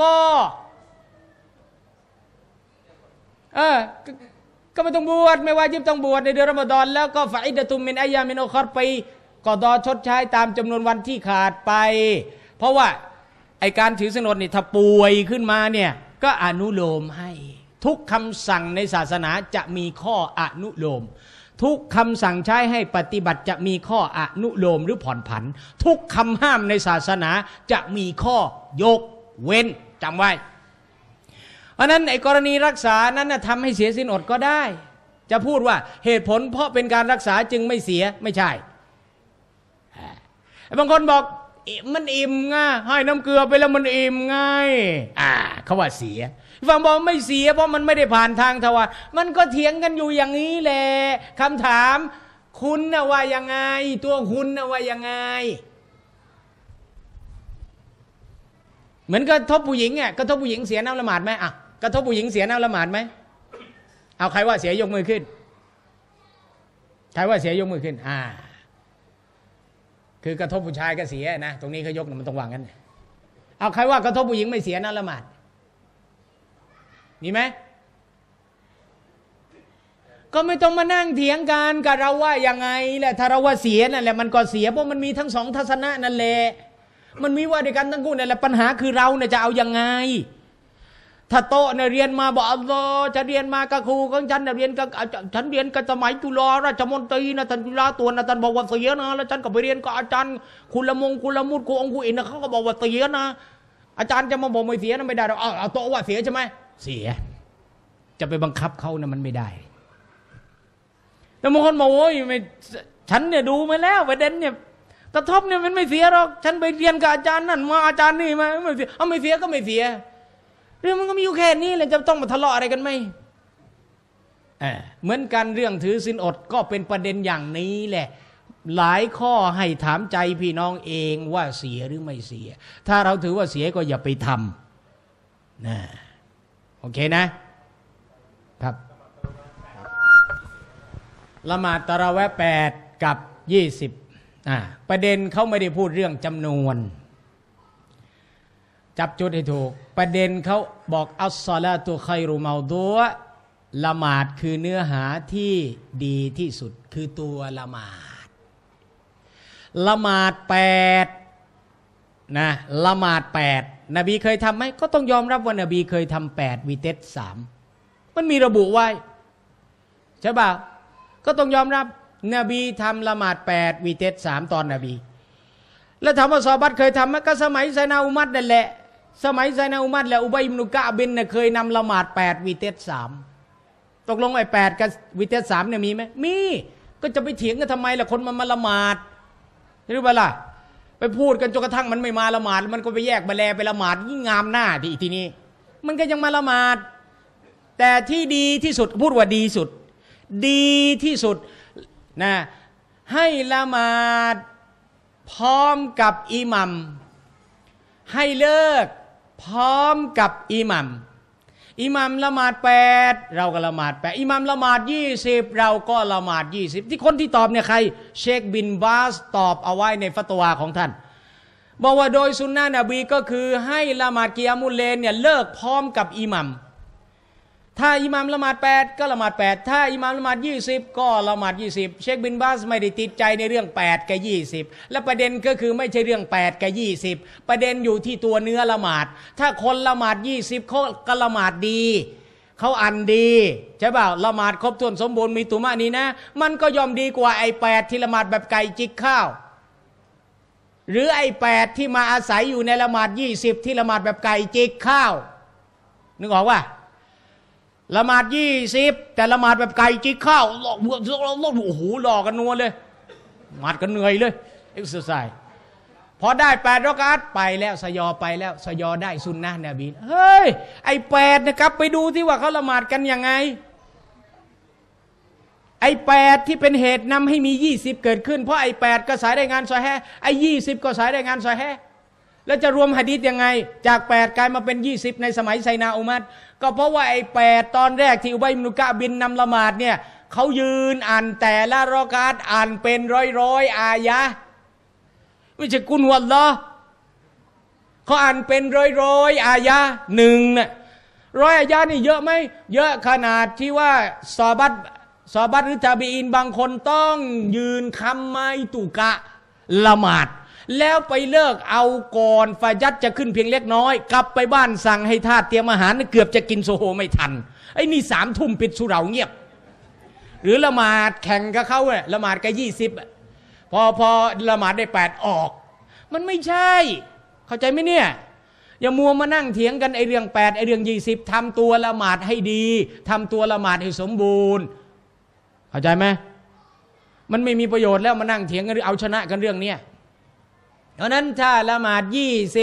ก็ไม่ต้องบวชไม่ว่าจิบต้องบวชในเดือนรอมฎอนแล้วก็ฟะอิดดะตุมมินอัยยามินอุครไปกอฎอชดใช้ตามจำนวนวันที่ขาดไปเพราะว่าไอการถือศีลอดนี่ถ้าป่วยขึ้นมาเนี่ยก็อนุโลมให้ทุกคำสั่งในศาสนาจะมีข้ออนุโลมทุกคำสั่งใช้ให้ปฏิบัติจะมีข้ออนุโลมหรือผ่อนผันทุกคำห้ามในศาสนาจะมีข้อยกเว้นจำไว้เพราะนั้นไอ้กรณีรักษานั้นทำให้เสียศีลอดก็ได้จะพูดว่าเหตุผลเพราะเป็นการรักษาจึงไม่เสียไม่ใช่บางคนบอกมันอิ่มง่ะให้น้ำเกลือไปแล้วมันอิ่มง่ายเขาว่าเสียฟังบอกไม่เสียเพราะมันไม่ได้ผ่านทางทวารมันก็เถียงกันอยู่อย่างนี้แหละคำถามคุณนะว่ายังไงตัวคุณนะว่ายังไงเหมือนกระทบผู้หญิงกระทบผู้หญิงเสียน้ำละหมาดไหมกระทบผู้หญิงเสียน้ำละหมาดไหมเอาใครว่าเสียยกมือขึ้นใครว่าเสียยกมือขึ้นคือกระทบผู้ชายก็เสียนะตรงนี้เขายกมันต้องวางกันเอาใครว่ากระทบผู้หญิงไม่เสียน้ำละหมาดมีไหมก็ไม่ต้องมานั่งเถียงกันกับเราว่ายังไงแหละถ้าเราว่าเสียนั่นแหละมันก็เสียเพราะมันมีทั้งสองทัศนะนั่นแหละมันมีว่าด้วยกันทั้งคู่นั่นแหละปัญหาคือเราเนี่ยจะเอายังไงถ้าโตเนี่ยเรียนมาบอกอัลลอฮ์จะเรียนมากับครูของฉันเรียนกับฉันเรียนกับสมัยจุฬาราชมนตรีนะท่านจุฬาตัวนะท่านบอกว่าเสียนะแล้วฉันก็ไปเรียนกับอาจารย์คุณละมุดครูองค์ครูอินนะเขาก็บอกว่าเสียนะอาจารย์จะมาบอกไม่เสียนะไม่ได้เราเอาโตว่าเสียใช่ไหมเสียจะไปบังคับเขานะมันไม่ได้แล้วบางคนบอกโอ้ยไม่ฉันเนี่ยดูมาแล้วประเด็นเนี่ยกระทบเนี่ยมันไม่เสียหรอกฉันไปเรียนกับอาจารย์นั่นมาอาจารย์นี่มาไม่เสียไม่เสียก็ไม่เสียเรื่องมันก็มีอยู่แค่นี้เลยจะต้องมาทะเลาะอะไรกันไหมเหมือนกันเรื่องถือศีลอดก็เป็นประเด็นอย่างนี้แหละหลายข้อให้ถามใจพี่น้องเองว่าเสียหรือไม่เสียถ้าเราถือว่าเสียก็อย่าไปทำนะโอเคนะครับละหมาดตะเราะเวห์8กับ20ประเด็นเขาไม่ได้พูดเรื่องจำนวนจับจุดให้ถูกประเด็นเขาบอกอัสศอลาตุค็อยรุเมาฎูอ์ละหมาดคือเนื้อหาที่ดีที่สุดคือตัวละหมาดละหมาด8นะละหมาด8นบีเคยทำไหมก็ต้องยอมรับว่านบีเคยทำ8วิเตร3มันมีระบุไว้ใช่ป่ะก็ต้องยอมรับนบีทำละหมาด8วิเตร3ตอนนบีแล้วถามว่าซอฮาบะห์เคยทำไหมก็สมัยไซนาอุมัรนั่นแหละสมัยไซนาอุมัรและอุบัยอิบนุกะบินเนี่ยเคยนำละหมาด8วิเตร3ตกลงไอ้8กับวิเตร3เนี่ยมีไหมมีก็จะไปเถียงกันทำไมล่ะคนมันมาละหมาดรู้ป่ะล่ะไปพูดกันจนกระทั่งมันไม่มาละหมาดมันก็ไปแยกมาแลไปละหมาดยิ่งงามหน้าทีนี้มันก็ยังมาละหมาดแต่ที่ดีที่สุดพูดว่าดีสุดดีที่สุดนะให้ละหมาดพร้อมกับอิหมัมให้เลิกพร้อมกับอิหมัมละหมาด8เราก็ละหมาด8อิหมัมละหมาด20เราก็ละหมาด20ที่คนที่ตอบเนี่ยใครเชคบินบาสตอบเอาไว้ในฟัตวาของท่านบอกว่าโดยสุนนะนบีก็คือให้ละหมาดกิยามุลเลลเนี่ยเลิกพร้อมกับอิหมัมถ้าอิหมัมละหมาด8ก็ละหมาด8ถ้าอิหมัมละหมาด20ก็ละหมาด20เชคบินบาสไม่ได้ติดใจในเรื่อง8กับ20และประเด็นก็คือไม่ใช่เรื่อง8กับ20ประเด็นอยู่ที่ตัวเนื้อละหมาดถ้าคนละหมาด20เขาก็ละหมาดดีเขาอันดีใช่เปล่าละหมาดครบถ้วนสมบูรณ์มีตุมะนีนะมันก็ยอมดีกว่าไอ้8ที่ละหมาดแบบไก่จิกข้าวหรือไอ้8ที่มาอาศัยอยู่ในละหมาด20ที่ละหมาดแบบไก่จิกข้าวนึกออกว่าละหมาด20แต่ละหมาดแบบไก่จิกข้าวโอ้โหหลอกกันนัวเลยหมาดกันเหนื่อยเลยเอ็กซ์ไซส์พอได้8รอกอัตไปแล้วสยอไปแล้วสยอได้ซุนนะห์นบีเฮ้ยไอ้8นะครับไปดูที่ว่าเขาละหมาดกันยังไงไอ้8ที่เป็นเหตุนำให้มี20เกิดขึ้นเพราะไอ้8ก็สายรายงานซอฮีฮ์ไอ้20ก็สายรายงานซอฮีฮ์แล้วจะรวมหะดีษยังไงจาก8กลายมาเป็น20ในสมัยไซนาอุมัรก็เพราะว่าไอ้8ตอนแรกที่อุบัยอิบนุกะบินนำละหมาดเนี่ยเขายืนอ่านแต่ละรอกาตอ่านเป็นร้อยอายะไม่ใช่กุนวัลลอฮ์เขาอ่านเป็นร้อยอายะหนึ่งน่ะ100อายะนี่เยอะไหมเยอะขนาดที่ว่าซอฮาบะห์หรือตาบีอีนบางคนต้องยืนคำไม้ตุกะละหมาดแล้วไปเลิกเอาก่อนฟาญัรจะขึ้นเพียงเล็กน้อยกลับไปบ้านสั่งให้ทาสเตรียมอาหารเกือบจะกินโซโฮไม่ทันไอ้นี่3 ทุ่มปิดสุเหร่าเงียบหรือละหมาดแข่งกับเขาเนี่ยละหมาดกับ20พอละหมาดได้8ออกมันไม่ใช่เข้าใจไหมเนี่ยอย่ามัวมานั่งเถียงกันไอ้เรื่อง8ไอ้เรื่อง20ทำตัวละหมาดให้ดีทำตัวละหมาดให้สมบูรณ์เข้าใจไหมมันไม่มีประโยชน์แล้วมานั่งเถียงกันหรือเอาชนะกันเรื่องเนี้ยเพราะนั้นถ้าละหมาด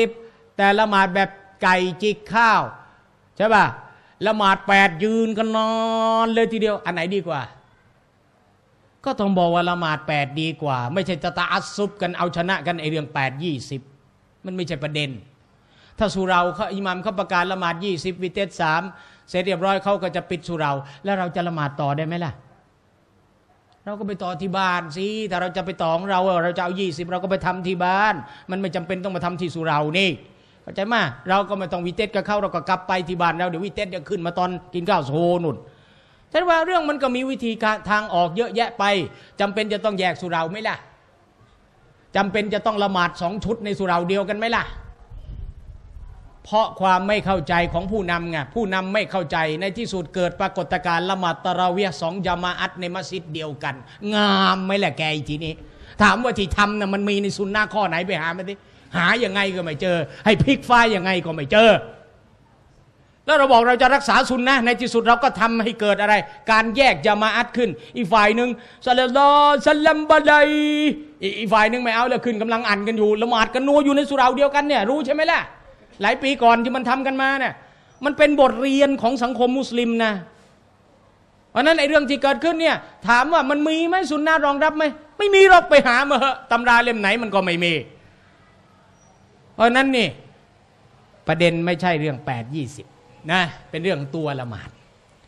20แต่ละหมาดแบบไก่จิกข้าวใช่ป่ะละหมาด8ยืนกันนอนเลยทีเดียวอันไหนดีกว่าก็ต้องบอกว่าละหมาด8ดีกว่าไม่ใช่จะตะอัสซุบกันเอาชนะกันไอเรื่อง8 20มันไม่ใช่ประเด็นถ้าสุเราเขาอิหมัมเขาประกาศละหมาด20วิเตร3เสร็จเรียบร้อยเขาก็จะปิดสุเราแล้วเราจะละหมาดต่อได้ไหมล่ะเราก็ไปต่อที่บ้านสิถ้าเราจะไปต่อของเราจะเอา20เราก็ไปทำที่บ้านมันไม่จำเป็นต้องมาทำที่สุเรานี่เข้าใจไหมเราก็ไม่ต้องวิเตรกับเขาเราก็กลับไปที่บ้านเราเดี๋ยววิเตรจะขึ้นมาตอนกินข้าวโซนุ่นแต่ว่าเรื่องมันก็มีวิธีการทางออกเยอะแยะไปจำเป็นจะต้องแยกสุเราไหมล่ะจำเป็นจะต้องละหมาด2 ชุดในสุเราเดียวกันไหมล่ะเพราะความไม่เข้าใจของผู้นำไงผู้นำไม่เข้าใจในที่สุดเกิดปรากฏการณ์ละหมาดตะเราะวีห์2 ญะมาอะห์ในมัสยิดเดียวกันงามไหมล่ะแกอีกทีนี้ถามว่าที่ทำน่ะมันมีในซุนนะห์ข้อไหนไปหามาดิหายังไงก็ไม่เจอให้พลิกฟ้ายังไงก็ไม่เจอแล้วเราบอกเราจะรักษาซุนนะห์ในที่สุดเราก็ทำให้เกิดอะไรการแยกญะมาอะห์ขึ้นอีกฝ่ายนึงศ็อลลัลลอฮุซัลลัมบะไดอีกฝ่ายนึงไม่เอาแล้วขึ้นกำลังอ่านกันอยู่ละหมาดกันนัวอยู่ในสุเราเดียวกันเนี่ยรู้ใช่ไหมล่ะหลายปีก่อนที่มันทำกันมาเนี่ยมันเป็นบทเรียนของสังคมมุสลิมนะเพราะนั้นไอ้เรื่องที่เกิดขึ้นเนี่ยถามว่ามันมีไหมซุนนะห์รองรับไหมไม่มีหรอกไปหามาเหอะตำราเล่มไหนมันก็ไม่มีเพราะนั้นนี่ประเด็นไม่ใช่เรื่อง8 20นะเป็นเรื่องตัวละหมาด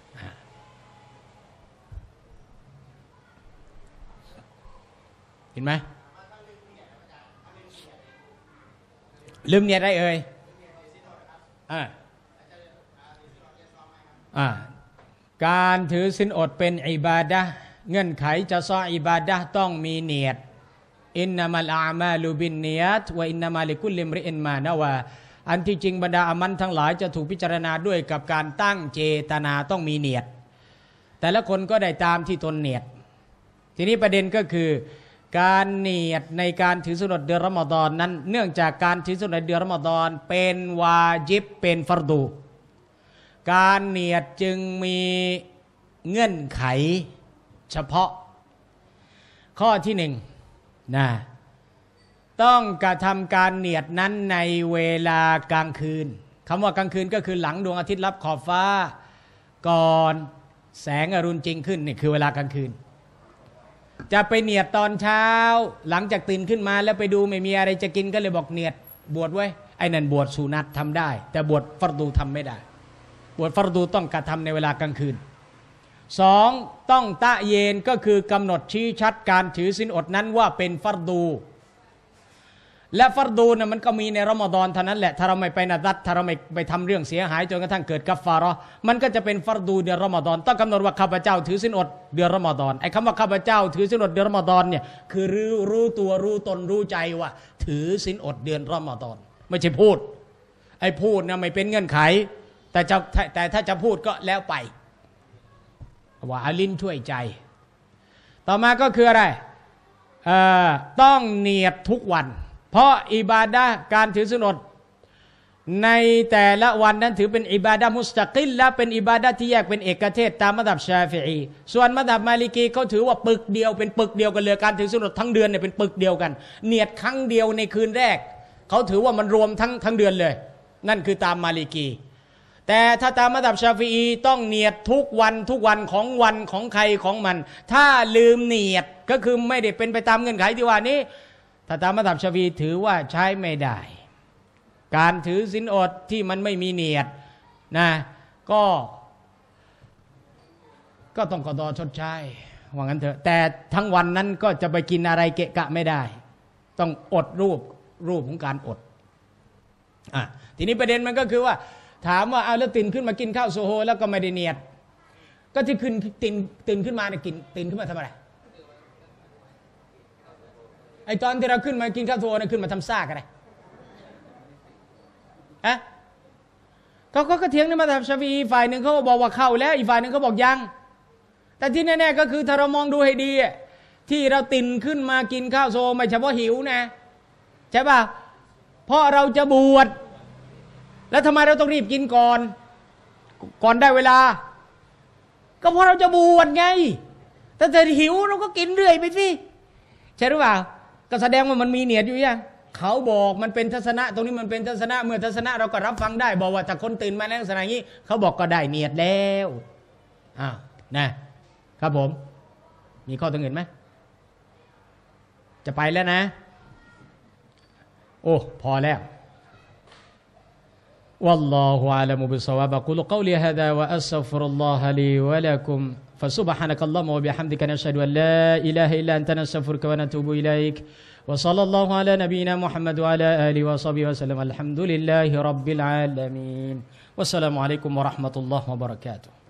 เห็นไหมลืมเนี่ยได้เอ่ยการถือศีลอดเป็นอิบาดะห์เงื่อนไขจะซออิบาดะห์ต้องมีเนียดอินนามัลอามาลุบินนียตวะอินนามาลิกุลลิมริอินมานาวาอันที่จริงบรรดาอามัลทั้งหลายจะถูกพิจารณาด้วยกับการตั้งเจตนาต้องมีเนียดแต่ละคนก็ได้ตามที่ตนเนียดทีนี้ประเด็นก็คือการเนียดในการถือสุนนเดือนรอมฎอนนั้นเนื่องจากการถือสุนนเดือนรอมฎอนเป็นวาญิบเป็นฟัรดูการเนียดจึงมีเงื่อนไขเฉพาะข้อที่หนึ่งนะต้องกระทำการเนียดนั้นในเวลากลางคืนคำว่ากลางคืนก็คือหลังดวงอาทิตย์ลับขอบฟ้าก่อนแสงอรุณจริงขึ้นนี่คือเวลากลางคืนจะไปเนียดตอนเช้าหลังจากตื่นขึ้นมาแล้วไปดูไม่มีอะไรจะกินก็เลยบอกเนียดบวชไว้ไอ้นั่นบวชสุนัตทำได้แต่บวชฟัรดูทำไม่ได้บวชฟัรดูต้องกระทำในเวลากลางคืนสองต้องตะเยนก็คือกำหนดชี้ชัดการถือศีลอดนั้นว่าเป็นฟัรดูและฟัรดูนะมันก็มีในรอมฎอนเท่านั้นแหละถ้าเราไม่ไปนัดัดถ้าเราไม่ไปทำเรื่องเสียหายจนกระทั่งเกิดกัฟฟาเราะห์มันก็จะเป็นฟัรดูเดือนรอมฎอนต้องกำหนดว่าข้าพเจ้าถือศีลอดเดือนรอมฎอนไอ้คำว่าข้าพเจ้าถือศีลอดเดือนรอมฎอนเนี่ยคือรู้ตัวรู้ตนรู้ใจว่าถือศีลอดเดือนรอมฎอนไม่ใช่พูดไอ้พูดนะไม่เป็นเงื่อนไขแต่ถ้าจะพูดก็แล้วไปว่าอาลินช่วยใจต่อมาก็คืออะไรต้องเนียดทุกวันเพราะอิบาดะห์การถือศีลอดในแต่ละวันนั้นถือเป็นอิบาดะห์มุสตะกิลและเป็นอิบาดะห์ที่แยกเป็นเอกเทศตามมัซฮับชาฟิอีส่วนมัซฮับมาลิกีเขาถือว่าปึกเดียวเป็นปึกเดียวกันเลยการถือศีลอดทั้งเดือนเนี่ยเป็นปึกเดียวกันเนียดครั้งเดียวในคืนแรกเขาถือว่ามันรวมทั้งเดือนเลยนั่นคือตามมาลิกีแต่ถ้าตามมัซฮับชาฟิอีต้องเนียดทุกวันของใครของมันถ้าลืมเนียดก็คือไม่ได้เป็นไปตามเงื่อนไขที่ว่านี้ถ้าตามมัซฮับชาฟิอีถือว่าใช้ไม่ได้การถือศีลอดที่มันไม่มีเนียดนะก็ต้องกอฎอชดใช้ว่างั้นเถอะแต่ทั้งวันนั้นก็จะไปกินอะไรเกะกะไม่ได้ต้องอดรูปของการอดทีนี้ประเด็นมันก็คือว่าถามว่าเอาแล้วตื่นขึ้นมากินข้าวโซโฮแล้วก็ไม่ได้เนียดก็ที่ตื่นขึ้นมาเนี่ยตื่นขึ้นมาทำอะไรไอตอนที่เราขึ้นมากินข้าวโซโฮเนี่ยขึ้นมาทำซ่ากันเลยเขาก็เถียงในมัซฮับชาฟิอีฝ่ายหนึ่งเขาบอกว่าเข้าแล้วอีกฝ่ายหนึ่งเขาบอกยังแต่ที่แน่ๆก็คือถ้าเรามองดูให้ดีที่เราตื่นขึ้นมากินข้าวโซโฮไม่เฉพาะหิวนะใช่ป่ะเพราะเราจะบวชแล้วทำไมเราต้องรีบกินก่อนได้เวลาก็เพราะเราจะบวชไงถ้าจะหิวเราก็กินเรื่อยไปสิใช่หรือเปล่าก็แสดงว่ามันมีเนียดอยู่ยังเขาบอกมันเป็นทัศนะตรงนี้มันเป็นทัศนะเมื่อทัศนะเราก็รับฟังได้บอกว่าถ้าคนตื่นมาในลักษณะอย่างนี้เขาบอกก็ได้เนียดแล้วนะครับผมมีข้อตรงอื่นไหมจะไปแล้วนะโอ้พอแล้วوالله أعلم بالصواب أقول قولي هذا وأستغفر الله لي ولكم فسبحانك اللهم وبحمدك نشهد أن لا إله إلا أنت نستغفرك ونتوب إليك وصلى الله على نبينا محمد وعلى آله وصحبه وسلم الحمد لله رب العالمين والسلام عليكم ورحمة الله وبركاته